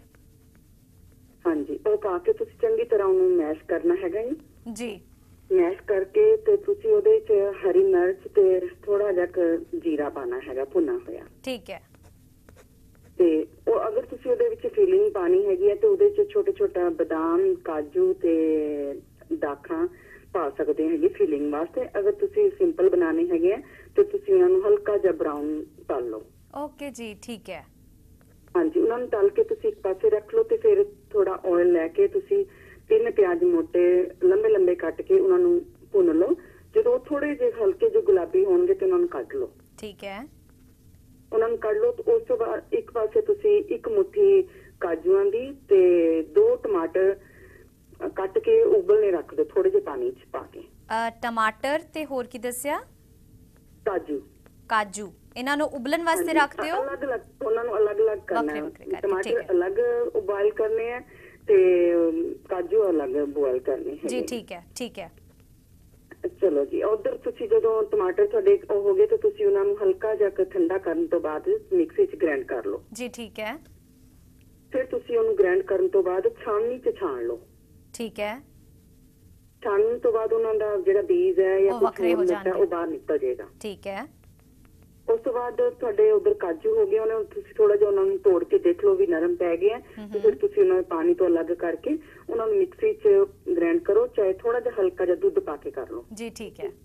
ਹਾਂਜੀ, ਉਹ ਪਾ ਕੇ ਤੁਸੀਂ ਚੰਗੀ ਤਰ੍ਹਾਂ ਉਹਨੂੰ ਮੈਸ਼ ਕਰਨਾ ਹੈਗਾ ਜੀ। ਮੈਸ਼ ਕਰਕੇ ਤੇ ਤੁਸੀਂ ਉਹਦੇ 'ਚ ਹਰੀ ਮਿਰਚ ਤੇ ਥੋੜਾ ਜਿਹਾ ਜੀਰਾ ਪਾਣਾ ਹੈਗਾ ਭੁੰਨਾ ਹੋਇਆ। ਠੀਕ ਹੈ। ਤੇ ਉਹ ਅਗਰ ਤੁਸੀਂ ਉਹਦੇ ਵਿੱਚ ਫੀਲਿੰਗ ਪਾਣੀ ਹੈਗੀ ਹੈ ਤੇ ਉਹਦੇ 'ਚ ਛੋਟੇ ਛੋਟਾ ਬਦਾਮ, ਕਾਜੂ ਤੇ ਦਾਖਾਂ ਪਾ ਸਕਦੇ ਹੈਗੇ ਫੀਲਿੰਗ ਵਾਸਤੇ। ਅਗਰ ਤੁਸੀਂ ਸਿੰਪਲ ਬਣਾਣੇ ਹੈਗੇ ਆ ਤੇ ਤੁਸੀਂ ਉਹਨਾਂ ਨੂੰ ਹਲਕਾ ਜਿਹਾ ਬਰਾਊਨ ਤਲ ਲਓ। ਓਕੇ ਜੀ, ਠੀਕ ਹੈ। ਹਾਂਜੀ, ਉਹਨਾਂ ਨੂੰ ਤਲ ਕੇ ਤੁਸੀਂ ਇੱਕ ਪਾਸੇ ਰੱਖ ਲਓ, ਤੇ ਫਿਰ ਥੋੜਾ ਆਇਲ ਲੈ ਕੇ ਤੁਸੀਂ ਤਿੰਨ ਪਿਆਜ਼ ਮੋਟੇ ਲੰਬੇ ਲੰਬੇ ਕੱਟ ਕੇ ਉਹਨਾਂ ਨੂੰ ਭੁੰਨ ਲਓ। ਜਦੋਂ ਥੋੜੇ ਜਿਹੇ ਹਲਕੇ ਜਿਹੇ ਗੁਲਾਬੀ ਹੋਣਗੇ ਤੇ ਉਹਨਾਂ ਨੂੰ ਕੱਢ ਲਓ। ਠੀਕ ਹੈ। ਉਹਨਾਂ ਨੂੰ ਕੱਢ ਲਓ, ਤੇ ਉਸ ਤੋਂ ਬਾਅਦ ਇੱਕ ਪਾਸੇ ਤੁਸੀਂ ਇੱਕ ਮੁੱਠੀ ਕਾਜੂਆਂ ਦੀ ਤੇ ਦੋ ਟਮਾਟਰ ਕੱਟ ਕੇ ਉਬਲਣੇ ਰੱਖ ਦਿਓ ਥੋੜੇ ਜਿਹੇ ਪਾਣੀ 'ਚ ਪਾ ਕੇ। ਟਮਾਟਰ ਤੇ ਹੋਰ ਕੀ ਦੱਸਿਆ? ਕਾਜੂ। ਕਾਜੂ, ਇਹਨਾਂ ਨੂੰ ਉਬਲਣ ਵਾਸਤੇ ਰੱਖ ਦਿਓ। ਅਲੱਗ ਅਲੱਗ ਉਹਨਾਂ ਨੂੰ ਅਲੱਗ ਅਲੱਗ ਕਰਨਾ ਹੈ। ਟਮਾਟਰ ਅਲੱਗ ਉਬਾਲ ਕਰਨੇ ਆ ਤੇ ਕਾਜੂ ਅਲੱਗ ਬੋਇਲ ਕਰਨੇ ਹੈ ਜੀ। ਠੀਕ ਹੈ, ਠੀਕ ਹੈ। ਚਲੋ ਜੀ, ਉਧਰ ਤੁਸੀਂ ਜਦੋਂ ਟਮਾਟਰ ਤੁਹਾਡੇ ਉਹ ਹੋ ਗਏ ਤਾਂ ਤੁਸੀਂ ਉਹਨਾਂ ਨੂੰ ਹਲਕਾ ਜਿਹਾ ਠੰਡਾ ਕਰਨ ਤੋਂ ਬਾਅਦ ਮਿਕਸੀ 'ਚ ਗ੍ਰਾਈਂਡ ਕਰ ਲਓ। ਜੀ ਠੀਕ ਹੈ। ਫਿਰ ਤੁਸੀਂ ਉਹਨੂੰ ਗ੍ਰਾਈਂਡ ਕਰਨ ਤੋਂ ਬਾਅਦ ਛਾਣਨੀ 'ਚ ਛਾਣ ਲਓ। ਠੀਕ ਹੈ। ਛਾਣਨ ਤੋਂ ਬਾਅਦ ਉਹਨਾਂ ਦਾ ਜਿਹੜਾ ਬੀਜ ਹੈ ਜਾਂ ਵੱਖਰੇ ਹੋ ਜਾਂਦੇ, ਉਹ ਬਾਹਰ ਨਿਕਲ ਜਾਏਗਾ। ਠੀਕ ਹੈ। ਉਸ ਤੋਂ ਬਾਅਦ ਤੁਹਾਡੇ ਉਧਰ ਕਾਜੂ ਹੋ ਗਏ, ਉਹਨਾਂ ਨੂੰ ਤੁਸੀਂ ਥੋੜਾ ਜਿਹਾ ਉਹਨਾਂ ਨੂੰ ਤੋੜ ਕੇ ਦੇਖ ਲਓ ਵੀ ਨਰਮ ਪੈ ਗਏ ਆ, ਤੇ ਫਿਰ ਤੁਸੀਂ ਉਹਨਾਂ ਨੂੰ ਪਾਣੀ ਤੋਂ ਅਲੱਗ ਕਰਕੇ ਉਹਨਾਂ ਨੂੰ ਮਿਕਸੀ 'ਚ ਗ੍ਰਾਈਂਡ ਕਰੋ, ਚਾਹੇ ਥੋੜਾ ਜਿਹਾ ਹਲਕਾ ਜਿਹਾ ਦੁੱਧ ਪਾ ਕੇ ਕਰ ਲਓ। ਜੀ ਠੀਕ ਹੈ।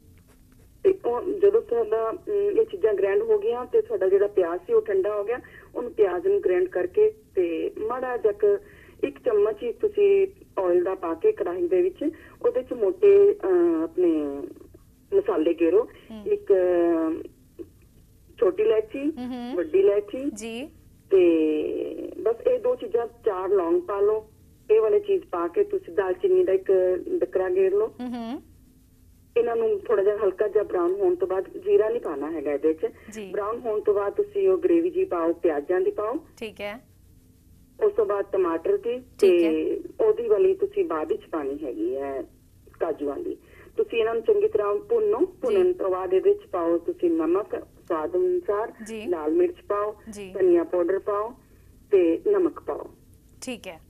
ਤੇ ਉਹ ਜਦੋਂ ਤੁਹਾਡਾ ਇਹ ਚੀਜ਼ਾਂ ਗ੍ਰਾਈਂਡ ਹੋ ਗਈਆਂ ਤੇ ਤੁਹਾਡਾ ਜਿਹੜਾ ਪਿਆਜ਼ ਸੀ ਉਹ ਠੰਡਾ ਹੋ ਗਿਆ, ਉਹਨੂੰ ਪਿਆਜ਼ ਨੂੰ ਗ੍ਰਾਈਂਡ ਕਰਕੇ ਤੇ ਮਾੜਾ ਜਿਹਾ ਕੁ ਇੱਕ ਚਮਚ ਹੀ ਤੁਸੀਂ ਆਇਲ ਦਾ ਪਾ ਕੇ ਕੜਾਹੀ ਦੇ ਵਿੱਚ ਉਹਦੇ ਚ ਮੋਟੇ ਅਹ, ਆਪਣੇ ਮਸਾਲੇ ਗੇਰੋ। ਇੱਕ ਛੋਟੀ ਇਲਾਇਚੀ, ਵੱਡੀ ਇਲਾਇਚੀ ਜੀ, ਤੇ ਬਸ ਇਹ ਦੋ ਚੀਜ਼ਾਂ, ਚਾਰ ਲੌਂਗ ਪਾ ਲਓ। ਇਹ ਵਾਲੀ ਚੀਜ਼ ਪਾ ਕੇ ਤੁਸੀਂ ਦਾਲਚੀਨੀ ਦਾ ਇੱਕ ਡੱਕਰਾ ਗੇਰ ਲਓ। ਇਹਨਾਂ ਨੂੰ ਥੋੜਾ ਜਿਹਾ ਹਲਕਾ ਜਿਹਾ ਬਰਾਊਨ ਹੋਣ ਤੋਂ ਬਾਅਦ, ਜੀਰਾ ਨਹੀਂ ਪਾਣਾ ਹੈਗਾ ਇਹਦੇ ਚ, ਬਰਾਊਨ ਹੋਣ ਤੋਂ ਬਾਅਦ ਤੁਸੀਂ ਉਹ ਗ੍ਰੇਵੀ ਜੀ ਪਾਓ, ਪਿਆਜ਼ਾਂ ਦੀ ਪਾਓ। ਠੀਕ ਹੈ। ਉਸ ਤੋਂ ਬਾਅਦ ਟਮਾਟਰ ਦੀ ਤੇ ਉਹਦੀ ਵਾਲੀ ਤੁਸੀਂ ਬਾਅਦ ਵਿੱਚ ਪਾਣੀ ਹੈਗੀ ਹੈ ਕਾਜੂਆਂ ਦੀ। ਤੁਸੀਂ ਇਹਨਾਂ ਨੂੰ ਚੰਗੀ ਤਰ੍ਹਾਂ ਭੁੰਨੋ। ਭੁੰਨਣ ਤੋਂ ਬਾਅਦ ਇਹਦੇ ਚ ਪਾਓ ਤੁਸੀਂ ਨਮਕ ਸਵਾਦ ਅਨੁਸਾਰ, ਲਾਲ ਮਿਰਚ ਪਾਓ, ਧਨੀਆ ਪਾਊਡਰ ਪਾਓ ਤੇ ਨਮਕ ਪਾਓ। ਠੀਕ ਹੈ।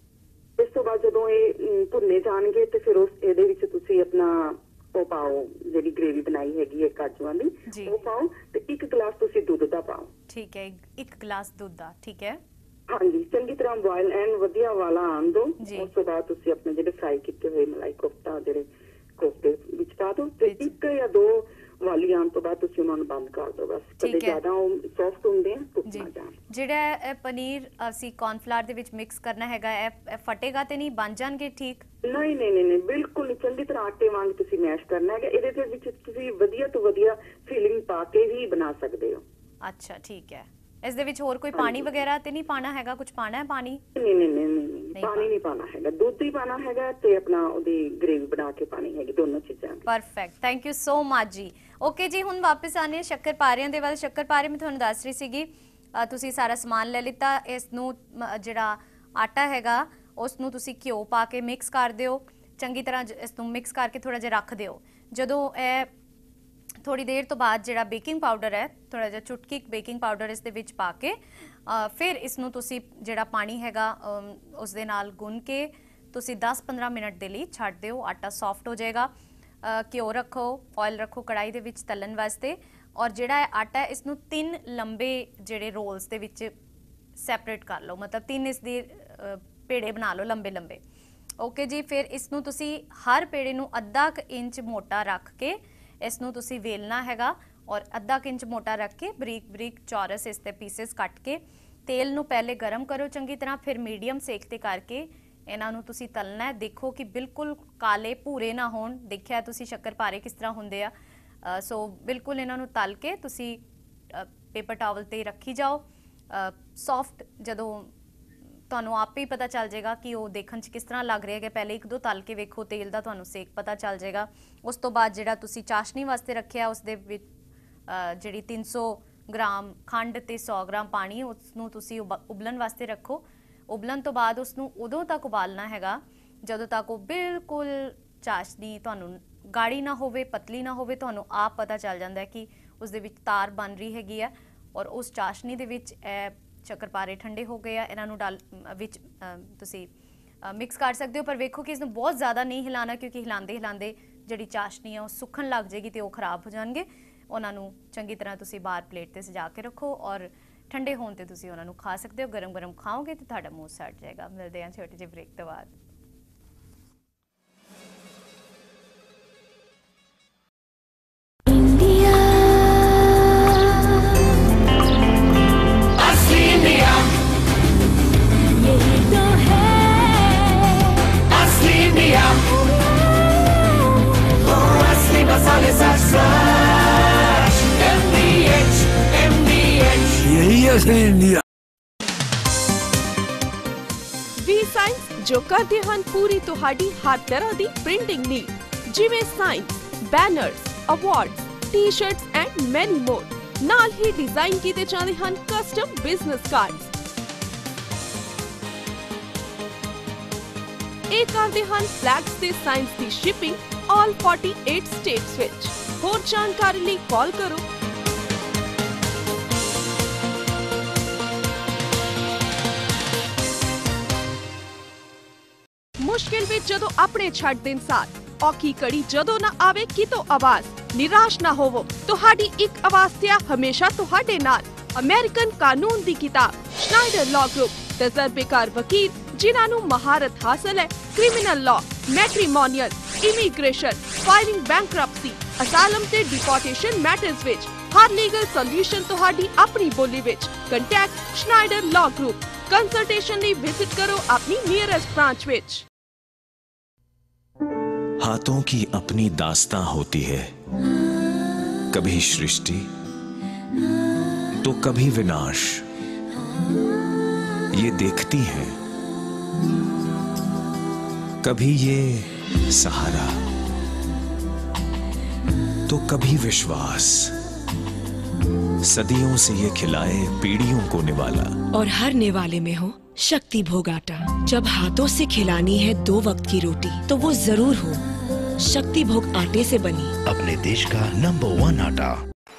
ਇਸ ਤੋਂ ਬਾਅਦ ਜਦੋਂ ਇਹ ਭੁੰਨੇ ਜਾਣਗੇ ਤੇ ਫਿਰ ਉਸ ਇਹਦੇ ਵਿੱਚ ਤੁਸੀਂ ਆਪਣਾ ਉਹ ਪਾਓ, ਜਿਹੜੀ ਗ੍ਰੇਵੀ ਬਣਾਈ ਹੈਗੀ ਹੈ ਕਾਜੂਆਂ ਦੀ, ਉਹ ਪਾਓ ਤੇ ਇੱਕ ਗਲਾਸ ਤੁਸੀਂ ਦੁੱਧ ਦਾ ਪਾਓ। ਠੀਕ ਹੈ, ਇੱਕ ਗਲਾਸ ਦੁੱਧ ਦਾ। ਠੀਕ ਹੈ। ਹਾਂਜੀ, ਚੰਗੀ ਤਰ੍ਹਾਂ ਬੋਇਲ ਐਂਡ ਵਧੀਆ ਵਾਲਾ ਆਉਣ ਦਿਓ। ਉਸ ਤੋਂ ਬਾਅਦ ਤੁਸੀਂ ਆਪਣੇ ਜਿਹੜੇ ਫਰਾਈ ਕੀਤੇ ਹੋਏ ਮਲਾਈ ਕੋਫਤਾ ਜਿਹੜੇ ਕੋਫਤੇ ਵਿੱਚ ਪਾ ਦਿਓ ਤੇ ਇੱਕ ਜਾਂ ਦੋ ਵਾਲੀ ਆਉਣ ਤੋਂ ਬਾਅਦ ਤੁਸੀਂ ਉਹਨਾਂ ਨੂੰ ਬੰਦ ਕਰ ਦਿਓ। ਬਸ ਕਦੇ ਜ਼ਿਆਦਾ ਉਹ ਸੌਫਟ ਹੁੰਦੇ ਆ, ਟੁੱਟ ਨਾ ਜਾਣ। ਜਿਹੜਾ ਇਹ ਪਨੀਰ ਅਸੀਂ ਕੌਰਨਫਲਾਵਰ ਦੇ ਵਿੱਚ ਮਿਕਸ ਕਰਨਾ ਹੈਗਾ, ਇਹ ਫਟੇਗਾ ਤੇ ਨਹੀਂ, ਬਣ ਜਾਣਗੇ ਠੀਕ? ਨਹੀਂ ਨਹੀਂ ਨਹੀਂ, ਬਿਲਕੁਲ ਨਹੀਂ। ਚੰਗੀ ਤਰ੍ਹਾਂ ਆਟੇ ਵਾਂਗ ਤੁਸੀਂ ਮੈਸ਼ ਕਰਨਾ ਹੈਗਾ। ਇਹਦੇ ਦੇ ਵਿੱਚ ਤੁਸੀਂ ਵਧੀਆ ਤੋਂ ਵਧੀਆ ਫੀਲਿੰਗ ਪਾ ਕੇ ਵੀ ਬਣਾ ਸਕਦੇ ਹੋ। ਅੱਛਾ, ਠੀਕ ਹੈ। ਇਸ ਦੇ ਵਿੱਚ ਹੋਰ ਕੋਈ ਪਾਣੀ ਵਗੈਰਾ ਤੇ ਨਹੀਂ ਪਾਣਾ ਹੈਗਾ? ਕੁਝ ਪਾਣਾ ਹੈ ਪਾਣੀ? ਨਹੀਂ ਨਹੀਂ ਨਹੀਂ ਨਹੀਂ, ਪਾਣੀ ਨਹੀਂ ਪਾਣਾ ਹੈਗਾ, ਦੁੱਧ ਹੀ ਪਾਣਾ ਹੈਗਾ ਤੇ ਆਪਣਾ ਉਹਦੀ ਗ੍ਰੇਵੀ ਬਣਾ ਕੇ ਪਾਣੀ ਹੈਗੀ, ਦੋਨੋਂ ਚੀਜ਼ਾਂ। Perfect, thank you so much ਜੀ। ਓਕੇ ਜੀ, ਹੁਣ ਵਾਪਸ ਆਨੇ ਸ਼ੱਕਰ ਪਾਰਿਆਂ ਦੇ ਵੱਲ। ਸ਼ੱਕਰ ਪਾਰੇ ਮੈਂ ਤੁਹਾਨੂੰ ਦੱਸ ਰਹੀ ਸੀਗੀ, ਤੁਸੀਂ ਸਾਰਾ ਸਮਾਨ ਲੈ ਲਿੱਤਾ। ਇਸ ਨੂੰ ਜਿਹੜਾ ਆਟਾ ਹੈਗਾ ਉਸ ਨੂੰ ਤੁਸੀਂ ਘਿਓ ਪਾ ਕੇ ਮਿਕਸ ਕਰ ਦਿਓ ਚੰਗੀ ਤਰ੍ਹਾਂ। ਇਸ ਨੂੰ ਮਿਕਸ ਕਰਕੇ ਥੋੜਾ ਜਿਹਾ ਰੱਖ ਦਿਓ। ਜਦੋਂ ਇਹ ਥੋੜੀ ਦੇਰ ਤੋਂ ਬਾਅਦ ਜਿਹੜਾ ਬੇਕਿੰਗ ਪਾਊਡਰ ਹੈ, ਥੋੜਾ ਜਿਹਾ ਚੁਟਕੀ ਬੇਕਿੰਗ ਪਾਊਡਰ ਇਸ ਦੇ ਵਿੱਚ ਪਾ ਕੇ ਫਿਰ ਇਸ ਨੂੰ ਤੁਸੀਂ ਜਿਹੜਾ ਪਾਣੀ ਹੈਗਾ ਉਸ ਦੇ ਨਾਲ ਗੁੰਨ ਕੇ ਤੁਸੀਂ ਦਸ ਪੰਦਰਾਂ ਮਿੰਟ ਦੇ ਲਈ ਛੱਡ ਦਿਓ। ਆਟਾ ਸੌਫਟ ਹੋ ਜਾਏਗਾ। ਘਿਓ ਰੱਖੋ, ਆਇਲ ਰੱਖੋ ਕੜਾਈ ਦੇ ਵਿੱਚ ਤਲਣ ਵਾਸਤੇ। ਔਰ ਜਿਹੜਾ ਆਟਾ ਇਸ ਨੂੰ ਤਿੰਨ ਲੰਬੇ ਜਿਹੜੇ ਰੋਲਸ ਦੇ ਵਿੱਚ ਸੈਪਰੇਟ ਕਰ ਲਓ, ਮਤਲਬ ਤਿੰਨ ਇਸ ਦੇ ਪੇੜੇ ਬਣਾ ਲਓ ਲੰਬੇ ਲੰਬੇ। ਓਕੇ ਜੀ, ਫਿਰ ਇਸ ਨੂੰ ਤੁਸੀਂ ਹਰ ਪੇੜੇ ਨੂੰ ਅੱਧਾ ਕੁ ਇੰਚ ਮੋਟਾ ਰੱਖ ਕੇ ਇਸ ਨੂੰ ਤੁਸੀਂ ਵੇਲਣਾ ਹੈਗਾ ਔਰ ਅੱਧਾ ਕੁ ਇੰਚ ਮੋਟਾ ਰੱਖ ਕੇ ਬਰੀਕ ਬਰੀਕ ਚੌਰਸ ਇਸ ਦੇ ਪੀਸਸ ਕੱਟ ਕੇ ਤੇਲ ਨੂੰ ਪਹਿਲੇ ਗਰਮ ਕਰੋ ਚੰਗੀ ਤਰ੍ਹਾਂ, ਫਿਰ ਮੀਡੀਅਮ ਸੇਕ ਤੇ ਕਰਕੇ ਇਹਨਾਂ ਨੂੰ ਤੁਸੀਂ ਤਲਣਾ ਹੈ। ਦੇਖੋ ਕਿ ਬਿਲਕੁਲ ਕਾਲੇ ਭੂਰੇ ਨਾ ਹੋਣ। ਦੇਖਿਆ ਤੁਸੀਂ ਸ਼ੱਕਰ ਪਾਰੇ ਕਿਸ ਤਰ੍ਹਾਂ ਹੁੰਦੇ ਆ। ਸੋ ਬਿਲਕੁਲ ਇਹਨਾਂ ਨੂੰ ਤਲ ਕੇ ਤੁਸੀਂ ਪੇਪਰ ਟਾਵਲ ਤੇ ਰੱਖੀ ਜਾਓ। ਸੌਫਟ ਜਦੋਂ ਤੁਹਾਨੂੰ ਆਪੇ ਹੀ ਪਤਾ ਚੱਲ ਜਾਏਗਾ ਕਿ ਉਹ ਦੇਖਣ 'ਚ ਕਿਸ ਤਰ੍ਹਾਂ ਲੱਗ ਰਿਹਾ ਹੈ। ਪਹਿਲੇ ਇੱਕ ਦੋ ਤਲ ਕੇ ਵੇਖੋ, ਤੇਲ ਦਾ ਤੁਹਾਨੂੰ ਸੇਕ ਪਤਾ ਚੱਲ ਜਾਏਗਾ। ਉਸ ਤੋਂ ਬਾਅਦ ਜਿਹੜਾ ਤੁਸੀਂ ਚਾਸ਼ਨੀ ਵਾਸਤੇ ਰੱਖਿਆ ਉਸ ਦੇ ਵਿੱਚ ਜਿਹੜੀ ਤਿੰਨ ਸੌ ਗ੍ਰਾਮ ਖੰਡ ਤੇ ਸੌ ਗ੍ਰਾਮ ਪਾਣੀ, ਉਸ ਨੂੰ ਤੁਸੀਂ ਉਬਲਣ ਵਾਸਤੇ ਰੱਖੋ। ਉਬਲਣ ਤੋਂ ਬਾਅਦ ਉਸ ਨੂੰ ਉਦੋਂ ਤੱਕ ਉਬਾਲਣਾ ਹੈਗਾ ਜਦੋਂ ਤੱਕ ਉਹ ਬਿਲਕੁਲ ਚਾਸ਼ਨੀ ਤੁਹਾਨੂੰ ਗਾੜੀ ਨਾ ਹੋਵੇ, ਪਤਲੀ ਨਾ ਹੋਵੇ। ਤੁਹਾਨੂੰ ਆਪ ਪਤਾ ਚੱਲ ਜਾਂਦਾ ਹੈ ਕਿ ਉਸ ਦੇ ਵਿੱਚ ਤਾਰ ਬਣ ਰਹੀ ਹੈਗੀ ਆ ਔਰ ਉਸ ਚਾਸ਼ਨੀ ਦੇ ਵਿੱਚ ਇਹ ਸ਼ੱਕਰਪਾਰੇ ਠੰਡੇ ਹੋ ਗਏ ਆ। ਇਹਨਾਂ ਨੂੰ ਡਾਲ ਵਿੱਚ ਤੁਸੀਂ ਮਿਕਸ ਕਰ ਸਕਦੇ ਹੋ, ਪਰ ਵੇਖੋ ਕਿ ਇਸ ਨੂੰ ਬਹੁਤ ਜ਼ਿਆਦਾ ਨਹੀਂ ਹਿਲਾਣਾ ਕਿਉਂਕਿ ਹਿਲਾਉਂਦੇ ਹਿਲਾਉਂਦੇ ਜਿਹੜੀ ਚਾਸ਼ਨੀ ਆ ਉਹ ਸੁੱਕਣ ਲੱਗ ਜਾਏਗੀ ਤੇ ਉਹ ਖਰਾਬ ਹੋ ਜਾਣਗੇ। ਉਹਨਾਂ ਨੂੰ ਚੰਗੀ ਤਰ੍ਹਾਂ ਤੁਸੀਂ ਬਾਹਰ ਪਲੇਟ ਤੇ ਸਜਾ ਕੇ ਰੱਖੋ ਔਰ ਠੰਡੇ ਹੋਣ ਤੇ ਤੁਸੀਂ ਉਹਨਾਂ ਨੂੰ ਖਾ ਸਕਦੇ ਹੋ। ਗਰਮ ਗਰਮ ਖਾਓਗੇ ਤੇ ਤੁਹਾਡਾ ਮੂੰਹ ਸੜ ਜਾਏਗਾ। ਮਿਲਦੇ ਹਾਂ ਛੋਟੇ ਜਿਹੇ ਬ੍ਰੇਕ ਤੋਂ ਬਾਅਦ। ਇੰਡੀਆ ਵੀ ਸਾਇੰਸ ਜੋ ਕਰਦੇ ਹਨ ਪੂਰੀ ਤੁਹਾਡੀ ਹਰ ਤਰ੍ਹਾਂ ਦੀ ਪ੍ਰਿੰਟਿੰਗ ਨੀਡ, ਜਿਵੇਂ signs banners, awards, T shirts and many more. ਨਾਲ ਹੀ ਡਿਜ਼ਾਈਨ ਕੀਤੇ ਜਾਂਦੇ ਹਨ ਕਸਟਮ ਬਿਜ਼ਨਸ ਕਾਰਡਸ। ਇਹ ਕਰਦੇ ਹਨ ਫਲੈਗਸ ਤੇ ਸਾਇੰਸ ਦੀ ਸ਼ਿਪਿੰਗ ਆਲ ਅਠਤਾਲੀ ਸਟੇਟਸ ਵਿੱਚ। ਹੋਰ ਜਾਣਕਾਰੀ ਲਈ ਕਾਲ ਕਰੋ ਮੁਸ਼ਕਿਲ ਵਿੱਚ ਜਦੋਂ ਆਪਣੇ ਛੱਡ ਦੇਣ ਸਾਰ, ਔਖੀ ਘੜੀ ਜਦੋਂ ਨਾ ਆਵੇ ਕਿਤੋਂ ਆਵਾਜ਼। ਨਿਰਾਸ਼ ਨਾ ਹੋਵੋ, ਤੁਹਾਡੀ ਇੱਕ ਆਵਾਜ਼ ਤੇ ਹਮੇਸ਼ਾ ਤੁਹਾਡੇ ਨਾਲ। ਅਮਰੀਕਨ ਕਾਨੂੰਨ ਦੀ ਕਿਤਾਬ ਸ਼ਨਾਈਡਰ ਲਾਅ ਗਰੁੱਪ, ਤਜਰਬੇਕਾਰ ਵਕੀਲ ਜਿਨ੍ਹਾਂ ਨੂੰ ਮਹਾਰਤ ਹਾਸਲ ਹੈ criminal law, matrimonial, immigration, filing bankruptcy, asylum ਤੇ ਡਿਪੋਰਟੇਸ਼ਨ ਮੈਟਰਸ ਵਿੱਚ। हर लीगल सॉल्यूशन तुहाडी अपनी बोली विच। Contact Schneider law group. Consultation ਲਈ विजिट करो अपनी नियरेस्ट ब्रांच विच। हाथों की अपनी दास्तां होती है, कभी सृष्टि तो कभी विनाश। ये देखती हैं, कभी ये सहारा तो कभी विश्वास। सदियों से ये खिलाए पीढ़ियों को निवाला, और हर निवाले में हो शक्ति भोग आटा। जब हाथों से खिलानी है दो वक्त की रोटी तो वो जरूर हो शक्ति भोग आटे से बनी। अपने देश का नंबर वन आटा।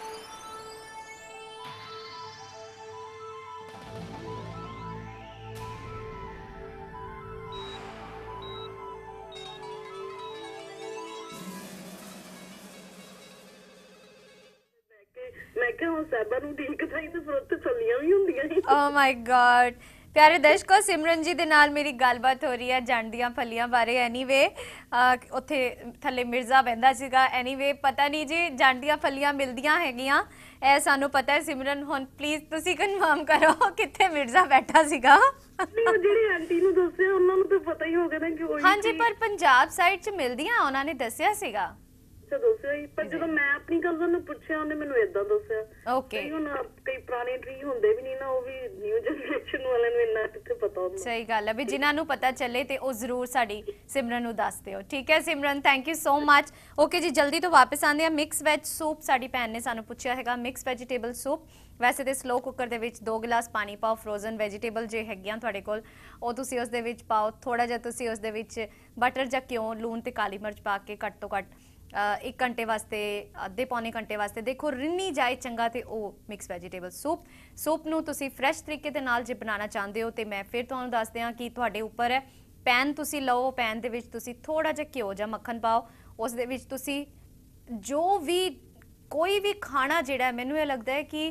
Oh my God, प्यारे दर्शकों, सिमरन जी दे नाल मेरी गलबात हो रही है जंडियां फलियां बारे। एनीवे उत्थे थले मिर्जा बहंदा सीगा। एनीवे पता नहीं जी जंडियां फलियां मिलदियां हैगियां, ए सानू पता है। सिमरन हुण प्लीज तुसी कन्फर्म करो कित्थे मिर्जा बैठा सीगा। नहीं वो जेड़ी आंटी नु दस्सिया उन्हां नु तो पता ही होगा ना कि ओही। हां जी, पर पंजाब साइड च मिलदियां, उन्हां ने दस्सिया सीगा। दस्सिया ही, पर ਜਦੋਂ ਮੈਂ ਆਪਣੀ ਕਜ਼ਨ ਨੂੰ ਪੁੱਛਿਆ ਉਹਨੇ ਮੈਨੂੰ ਇਦਾਂ ਦੱਸਿਆ। ਓਕੇ, ਹੁਣ ਕਈ ਪੁਰਾਣੇ ਟਰੀ ਹੁੰਦੇ ਵੀ ਨਹੀਂ ਨਾ, ਉਹ ਵੀ ਨਿਊ ਜਨਰੇਸ਼ਨ ਵਾਲਿਆਂ ਨੂੰ ਇੰਨਾ ਕਿੱਥੇ ਪਤਾ ਹੁੰਦਾ। ਸਹੀ ਗੱਲ ਹੈ ਵੀ ਜਿਨ੍ਹਾਂ ਨੂੰ ਪਤਾ ਚੱਲੇ ਤੇ ਉਹ ਜ਼ਰੂਰ ਸਾਡੀ ਸਿਮਰਨ ਨੂੰ ਦੱਸ ਦਿਓ। ਠੀਕ ਹੈ Simran, thank you so much. Okay ਜੀ, ਜਲਦੀ ਤੋਂ ਵਾਪਸ ਆਉਂਦੇ ਆ। ਮਿਕਸ ਵੈਜ ਸੂਪ ਸਾਡੀ ਭੈਣ ਨੇ ਸਾਨੂੰ ਪੁੱਛਿਆ ਹੈਗਾ। ਮਿਕਸ ਵੈਜੀਟੇਬਲ ਸੂਪ ਵੈਸੇ ਤੇ ਸਲੋ ਕੁੱਕਰ ਦੇ ਵਿੱਚ ਦੋ ਗਿਲਾਸ ਪਾਣੀ ਪਾਓ। ਫਰੋਜ਼ਨ ਵੈਜੀਟੇਬਲ ਜੇ ਹੈਗੀਆਂ ਤੁਹਾਡੇ ਕੋਲ ਉਹ ਤੁਸੀਂ ਉਸ ਦੇ ਵਿੱਚ ਪਾਓ। ਥੋੜਾ ਜਿਹਾ ਤੁਸੀਂ ਉਸ ਦੇ ਵਿੱਚ ਬਟਰ ਜਾਂ ਘਿਓ, ਲੂਣ ਤੇ ਕਾਲੀ ਮਿਰਚ ਪਾ ਕੇ ਘੱਟ ਤੋਂ ਘੱਟ एक घंटे वास्ते, अद्धे पौने घंटे वास्ते देखो रिन्नी जाए चंगा तो वो मिक्स वैजीटेबल सूप। सूप नूं तुसी फ्रैश तरीके दे नाल जे बनाना चाहते हो तो मैं फिर तुहानूं दस दियां कि तुहाडे उपर है। पैन तुसी लो, पैन दे विच तुसी थोड़ा जिहा घिओ जां मक्खन पाओ। उस दे विच तुसी जो भी कोई भी खाना जिहड़ा मैनूं ये लगदा है कि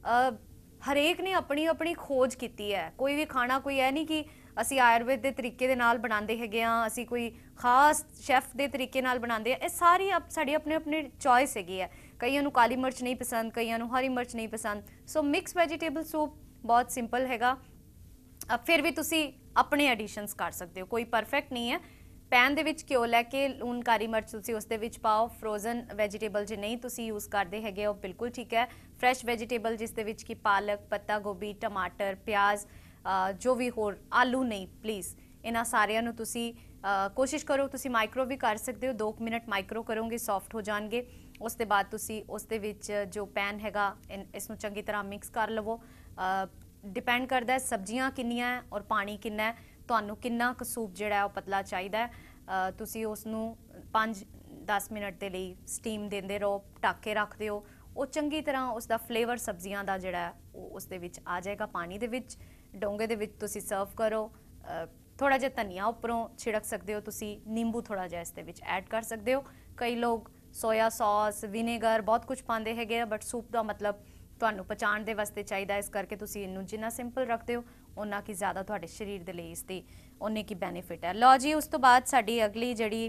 हरेक ने अपनी अपनी खोज कीती है। कोई भी खाना कोई है नहीं कि ਅਸੀਂ ਆਯੁਰਵੇਦ ਦੇ ਤਰੀਕੇ ਦੇ ਨਾਲ ਬਣਾਉਂਦੇ ਹੈਗੇ ਆ, ਅਸੀਂ ਕੋਈ ਖਾਸ ਸ਼ੈਫ ਦੇ ਤਰੀਕੇ ਨਾਲ ਬਣਾਉਂਦੇ ਆ। ਇਹ ਸਾਰੀ ਸਾਡੀ ਆਪਣੇ ਆਪਣੇ ਚੋਇਸ ਹੈਗੀ ਹੈ। ਕਈਆਂ ਨੂੰ ਕਾਲੀ ਮਿਰਚ ਨਹੀਂ ਪਸੰਦ, ਕਈਆਂ ਨੂੰ ਹਰੀ ਮਿਰਚ ਨਹੀਂ ਪਸੰਦ। ਸੋ ਮਿਕਸ ਵੈਜੀਟੇਬਲ ਸੂਪ ਬਹੁਤ ਸਿੰਪਲ ਹੈਗਾ। ਫਿਰ ਵੀ ਤੁਸੀਂ ਆਪਣੇ ਐਡੀਸ਼ਨਸ ਕਰ ਸਕਦੇ ਹੋ, ਕੋਈ ਪਰਫੈਕਟ ਨਹੀਂ ਹੈ। ਪੈਨ ਦੇ ਵਿੱਚ ਘਿਓ ਲੈ ਕੇ ਲੂਣ ਕਾਲੀ ਮਿਰਚ ਤੁਸੀਂ ਉਸ ਦੇ ਵਿੱਚ ਪਾਓ। ਫਰੋਜ਼ਨ ਵੈਜੀਟੇਬਲ ਜੇ ਨਹੀਂ ਤੁਸੀਂ ਯੂਜ਼ ਕਰਦੇ ਹੈਗੇ ਉਹ ਬਿਲਕੁਲ ਠੀਕ ਹੈ। ਫਰੈਸ਼ ਵੈਜੀਟੇਬਲ ਜਿਸ ਦੇ ਵਿੱਚ ਕਿ ਪਾਲਕ, ਪੱਤਾ ਗੋਭੀ, ਟਮਾਟਰ, ਪਿਆਜ਼, जो भी होर आलू नहीं, प्लीज़ इन्हां सारियां नूं तुसी कोशिश करो तुसी माइक्रो भी कर सकते हो। दो मिनट माइक्रो करोगे सॉफ्ट हो जाएंगे। उस दे बाद तुसी उस दे विच जो पैन हैगा इसनूं चंगी तरह मिक्स कर लवो। डिपेंड करता है सब्जियां किन्नियां है और पानी किन्ना है, तुहानूं किन्ना क सूप जिहड़ा है वो पतला चाहिदा है। तुसी उसनूं पाँच दस मिनट दे लई स्टीम देंदे रहो, ढक के रख दिओ। वो चंगी तरह उसका फ्लेवर सब्जियां दा जिहड़ा है उस दे विच आ जाएगा। पानी दे विच डोंगे दे विच तुसी सर्व करो। थोड़ा जिहा धनिया उपरों छिड़क सकते हो, तुसी नींबू थोड़ा जिहा इस दे विच ऐड कर सकते हो। कई लोग सोया सॉस, विनेगर बहुत कुछ पाते हैं, बट सूप का मतलब तुहानूं पचाण दे वास्ते चाहिदा। इस करके तुसी इनूं जिन्ना सिंपल रखते हो उन्ना की ज़्यादा तुहाडे शरीर दे लई इसदी उन्नी की बेनीफिट है। लो जी, उस तो बाद साडी अगली जिहड़ी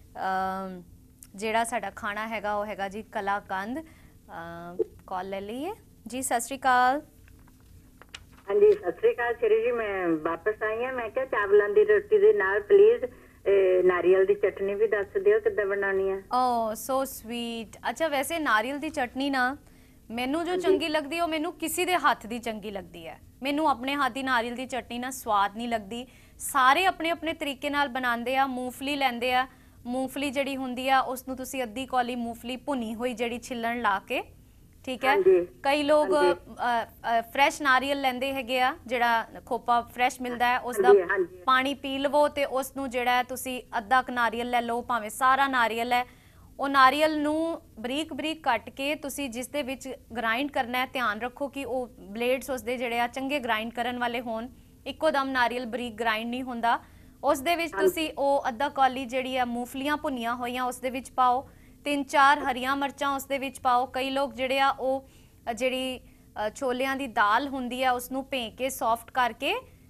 जिहड़ा साडा खाना हैगा वो हैगा जी कलाकंद। कॉल ले लीए जी। सत श्री अकाल। हाँ जी, सत श्री अकाल श्री जी, मैं वापस आई हाँ। मैं क्या चावलों की रोटी दे नाल प्लीज नारियल की चटनी भी दस दियो किद्दां बनानी है। Oh so sweet. अच्छा, वैसे नारियल की चटनी ना मैनू जो चंगी लगती है वो मैनू किसी दे हथ की चंगी लगती है। मैनू अपने हाथ की नारियल की चटनी ना स्वाद नहीं लगती। सारे अपने अपने तरीके नाल बनाते हैं। मूंगफली लेंदे आ, मूंगफली जिहड़ी हुंदी आ उसनूं तुसीं अद्धी कौली मूंगफली भुनी हुई जिहड़ी छिलण ला के, ठीक है। कई लोग फ्रैश नारियल लेंदे हैगे आ, जिहड़ा खोपा फ्रैश मिलदा है उसदा पानी पी लवो ते उसनूं जिहड़ा है तुसीं अद्धा क नारियल ले लो, भावें सारा नारियल है। ਉਹ ਨਾਰੀਅਲ ਨੂੰ ਬਰੀਕ ਬਰੀਕ ਕੱਟ ਕੇ ਤੁਸੀਂ ਜਿਸ ਦੇ ਵਿੱਚ ਗ੍ਰਾਈਂਡ ਕਰਨਾ ਹੈ, ਧਿਆਨ ਰੱਖੋ ਕਿ ਉਹ ਬਲੇਡਸ ਉਸਦੇ ਜਿਹੜੇ ਆ ਚੰਗੇ ਗ੍ਰਾਈਂਡ ਕਰਨ ਵਾਲੇ ਹੋਣ। ਇੱਕੋ ਦਮ ਨਾਰੀਅਲ ਬਰੀਕ ਗ੍ਰਾਈਂਡ ਨਹੀਂ ਹੁੰਦਾ। ਉਸ ਦੇ ਵਿੱਚ ਤੁਸੀਂ ਉਹ ਅੱਧਾ ਕੌਲੀ ਜਿਹੜੀ ਆ ਮੂੰਗਫਲੀਆਂ ਭੁੰਨੀਆਂ ਹੋਈਆਂ ਉਸ ਦੇ ਵਿੱਚ ਪਾਓ। ਤਿੰਨ ਚਾਰ ਹਰੀਆਂ ਮਿਰਚਾਂ ਉਸ ਦੇ ਵਿੱਚ ਪਾਓ। ਕਈ ਲੋਕ ਜਿਹੜੇ ਆ ਉਹ ਜਿਹੜੀ ਛੋਲਿਆਂ ਦੀ ਦਾਲ ਹੁੰਦੀ ਆ ਉਸ ਨੂੰ ਭੇਂ ਕੇ ਸੌਫਟ ਕਰਕੇ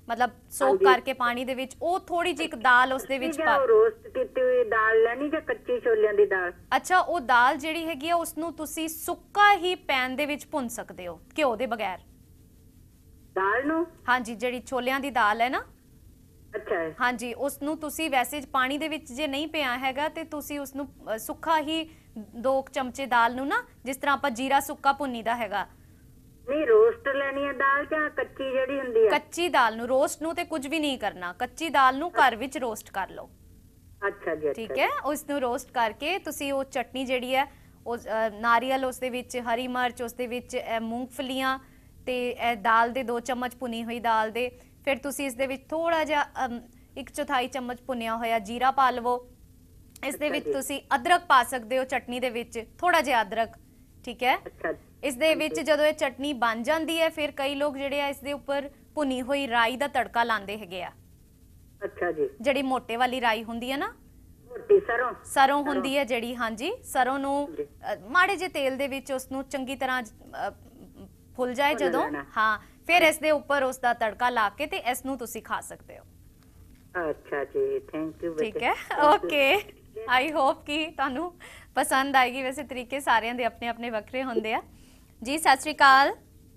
मतलब सोक करके पानी दे विच ਉਹ थोड़ी जी एक दाल उस दे विच पा रोस्ट कीती हुई दाल ਲੈਣੀ ਜਾਂ ਕੱਚੀ ਛੋਲਿਆਂ ਦੀ ਦਾਲ ਅੱਛਾ ਉਹ ਦਾਲ ਜਿਹੜੀ ਹੈਗੀ ਆ ਉਸ ਨੂੰ ਤੁਸੀਂ ਸੁੱਕਾ ਹੀ ਪੈਨ ਦੇ ਵਿੱਚ ਭੁੰਨ ਸਕਦੇ ਹੋ ਘਿਓ ਦੇ ਬਗੈਰ ਦਾਲ ਨੂੰ ਹਾਂਜੀ ਜਿਹੜੀ ਛੋਲਿਆਂ ਦੀ ਦਾਲ ਹੈ ਨਾ ਅੱਛਾ ਹਾਂਜੀ ਉਸ ਨੂੰ ਤੁਸੀਂ ਵੈਸੇ ਪਾਣੀ ਦੇ ਵਿੱਚ ਜੇ ਨਹੀਂ ਪਿਆ ਹੈਗਾ ਤੇ ਤੁਸੀਂ ਉਸ ਨੂੰ ਸੁੱਕਾ ਹੀ ਦੋ ਚਮਚੇ ਦਾਲ ਨੂੰ ਨਾ ਜਿਸ ਤਰ੍ਹਾਂ ਆਪਾਂ ਜੀਰਾ ਸੁੱਕਾ ਭੁੰਨੀਦਾ ਹੈਗਾ ਨਹੀਂ ਰੋਸਟ ਲੈਣੀ ਹੈ ਦਾਲ ਜਾਂ ਕੱਚੀ ਜਿਹੜੀ ਹੁੰਦੀ ਹੈ ਕੱਚੀ ਦਾਲ ਨੂੰ ਰੋਸਟ ਨੂੰ ਤੇ ਕੁਝ ਵੀ ਨਹੀਂ ਕਰਨਾ ਕੱਚੀ ਦਾਲ ਨੂੰ ਘਰ ਵਿੱਚ ਰੋਸਟ ਕਰ ਲਓ ਅੱਛਾ ਜੀ ਠੀਕ ਹੈ ਉਸ ਨੂੰ ਰੋਸਟ ਕਰਕੇ ਤੁਸੀਂ ਉਹ ਚਟਨੀ ਜਿਹੜੀ ਹੈ ਉਹ ਨਾਰੀਅਲ ਉਸ ਦੇ ਵਿੱਚ ਹਰੀ ਮਿਰਚ ਉਸ ਦੇ ਵਿੱਚ ਮੂੰਗਫਲੀਆਂ ਤੇ ਇਹ ਦਾਲ ਦੇ ਦੋ ਚਮਚ ਭੁਨੀ ਹੋਈ ਦਾਲ ਦੇ ਫਿਰ ਤੁਸੀਂ ਇਸ ਦੇ ਵਿੱਚ ਥੋੜਾ ਜਿਹਾ ਇੱਕ ਚੌਥਾਈ ਚਮਚ ਭੁੰਨਿਆ ਹੋਇਆ ਜੀਰਾ ਪਾ ਲਵੋ ਇਸ ਦੇ ਵਿੱਚ ਤੁਸੀਂ ਅਦਰਕ ਪਾ ਸਕਦੇ ਹੋ ਚਟਨੀ ਦੇ ਵਿੱਚ ਥੋੜਾ ਜਿਹਾ ਅਦਰਕ ਠੀਕ ਹੈ ਇਸ ਦੇ ਵਿੱਚ ਜਦੋਂ ਇਹ ਚਟਨੀ ਬਣ ਜਾਂਦੀ ਹੈ ਫਿਰ ਕਈ ਲੋਕ ਜਿਹੜੇ ਆ ਇਸ ਦੇ ਉੱਪਰ ਭੁਨੀ ਹੋਈ ਰਾਈ ਦਾ ਤੜਕਾ ਲਾਉਂਦੇ ਹੈਗੇ ਆ ਅੱਛਾ ਜੀ ਜਿਹੜੀ ਮੋਟੇ ਵਾਲੀ ਰਾਈ ਹੁੰਦੀ ਹੈ ਨਾ ਮੋਟੀ ਸਰੋਂ ਸਰੋਂ ਹੁੰਦੀ ਹੈ ਜਿਹੜੀ ਹਾਂਜੀ ਸਰੋਂ ਨੂੰ ਮਾੜੇ ਜਿਹੇ ਤੇਲ ਦੇ ਵਿੱਚ ਉਸ ਨੂੰ ਚੰਗੀ ਤਰ੍ਹਾਂ ਫੁੱਲ ਜਾਏ ਜਦੋਂ ਹਾਂ ਫਿਰ ਇਸ ਦੇ ਉੱਪਰ ਉਸ ਦਾ ਤੜਕਾ ਲਾ ਕੇ ਤੇ ਇਸ ਨੂੰ ਤੁਸੀਂ ਖਾ ਸਕਦੇ ਹੋ ਅੱਛਾ ਜੀ ਥੈਂਕ ਯੂ ਠੀਕ ਹੈ ਓਕੇ ਆਈ ਹੋਪ ਕਿ ਤੁਹਾਨੂੰ ਪਸੰਦ ਆਏਗੀ ਵੈਸੇ ਤਰੀਕੇ ਸਾਰਿਆਂ ਦੇ ਆਪਣੇ ਆਪਣੇ ਵੱਖਰੇ ਹੁੰਦੇ ਆ ਜੀ ਸਤਿ ਸ਼੍ਰੀ ਅਕਾਲ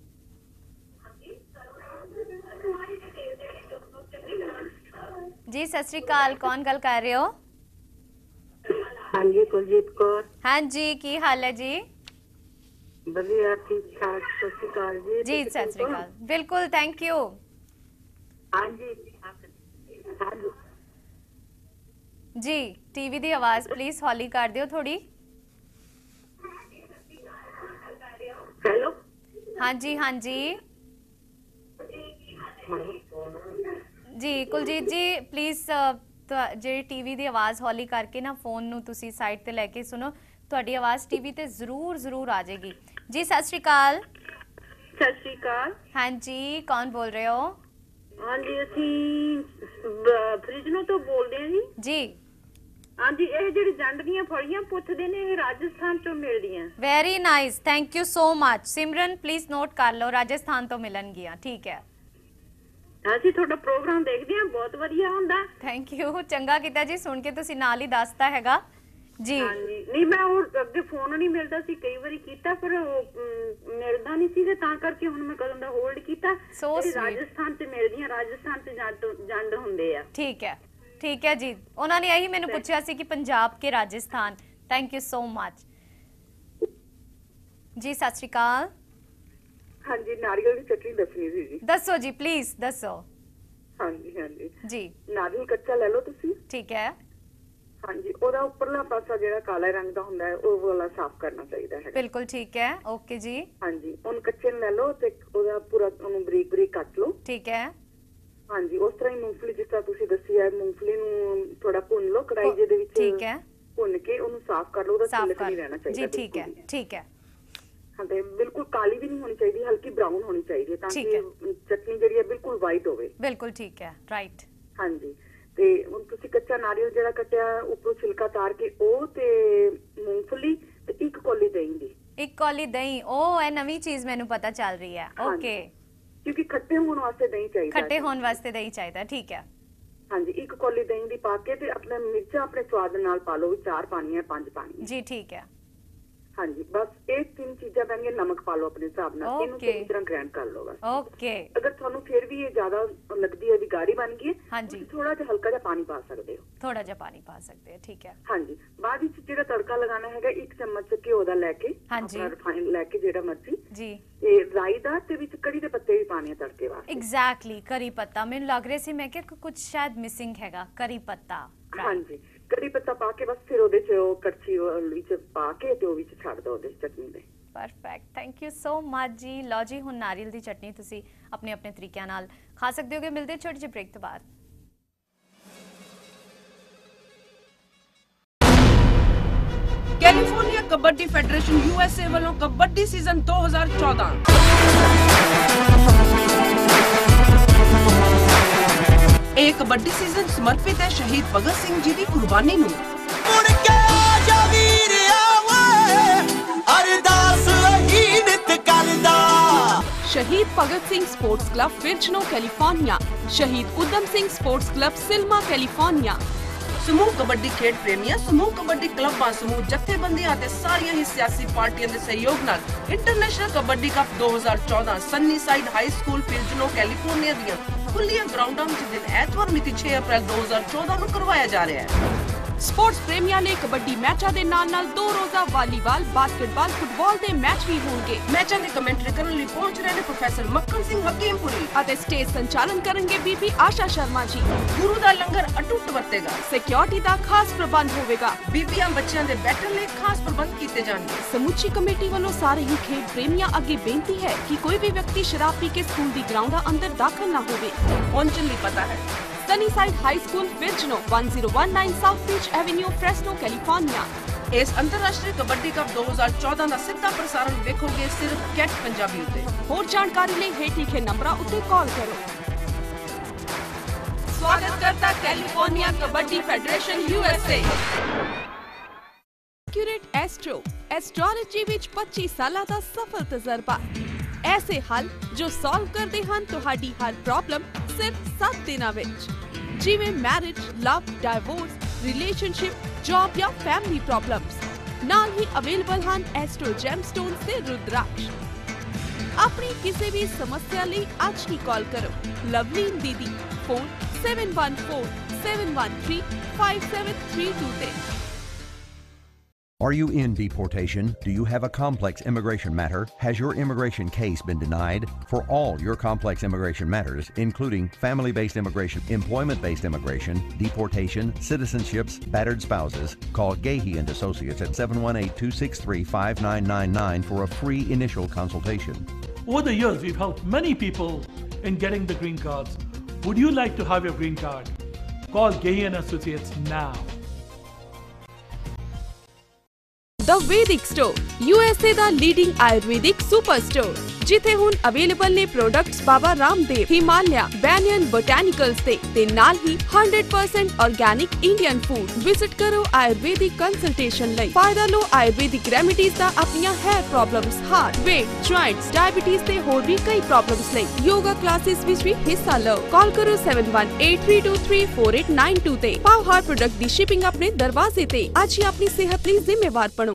ਜੀ ਸਤਿ ਸ਼੍ਰੀ ਅਕਾਲ ਕੌਣ ਗੱਲ ਕਰ ਰਹੇ ਹੋ ਹਾਂਜੀ ਕੁਲਜੀਤ ਕੌਰ ਹਾਂਜੀ ਕੀ ਹਾਲ ਹੈ ਜੀ ਵਧੀਆ ਠੀਕ ਠਾਕ ਸਤਿ ਸ਼੍ਰੀ ਅਕਾਲ ਜੀ ਜੀ ਸਤਿ ਸ਼੍ਰੀ ਅਕਾਲ ਬਿਲਕੁਲ ਥੈਂਕ ਯੂ ਹਾਂਜੀ जी टीवी दी आवाज प्लीज हौली कर दियो थोड़ी हेलो हाँ जी हाँ जी जी कुलजीत जी प्लीज जी टीवी दी आवाज हौली करके ना फोन नू तुसी साइड ते लेके सुनो तुहाडी आवाज टीवी ते जरूर जरूर आ जाएगी जी सत श्री अकाल सत श्री अकाल हाँ जी कौन बोल रहे हो हाँ जी ਅਸੀਂ ਫ੍ਰਿਜ ਤੋਂ ਬੋਲਦੇ ਹਾਂ ਜੀ ਜੀ हाँ जी ਇਹ ਜਿਹੜੀ ਜੰਡ ਦੀਆਂ ਫਲੀਆਂ ਪੁੱਛਦੇ ਨੇ ਇਹ ਰਾਜਸਥਾਨ ਤੋਂ ਮਿਲਦੀਆਂ very nice thank you so much Simran please note ਕਰ ਲਓ ਰਾਜਸਥਾਨ ਤੋਂ ਮਿਲਣਗੀਆਂ ਠੀਕ ਹੈ ਅਸੀਂ ਤੁਹਾਡਾ ਪ੍ਰੋਗਰਾਮ ਦੇਖਦੇ ਹਾਂ ਬਹੁਤ ਵਧੀਆ ਹੁੰਦਾ ਥੈਂਕ ਯੂ ਚੰਗਾ ਕੀਤਾ ਜੀ ਸੁਣ ਕੇ ਤੁਸੀਂ ਨਾਲ ਹੀ ਦੱਸਤਾ ਹੈਗਾ ਜੀ ਹਾਂਜੀ ਨਹੀਂ ਮੈਂ ਉਹ ਅੱਗੇ ਫੋਨ ਨਹੀਂ ਮਿਲਦਾ ਸੀ ਕਈ ਵਾਰੀ ਕੀਤਾ ਪਰ ਉਹ ਮਿਲਦਾ ਨਹੀਂ ਸੀ ਤੇ ਤਾਂ ਕਰਕੇ ਹੁਣ ਮੈਂ ਕਦੋਂ ਦਾ ਹੋਲਡ ਕੀਤਾ ਰਾਜਸਥਾਨ ਤੇ ਮਿਲਦੀਆਂ ਰਾਜਸਥਾਨ ਤੇ ਜੰਡ ਹੁੰਦੇ ਆ ਠੀਕ ਹੈ ਠੀਕ ਹੈ ਜੀ ਉਹਨਾਂ ਨੇ ਇਹੀ ਮੈਨੂੰ ਪੁੱਛਿਆ ਸੀ ਕਿ ਪੰਜਾਬ ਕੇ Rajasthan thank you so much ਜੀ ਸਤਿ ਸ਼੍ਰੀ ਅਕਾਲ ਹਾਂਜੀ ਨਾਰੀਅਲ ਦੀ ਚਟਨੀ ਦੱਸਣੀ ਸੀ ਜੀ ਦੱਸੋ ਜੀ ਪਲੀਜ਼ ਦੱਸੋ ਹਾਂਜੀ ਹਾਂਜੀ ਜੀ ਨਾਰੀਅਲ ਕੱਚਾ ਲੈ ਲਓ ਤੁਸੀਂ ਠੀਕ ਹੈ ਹਾਂਜੀ ਉਹਦਾ ਉੱਪਰਲਾ ਪਾਸਾ ਜਿਹੜਾ ਕਾਲੇ ਰੰਗ ਦਾ ਹੁੰਦਾ ਹੈ ਉਹ ਵਾਲਾ ਸਾਫ਼ ਕਰਨਾ ਚਾਹੀਦਾ ਹੈ ਬਿਲਕੁਲ ਠੀਕ ਹੈ ਓਕੇ ਜੀ ਹਾਂਜੀ ਉਹਨੂੰ ਕੱਚੇ ਲੈ ਲਓ ਤੇ ਉਹਦਾ ਪੂਰਾ ਉਹਨੂੰ ਬਰੀਕ ਬਰੀਕ ਕੱਟ ਲਓ ਠੀਕ ਹੈ ਹਾਂਜੀ ਉਸ ਤਰ੍ਹਾਂ ਹੀ ਮੂੰਗਫਲੀ ਜਿਸ ਤਰ੍ਹਾਂ ਤੁਸੀਂ ਦੱਸੀ ਹੈ ਮੂੰਗਫਲੀ ਨੂੰ ਥੋੜਾ ਭੁੰਨ ਲਓ ਕੜਾਈ ਦੇ ਵਿੱਚ ਠੀਕ ਹੈ ਭੁੰਨ ਕੇ ਉਹਨੂੰ ਸਾਫ਼ ਕਰ ਲਓ ਉਹਦਾ ਛਿਲਕ ਨਹੀਂ ਰਹਿਣਾ ਚਾਹੀਦਾ ਜੀ ਠੀਕ ਹੈ ਠੀਕ ਹੈ ਹਾਂ ਤੇ ਬਿਲਕੁਲ ਕਾਲੀ ਵੀ ਨਹੀਂ ਹੋਣੀ ਚਾਹੀਦੀ ਹਲਕੀ ਬਰਾਊਨ ਹੋਣੀ ਚਾਹੀਦੀ ਹੈ ਤਾਂ ਕਿ ਚਟਨੀ ਜਿਹੜੀ ਹੈ ਬਿਲਕੁਲ ਵਾਈਟ ਹੋਵੇ ਬਿਲਕੁਲ ਠੀਕ ਹੈ ਰਾਈਟ ਹਾਂਜੀ ਤੇ ਹੁਣ ਤੁਸੀਂ ਕੱਚਾ ਨਾਰੀਅਲ ਜਿਹੜਾ ਕੱਟਿਆ ਉੱਪਰੋਂ ਛਿਲਕਾ ਤਾਰ ਕੇ ਉਹ ਤੇ ਮੂੰਗਫਲੀ ਤੇ ਇੱਕ ਕੌਲੀ ਦਹੀਂ ਦੀ ਇੱਕ ਕੌਲੀ ਦਹੀਂ ਉਹ ਇਹ ਨਵੀਂ ਚੀਜ਼ ਮੈਨੂੰ ਪਤਾ ਚੱਲ ਰਹੀ ਹੈ ਓਕੇ ਕਿਉਂਕਿ ਖੱਟੇ ਹੋਣ ਵਾਸਤੇ ਦਹੀਂ ਚਾਹੀਦਾ ਖੱਟੇ ਹੋਣ ਵਾਸਤੇ ਦਹੀਂ ਚਾਹੀਦਾ ਠੀਕ ਹੈ ਹਾਂਜੀ ਇੱਕ ਕੌਲੀ ਦਹੀਂ ਦੀ ਪਾ ਕੇ ਤੇ ਆਪਣੇ ਮਿਰਚਾਂ ਆਪਣੇ ਸਵਾਦ ਨਾਲ ਪਾ ਲਓ ਚਾਰ ਪਾਣੀ ਹੈ ਪੰਜ ਪਾਣੀ ਜੀ ਠੀਕ ਹੈ ਹਾਂਜੀ ਬਸ ਇਹ ਤਿੰਨ ਚੀਜ਼ਾਂ ਪੈਣਗੀਆਂ ਨਮਕ ਪਾ ਲਓ ਆਪਣੇ ਹਿਸਾਬ ਨਾਲ ਇਹਨੂੰ ਚੰਗੀ ਤਰ੍ਹਾਂ ਗ੍ਰਾਈਂਡ ਕਰ ਲਓ ਬਸ ਓਕੇ ਅਗਰ ਤੁਹਾਨੂੰ ਫਿਰ ਵੀ ਇਹ ਜ਼ਿਆਦਾ ਲੱਗਦੀ ਹੈ ਵੀ ਗਾੜੀ ਬਣ ਗਈ ਹਾਂਜੀ ਥੋੜਾ ਜਿਹਾ ਹਲਕਾ ਜਿਹਾ ਪਾਣੀ ਪਾ ਸਕਦੇ ਹੋ ਥੋੜਾ ਜਿਹਾ ਪਾਣੀ ਪਾ ਸਕਦੇ ਹੋ ਠੀਕ ਹੈ ਹਾਂਜੀ ਬਾਅਦ ਵਿੱਚ ਜਿਹੜਾ ਤੜਕਾ ਲਗਾਉਣਾ ਹੈਗਾ ਇੱਕ ਚਮਚ ਘਿਓ ਦਾ ਲੈ ਕੇ ਆਪਣਾ ਰਿਫਾਈਨ ਲੈ ਕੇ ਜਿਹੜਾ ਮਰਜ਼ੀ ਜੀ ਤੇ ਰਾਈ ਦਾ ਤੇ ਵਿੱਚ ਕੜੀ ਦੇ ਪੱਤੇ ਵੀ ਪਾਣੇ ਤੜਕੇ ਵਾਸਤੇ ਐਗਜ਼ੈਕਟਲੀ ਕਰੀ ਪੱਤਾ ਮੈਨੂੰ ਲੱਗ ਰਿਹਾ ਸੀ ਮੈਂ ਕਿ ਕੁਝ ਸ਼ਾਇਦ ਮਿਸਿੰਗ ਹੈਗਾ ਕਰੀ ਪੱਤਾ ਹਾਂਜੀ ਕੜੀ ਪੱਤਾ ਪਾ ਕੇ ਬਸ ਫਿਰ ਉਹਦੇ ਚ ਉਹ ਕੜਛੀ ਵਿੱਚ ਪਾ ਕੇ ਤੇ ਉਹ ਵਿੱਚ ਛੱਡ ਦੋ ਉਹਦੇ ਚਟਨੀ ਦੇ perfect thank you so much ਜੀ ਲਓ ਜੀ ਹੁਣ ਨਾਰੀਅਲ ਦੀ ਚਟਨੀ ਤੁਸੀਂ ਆਪਣੇ ਆਪਣੇ ਤਰੀਕਿਆਂ ਨਾਲ ਖਾ ਸਕਦੇ ਹੋਗੇ ਮਿਲਦੇ ਛੋਟੇ ਜਿਹੇ ਬ੍ਰੇਕ ਤੋਂ ਬਾਅਦ California kabaddi federation U S A ਵੱਲੋਂ ਕਬੱਡੀ ਸੀਜ਼ਨ ਦੋ ਹਜ਼ਾਰ ਚੌਦਾਂ ਇਹ ਕਬੱਡੀ ਸੀਜ਼ਨ ਸਮਰਪਿਤ ਹੈ ਸ਼ਹੀਦ ਭਗਤ ਸਿੰਘ ਜੀ ਦੀ ਕੁਰਬਾਨੀ ਨੂੰ ਮੁੜ ਕੇ ਆ ਜਾ ਵੀਰਿਆ ਓਏ ਅਰਦਾਸ ਹੀ ਨਿਤ ਕਰਦਾ शहीद भगत सिंह स्पोर्ट्स क्लब विर्चनो California, Shaheed Udham Singh sports club Selma California. समूह कबड्डी खेड प्रेमिया समूह कबड्डी क्लबां समूह जथेबंदियां ते सारियां ही सियासी पार्टियां दे सहयोग नाल इंटरनेशनल कबड्डी कप दो हज़ार चौदह Sunnyside high school Fresno California दियां खुलियां ग्राउंडां विच दिन ऐतवार मिति छह अप्रैल दो हज़ार चौदह ਨੂੰ ਕਰਵਾਇਆ ਜਾ ਰਿਹਾ ਹੈ। स्पोर्ट्स प्रेमियां ਲਈ कबड्डी मैचों के नाल नाल दो रोजा वालीबाल, बास्केटबाल, फुटबॉल के मैच भी होंगे। मैचों की कमेंटरी करने ਲਈ पहुंच रहे हैं प्रोफेसर मक्खन सिंह हकीमपुरी ਅਤੇ स्टेज संचालन करेंगे बीबी आशा शर्मा जी। गुरु ਦਾ ਲੰਗਰ अटूट ਵਰਤੇਗਾ। सिक्योरिटी का खास प्रबंध होगा। ਬੀਬੀਆਂ ਬੱਚਿਆਂ ਦੇ ਬੈਠਣ ਲਈ ਖਾਸ ਪ੍ਰਬੰਧ ਕੀਤੇ ਜਾਣਗੇ। ਸਮੁੱਚੀ ਕਮੇਟੀ ਵੱਲੋਂ ਸਾਰੇ ਹੀ ਖੇਡ ਪ੍ਰੇਮੀਆਂ ਅੱਗੇ ਬੇਨਤੀ ਹੈ ਕਿ ਕੋਈ ਵੀ ਵਿਅਕਤੀ ਸ਼ਰਾਬ ਪੀ ਕੇ ਸਕੂਲ ਦੀ ਗਰਾਊਂਡਾਂ ਅੰਦਰ ਦਾਖਲ ਨਾ ਹੋਵੇ। ਪਹੁੰਚਣ ਲਈ ਪਤਾ ਹੈ Sunnyside High School, Virginia, one zero one nine South Beach Avenue, Fresno, California। इस अंतरराष्ट्रीय कबड्डी कप दो हज़ार चौदह ਦਾ ਸਿੱਧਾ ਪ੍ਰਸਾਰਣ ਵੇਖੋਗੇ ਸਿਰਫ ਕੈਟ ਪੰਜਾਬੀ ਉੱਤੇ। ਹੋਰ ਜਾਣਕਾਰੀ ਲਈ ਹੇਠ ਲਿਖੇ ਨੰਬਰਾਂ ਉੱਤੇ ਕਾਲ ਕਰੋ। स्वागत करता California kabaddi federation USA. Accurate astro astrology ਵਿੱਚ पच्चीस ਸਾਲਾਂ ਦਾ ਸਫਲ ਤਜਰਬਾ। ऐसे हल जो सॉल्व करते ਹਨ ਤੁਹਾਡੀ ਹਰ ਪ੍ਰੋਬਲਮ ਸਿਰਫ ਸੱਤ ਦਿਨਾਂ ਵਿੱਚ, ਜਿਵੇਂ marriage, love, divorce, relationship, job ਜਾਂ ਫੈਮਿਲੀ ਪ੍ਰੋਬਲਮਸ। ਨਾਲ ਹੀ ਅਵੇਲੇਬਲ ਹਨ ਐਸਟ੍ਰੋ ਜੈਮਸਟੋਨਸ ਤੇ ਰੁਦਰਾਕਸ਼। ਆਪਣੀ ਕਿਸੇ ਵੀ ਸਮੱਸਿਆ ਲਈ ਅੱਜ ਹੀ ਕਾਲ ਕਰੋ ਲਵਲੀਨ ਦੀਦੀ, phone seven one four seven one three five seven three two ਤੇ। Are you in deportation? Do you have a complex immigration matter? Has your immigration case been denied? For all your complex immigration matters, including family-based immigration, employment-based immigration, deportation, citizenships, battered spouses, call Gahey and Associates at seven one eight, two six three, five nine nine nine for a free initial consultation. Over the years, we've helped many people in getting the green cards. Would you like to have your green card? Call Gahey and Associates now. The Vedic Store, U S A ਦਾ leading Ayurvedic super store, ਜਿੱਥੇ ਹੁਣ available ਨੇ products Baba Ramdev, Himalaya, Banyan botanicals ਦੇ ਤੇ ਨਾਲ ਹੀ one hundred percent organic Indian food. Visit ਕਰੋ Ayurvedic consultation ਲਈ। ਫਾਇਦਾ ਲਓ ਆਯੁਰਵੈਦਿਕ ਰੈਮੇਡੀਜ਼ ਦਾ ਆਪਣੀਆਂ hair problems, heart, weight, joints, diabetes ਤੇ ਹੋਰ ਵੀ ਕਈ ਪ੍ਰੋਬਲਮਸ ਲਈ। ਯੋਗਾ ਕਲਾਸਿਸ ਵਿੱਚ ਵੀ ਹਿੱਸਾ ਲਓ। ਕਾਲ ਕਰੋ seven one eight three two three four eight nine two ਤੇ ਪਾਓ ਹਰ ਪ੍ਰੋਡਕਟ ਦੀ ਸ਼ਿਪਿੰਗ ਆਪਣੇ ਦਰਵਾਜ਼ੇ ਤੇ। ਅੱਜ ਹੀ ਆਪਣੀ ਸਿਹਤ ਲਈ ਜ਼ਿੰਮੇਵਾਰ ਬਣੋ।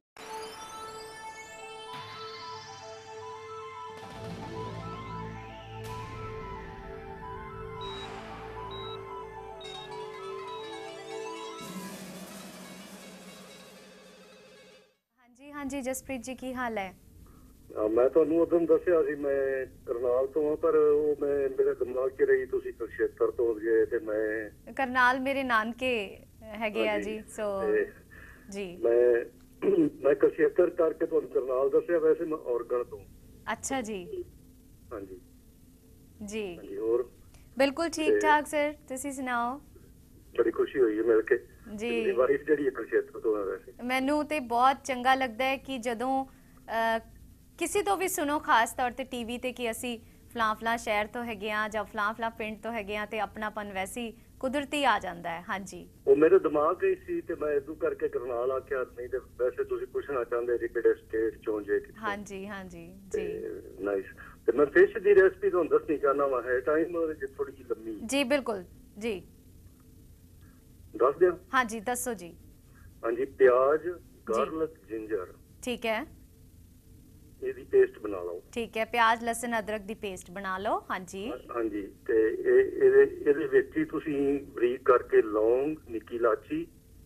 हाँ जी जसप्रीत जी की हाल है? मैं ਤੁਹਾਨੂੰ ਉਦੋਂ ਦੱਸਿਆ ਸੀ ਮੈਂ ਕਰਨਾਲ ਤੋਂ ਹਾਂ, ਪਰ ਉਹ ਮੈਂ ਮੇਰੇ ਦਿਮਾਗ 'ਚ ਰਹੀ ਤੁਸੀਂ ਕੁਰਸ਼ੇਤਰ ਤੋਂ ਗਏ ਤੇ ਮੈਂ ਕਰਨਾਲ ਮੇਰੇ ਨਾਨਕੇ ਹੈਗੇ ਆ ਜੀ। ਸੋ ਜੀ ਮੈਂ ਮੈਂ ਕੁਰਸ਼ੇਤਰ ਕਰਕੇ ਤੁਹਾਨੂੰ ਕਰਨਾਲ ਦੱਸਿਆ, ਵੈਸੇ ਮੈਂ ਔਰਗਣ ਤੋਂ। ਅੱਛਾ ਜੀ। ਹਾਂਜੀ ਜੀ ਹਾਂਜੀ। ਹੋਰ ਬਿਲਕੁਲ ਠੀਕ ਠਾਕ ਸਰ, ਤੁਸੀਂ ਸੁਣਾਓ? ਬੜੀ ਖੁਸ਼ੀ ਹੋਈ ਹੈ ਮਿਲ ਕੇ ਜੀ। ਮੇਰੀ ਵਾਈਫ ਜਿਹੜੀ ਹੈ ਕੁਰਸ਼ੇਤਰ ਤੋਂ ਹੈ। ਵੈਸੇ ਮੈਨੂੰ ਤੇ ਬਹੁਤ ਚੰਗਾ ਲੱਗਦਾ ਹੈ ਕਿ ਜਦੋਂ ਕਿਸੇ ਤੋਂ ਵੀ ਸੁਣੋ, ਖਾਸ ਤੌਰ ਤੇ ਟੀਵੀ ਤੇ, ਕਿ ਅਸੀਂ ਫਲਾਂ ਫਲਾਂ ਸ਼ਹਿਰ ਤੋਂ ਹੈਗੇ ਆ ਜਾਂ ਫਲਾਂ ਫਲਾਂ ਪਿੰਡ ਤੋਂ ਹੈਗੇ ਆ, ਤੇ ਆਪਣਾਪਨ ਵੈਸੇ ਹੀ ਕੁਦਰਤੀ ਆ ਜਾਂਦਾ ਹੈ। ਹਾਂਜੀ ਉਹ ਮੇਰੇ ਦਿਮਾਗ 'ਚ ਸੀ ਤੇ ਮੈਂ ਇਦੋਂ ਕਰਕੇ ਕਰਨਾਲ ਆਖਿਆ, ਨਹੀਂ ਤੇ ਵੈਸੇ ਤੁਸੀਂ ਪੁੱਛਣਾ ਚਾਹੁੰਦੇ ਜੀ ਕਿਹੜੇ ਸਟੇਟ ਚੋਂ ਜੇ। ਹਾਂਜੀ ਹਾਂਜੀ ਜੀ ਨਾਈਸ। ਤੇ ਮੈਂ ਫਿਸ਼ ਦੀ ਰੈਸਪੀ ਤੁਹਾਨੂੰ ਦੱਸਣੀ ਚਾਹਨਾ ਵਾ, ਹੈ ਟਾਈਮ ਥੋੜੀ ਜਿਹੀ ਲੰਮੀ? ਜੀ ਬਿਲਕੁਲ ਜੀ ਦੱਸ ਦਿਆਂ? ਹਾਂਜੀ ਦੱਸੋ ਜੀ। ਹਾਂਜੀ, ਪਿਆਜ਼, ਗਾਰਲਿਕ, ਜਿੰਜਰ, ਠੀਕ ਹੈ, ਇਹਦੀ ਪੇਸਟ ਬਣਾ ਲਓ। ਠੀਕ ਹੈ, ਪਿਆਜ਼, ਲਸਣ, ਅਦਰਕ ਦੀ ਪੇਸਟ ਬਣਾ ਲਓ। ਹਾਂਜੀ ਹਾਂਜੀ। ਤੇ ਇਹ ਇਹਦੇ ਇਹਦੇ ਵਿੱਚ ਹੀ ਤੁਸੀਂ ਬਰੀਕ ਕਰਕੇ ਲੌਂਗ, ਨਿੱਕੀ ਇਲਾਚੀ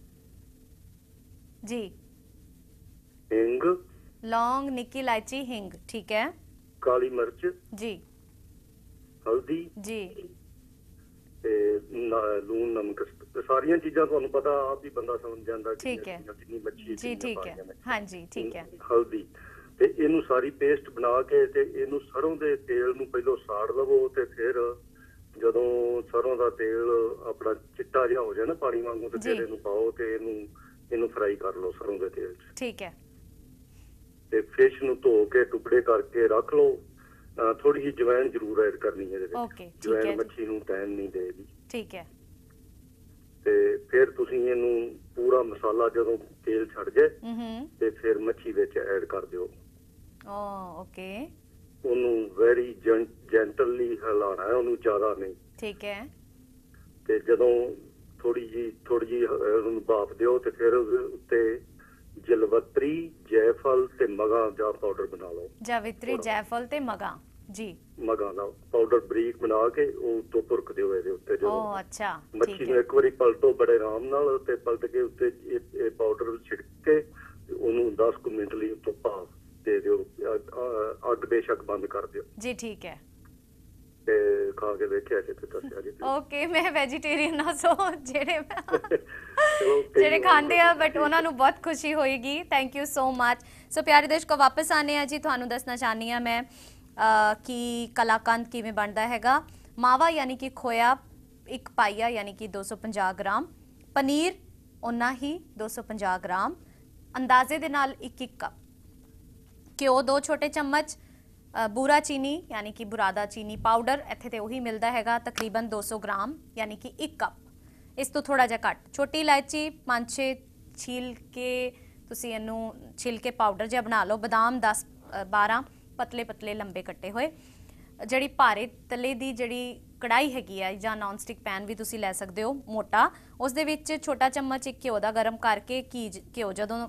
ਜੀ, ਹਿੰਗ, ਲੌਂਗ, ਨਿੱਕੀ ਇਲਾਇਚੀ, ਹਿੰਗ, ਠੀਕ ਹੈ, ਕਾਲੀ ਮਿਰਚ ਜੀ, ਹਲਦੀ ਜੀ, ਤੇ ਲੂਣ, ਨਮਕ, ਸਾਰੀਆਂ ਚੀਜ਼ਾਂ ਤੁਹਾਨੂੰ ਪਤਾ ਆਪ ਹੀ ਬੰਦਾ ਸਮਝ ਜਾਂਦਾ ਠੀਕ ਹੈ ਕਿੰਨੀ ਮੱਛੀ ਜੀ। ਠੀਕ ਹੈ, ਹਾਂਜੀ ਠੀਕ ਹੈ। ਹਲਦੀ ਤੇ ਇਹਨੂੰ ਸਾਰੀ ਪੇਸਟ ਬਣਾ ਕੇ ਤੇ ਇਹਨੂੰ ਸਰੋਂ ਦੇ ਤੇਲ ਨੂੰ ਪਹਿਲਾਂ ਸਾੜ ਲਵੋ, ਤੇ ਫਿਰ ਜਦੋਂ ਸਰੋਂ ਦਾ ਤੇਲ ਆਪਣਾ ਚਿੱਟਾ ਜਿਹਾ ਹੋ ਜਾਏ ਨਾ ਪਾਣੀ ਵਾਂਗੂ, ਤੇ ਫਿਰ ਇਹਨੂੰ ਪਾਓ ਤੇ ਇਹਨੂੰ ਇਹਨੂੰ ਫਰਾਈ ਕਰ ਲਓ ਸਰੋਂ ਦੇ ਤੇਲ 'ਚ। ਠੀਕ ਹੈ। ਤੇ ਫਿਸ਼ ਨੂੰ ਧੋ ਕੇ ਟੁਕੜੇ ਕਰਕੇ ਰੱਖ ਲਓ। ਥੋੜੀ ਜਿਹੀ ਜਵੈਣ ਜ਼ਰੂਰ ਐਡ ਕਰਨੀ ਹੈ ਇਹਦੇ ਵਿੱਚ। ਓਕੇ, ਜਵੈਣ ਮੱਛੀ ਨੂੰ ਟੈਨ ਨਹੀਂ ਦੇਗੀ। ਠੀਕ ਹੈ। ਤੇ ਫਿਰ ਤੁਸੀਂ ਇਹਨੂੰ ਪੂਰਾ ਮਸਾਲਾ ਜਦੋਂ ਤੇਲ ਛੱਡ ਜਾਏ ਤੇ ਫਿਰ ਮੱਛੀ ਵਿੱਚ ਐਡ ਕਰ ਦਿਓ। Oh okay. ਉਹਨੂੰ ਵੈਰੀ ਜੈਂਟਲੀ ਹਿਲਾਉਣਾ ਹੈ, ਉਹਨੂੰ ਜ਼ਿਆਦਾ ਨਹੀਂ। ਠੀਕ ਹੈ। ਤੇ ਜਦੋਂ ਥੋੜੀ ਜੀ ਥੋੜੀ ਜੀ ਉਹਨੂੰ ਭਾਫ ਦਿਓ ਤੇ ਫਿਰ ਉਹਦੇ ਉੱਤੇ ਜਲਵਤਰੀ, ਜੈਫਲ ਤੇ ਮਗਾ ਦਾ ਪਾਊਡਰ ਬਣਾ ਲਓ। ਜਵਿਤਰੀ, ਜੈਫਲ ਤੇ ਮਗਾ ਜੀ, ਮਗਾ ਦਾ ਪਾਊਡਰ ਬਰੀਕ ਬਣਾ ਕੇ ਉਹ ਉੱਤੋਂ ਭੁਰਕ ਦਿਓ ਇਹਦੇ ਉੱਤੇ। ਜਦੋਂ ਓ ਅੱਛਾ, ਮੱਛੀ ਨੂੰ ਇੱਕ ਵਾਰੀ ਪਲਟੋ ਬੜੇ ਆਰਾਮ ਨਾਲ ਤੇ ਪਲਟ ਕੇ ਉੱਤੇ ਇਹ ਪਾਊਡਰ ਛਿੜਕ ਕੇ ਉਹਨੂੰ ਦਸ ਕੁ ਮਿੰਟ ਲਈ ਉੱਤੋਂ ਭਾਫ ਦੇ ਦਿਓ, ਅੱਗ ਬੇਸ਼ੱਕ ਬੰਦ ਕਰ ਦਿਓ ਜੀ। ਠੀਕ ਹੈ। ਤੇ ਖਾ ਕੇ ਦੇਖਿਆ ਕਿ ਤੇ ਦੱਸਿਆ ਜੀ। ਓਕੇ, ਮੈਂ ਵੈਜੀਟੇਰੀਅਨ ਨਾ, ਸੋ ਜਿਹੜੇ ਜਿਹੜੇ ਖਾਂਦੇ ਆ ਬਟ ਉਹਨਾਂ ਨੂੰ ਬਹੁਤ ਖੁਸ਼ੀ ਹੋਏਗੀ। Thank you so much. So ਪਿਆਰੇ ਦਰਸ਼ਕੋ, ਵਾਪਸ ਆਨੇ ਆ ਜੀ। ਤੁਹਾਨੂੰ ਦੱਸਣਾ ਚਾਹਨੀ ਆ ਮੈਂ ਕਿ ਕਲਾਕੰਦ ਕਿਵੇਂ ਬਣਦਾ ਹੈਗਾ। ਮਾਵਾ ਯਾਨੀ ਕਿ ਖੋਇਆ ਇੱਕ ਪਾਈਆ ਯਾਨੀ ਕਿ ਦੋ ਸੌ ਪੰਜਾਹ ਗ੍ਰਾਮ, ਪਨੀਰ ਉਨਾ ਹੀ ਦੋ ਸੌ ਪੰਜਾਹ ਗ੍ਰਾਮ, ਅੰਦਾਜ਼ੇ ਦੇ ਨਾਲ ਇੱਕ ਇੱਕ ਕੱਪ ਘਿਓ, ਦੋ ਛੋਟੇ ਚਮਚ ਬੂਰਾ ਚੀਨੀ ਯਾਨੀ ਕਿ ਬੁਰਾਦਾ ਚੀਨੀ ਪਾਊਡਰ, ਇੱਥੇ ਤੇ ਉਹੀ ਮਿਲਦਾ ਹੈਗਾ, ਤਕਰੀਬਨ ਦੋ ਸੌ ਗ੍ਰਾਮ ਯਾਨੀ ਕਿ ਇੱਕ ਕੱਪ। ਇਸ ਤੋਂ ਥੋੜਾ ਜਿਹਾ ਘੱਟ ਛੋਟੀ ਇਲਾਇਚੀ ਪੰਜ ਛੇ ਛਿਲ ਕੇ ਤੁਸੀਂ ਇਹਨੂੰ ਛਿਲ ਕੇ ਪਾਊਡਰ ਜਿਹਾ ਬਣਾ ਲਓ। ਬਦਾਮ ਦਸ ਬਾਰਾਂ ਪਤਲੇ ਪਤਲੇ ਲੰਬੇ ਕੱਟੇ ਹੋਏ। ਜਿਹੜੀ ਭਾਰੇ ਤਲੇ ਦੀ ਜਿਹੜੀ ਕੜਾਈ ਹੈਗੀ ਆ ਜਾਂ ਨੌਨ ਸਟਿਕ ਪੈਨ ਵੀ ਤੁਸੀਂ ਲੈ ਸਕਦੇ ਹੋ ਮੋਟਾ, ਉਸ ਦੇ ਵਿੱਚ ਛੋਟਾ ਚਮਚ ਇੱਕ ਘਿਓ ਦਾ ਗਰਮ ਕਰਕੇ ਘੀ ਘਿਓ ਜਦੋਂ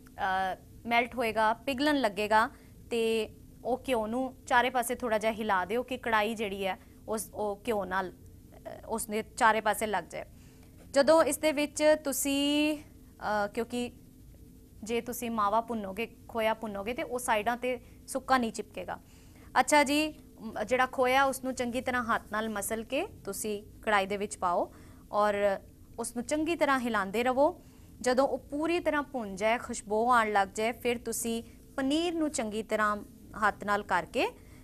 ਮੈਲਟ ਹੋਏਗਾ, ਪਿਘਲਣ ਲੱਗੇਗਾ ਤੇ ਉਹ ਘਿਓ ਨੂੰ ਚਾਰੇ ਪਾਸੇ ਥੋੜਾ ਜਿਹਾ ਹਿਲਾ ਦਿਓ ਕਿ ਕੜਾਈ ਜਿਹੜੀ ਹੈ ਉਸ ਉਹ ਘਿਓ ਨਾਲ ਉਸ ਦੇ ਚਾਰੇ ਪਾਸੇ ਲੱਗ ਜਾਏ। ਜਦੋਂ ਇਸ ਦੇ ਵਿੱਚ ਤੁਸੀਂ ਕਿਉਂਕਿ ਜੇ ਤੁਸੀਂ ਮਾਵਾ ਭੁੰਨੋਗੇ, ਖੋਇਆ ਭੁੰਨੋਗੇ ਤੇ ਉਹ ਸਾਈਡਾਂ ਤੇ ਸੁੱਕਾ ਨਹੀਂ ਚਿਪਕੇਗਾ। ਅੱਛਾ ਜੀ, ਜਿਹੜਾ ਖੋਇਆ ਉਸਨੂੰ ਚੰਗੀ ਤਰ੍ਹਾਂ ਹੱਥ ਨਾਲ ਮਸਲ ਕੇ ਤੁਸੀਂ ਕੜਾਈ ਦੇ ਵਿੱਚ ਪਾਓ ਔਰ ਉਸਨੂੰ ਚੰਗੀ ਤਰ੍ਹਾਂ ਹਿਲਾਉਂਦੇ ਰਹੋ। ਜਦੋਂ ਉਹ ਪੂਰੀ ਤਰ੍ਹਾਂ ਭੁੰਨ ਜਾਏ, ਖੁਸ਼ਬੂ ਆਉਣ ਲੱਗ ਜਾਏ, ਫਿਰ ਤੁਸੀਂ ਪਨੀਰ ਨੂੰ ਚੰਗੀ ਤਰ੍ਹਾਂ ਹੱਥ ਨਾਲ ਕਰਕੇ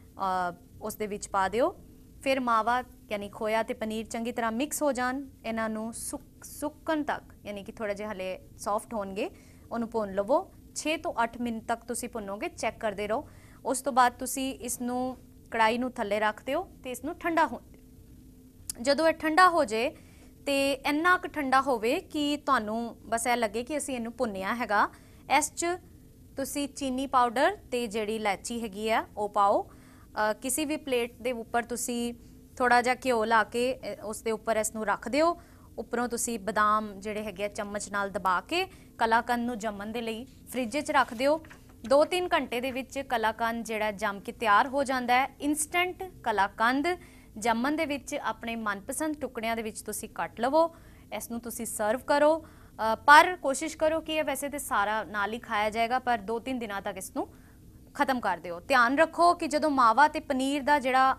ਉਸ ਦੇ ਵਿੱਚ ਪਾ ਦਿਓ। ਫਿਰ ਮਾਵਾ ਯਾਨੀ ਖੋਇਆ ਤੇ ਪਨੀਰ ਚੰਗੀ ਤਰ੍ਹਾਂ ਮਿਕਸ ਹੋ ਜਾਣ, ਇਹਨਾਂ ਨੂੰ ਸੁੱਕ ਸੁੱਕਣ ਤੱਕ ਯਾਨੀ ਕਿ ਥੋੜਾ ਜਿਹਾ ਹਲੇ ਸੌਫਟ ਹੋਣਗੇ, ਉਹਨੂੰ ਭੁੰਨ ਲਵੋ। ਛੇ ਤੋਂ ਅੱਠ ਮਿੰਟ ਤੱਕ ਤੁਸੀਂ ਭੁੰਨੋਗੇ, ਚੈੱਕ ਕਰਦੇ ਰਹੋ। ਉਸ ਤੋਂ ਬਾਅਦ ਤੁਸੀਂ ਇਸ ਨੂੰ ਕੜਾਈ ਨੂੰ ਥੱਲੇ ਰੱਖ ਦਿਓ ਤੇ ਇਸ ਨੂੰ ਠੰਡਾ ਹੋਣ ਦਿਓ। ਜਦੋਂ ਇਹ ਠੰਡਾ ਹੋ ਜੇ ਤੇ ਇੰਨਾ ਕੁ ਠੰਡਾ ਹੋਵੇ ਕਿ ਤੁਹਾਨੂੰ ਬਸ ਇਹ ਲੱਗੇ ਕਿ ਅਸੀਂ ਇਹਨੂੰ ਭੁੰਨਿਆ ਹੈਗਾ, ਇਸ 'ਚ ਤੁਸੀਂ ਚੀਨੀ ਪਾਊਡਰ ਤੇ ਜਿਹੜੀ ਇਲਾਇਚੀ ਹੈਗੀ ਆ ਉਹ ਪਾਓ। ਕਿਸੇ ਵੀ ਪਲੇਟ ਦੇ ਉੱਪਰ ਤੁਸੀਂ ਥੋੜਾ ਜਿਹਾ ਘਿਓ ਲਾ ਕੇ ਉਸ ਦੇ ਉੱਪਰ ਇਸ ਨੂੰ ਰੱਖ ਦਿਓ। ਉੱਪਰੋਂ ਤੁਸੀਂ ਬਦਾਮ ਜਿਹੜੇ ਹੈਗੇ ਆ ਚਮਚ ਨਾਲ ਦਬਾ ਕੇ ਕਲਾਕੰਦ ਨੂੰ ਜੰਮਣ ਦੇ ਲਈ ਫ੍ਰਿਜ 'ਚ ਰੱਖ ਦਿਓ। ਦੋ ਤਿੰਨ ਘੰਟੇ ਦੇ ਵਿੱਚ ਕਲਾਕੰਦ ਜਿਹੜਾ ਜੰਮ ਕੇ ਤਿਆਰ ਹੋ ਜਾਂਦਾ ਹੈ। ਇੰਸਟੈਂਟ ਕਲਾਕੰਦ ਜੰਮਣ ਦੇ ਵਿੱਚ ਆਪਣੇ ਮਨਪਸੰਦ ਟੁਕੜਿਆਂ ਦੇ ਵਿੱਚ ਤੁਸੀਂ ਕੱਟ ਲਵੋ। ਇਸ ਨੂੰ ਤੁਸੀਂ ਸਰਵ ਕਰੋ, ਪਰ ਕੋਸ਼ਿਸ਼ ਕਰੋ ਕਿ ਇਹ ਵੈਸੇ ਤੇ ਸਾਰਾ ਨਾਲ ਹੀ ਖਾਇਆ ਜਾਏਗਾ, ਪਰ ਦੋ ਤਿੰਨ ਦਿਨਾਂ ਤੱਕ ਇਸ ਨੂੰ ਖਤਮ ਕਰ ਦਿਓ। ਧਿਆਨ ਰੱਖੋ ਕਿ ਜਦੋਂ ਮਾਵਾ ਤੇ ਪਨੀਰ ਦਾ ਜਿਹੜਾ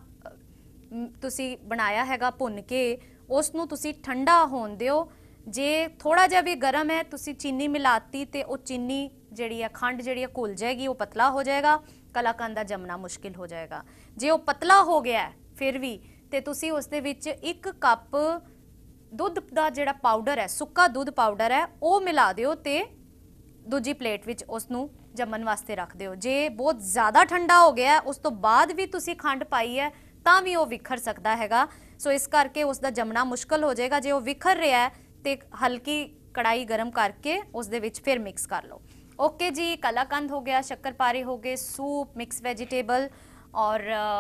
ਤੁਸੀਂ ਬਣਾਇਆ ਹੈਗਾ ਭੁੰਨ ਕੇ, ਉਸ ਨੂੰ ਤੁਸੀਂ ਠੰਡਾ ਹੋਣ ਦਿਓ। ਜੇ ਥੋੜਾ ਜਿਹਾ ਵੀ ਗਰਮ ਹੈ, ਤੁਸੀਂ ਚੀਨੀ ਮਿਲਾਤੀ ਤੇ ਉਹ ਚੀਨੀ ਜਿਹੜੀ ਹੈ ਖੰਡ ਜਿਹੜੀ ਹੈ ਘੁਲ ਜਾਏਗੀ, ਉਹ ਪਤਲਾ ਹੋ ਜਾਏਗਾ, ਕਲਾਕੰਦ ਦਾ ਜੰਮਣਾ ਮੁਸ਼ਕਿਲ ਹੋ ਜਾਏਗਾ। ਜੇ ਉਹ ਪਤਲਾ ਹੋ ਗਿਆ ਫਿਰ ਵੀ ਤੇ ਤੁਸੀਂ ਉਸ ਦੇ ਵਿੱਚ ਇੱਕ ਕੱਪ ਦੁੱਧ ਦਾ ਜਿਹੜਾ ਪਾਊਡਰ ਹੈ, ਸੁੱਕਾ ਦੁੱਧ ਪਾਊਡਰ ਹੈ, ਉਹ ਮਿਲਾ ਦਿਓ ਤੇ ਦੂਜੀ ਪਲੇਟ ਵਿੱਚ ਉਸ ਨੂੰ ਜੰਮਣ ਵਾਸਤੇ ਰੱਖ ਦਿਓ। ਜੇ ਬਹੁਤ ਜ਼ਿਆਦਾ ਠੰਡਾ ਹੋ ਗਿਆ, ਉਸ ਤੋਂ ਬਾਅਦ ਵੀ ਤੁਸੀਂ ਖੰਡ ਪਾਈ ਹੈ ਤਾਂ ਵੀ ਉਹ ਵਿਖਰ ਸਕਦਾ ਹੈਗਾ। ਸੋ ਇਸ ਕਰਕੇ ਉਸ ਦਾ ਜੰਮਣਾ ਮੁਸ਼ਕਲ ਹੋ ਜਾਏਗਾ। ਜੇ ਉਹ ਵਿਖਰ ਰਿਹਾ ਹੈ ਤੇ ਹਲਕੀ ਕੜਾਈ ਗਰਮ ਕਰਕੇ ਉਸ ਦੇ ਵਿੱਚ ਫਿਰ ਮਿਕਸ ਕਰ ਲਓ। ਓਕੇ ਜੀ, ਕਲਾਕੰਦ ਹੋ ਗਿਆ, ਸ਼ੱਕਰਪਾਰੇ ਹੋ ਗਏ, ਸੂਪ, ਮਿਕਸ ਵੈਜੀਟੇਬਲ ਔਰ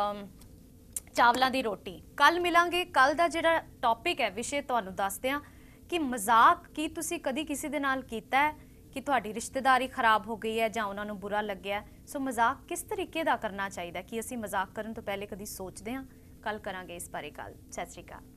ਚਾਵਲਾਂ ਦੀ ਰੋਟੀ। ਕੱਲ ਮਿਲਾਂਗੇ। ਕੱਲ ਦਾ ਜਿਹੜਾ ਟੌਪਿਕ ਹੈ, ਵਿਸ਼ੇ ਤੁਹਾਨੂੰ ਦੱਸਦੇ ਹਾਂ ਕਿ ਮਜ਼ਾਕ ਕੀ ਤੁਸੀਂ ਕਦੀ ਕਿਸੇ ਦੇ ਨਾਲ ਕੀਤਾ ਹੈ ਕਿ ਤੁਹਾਡੀ ਰਿਸ਼ਤੇਦਾਰੀ ਖਰਾਬ ਹੋ ਗਈ ਹੈ ਜਾਂ ਉਹਨਾਂ ਨੂੰ ਬੁਰਾ ਲੱਗਿਆ। ਸੋ ਮਜ਼ਾਕ ਕਿਸ ਤਰੀਕੇ ਦਾ ਕਰਨਾ ਚਾਹੀਦਾ, ਕਿ ਅਸੀਂ ਮਜ਼ਾਕ ਕਰਨ ਤੋਂ ਪਹਿਲੇ ਕਦੀ ਸੋਚਦੇ ਹਾਂ। ਕੱਲ ਕਰਾਂਗੇ ਇਸ ਬਾਰੇ ਗੱਲ। ਸਤਿ ਸ਼੍ਰੀ ਅਕਾਲ।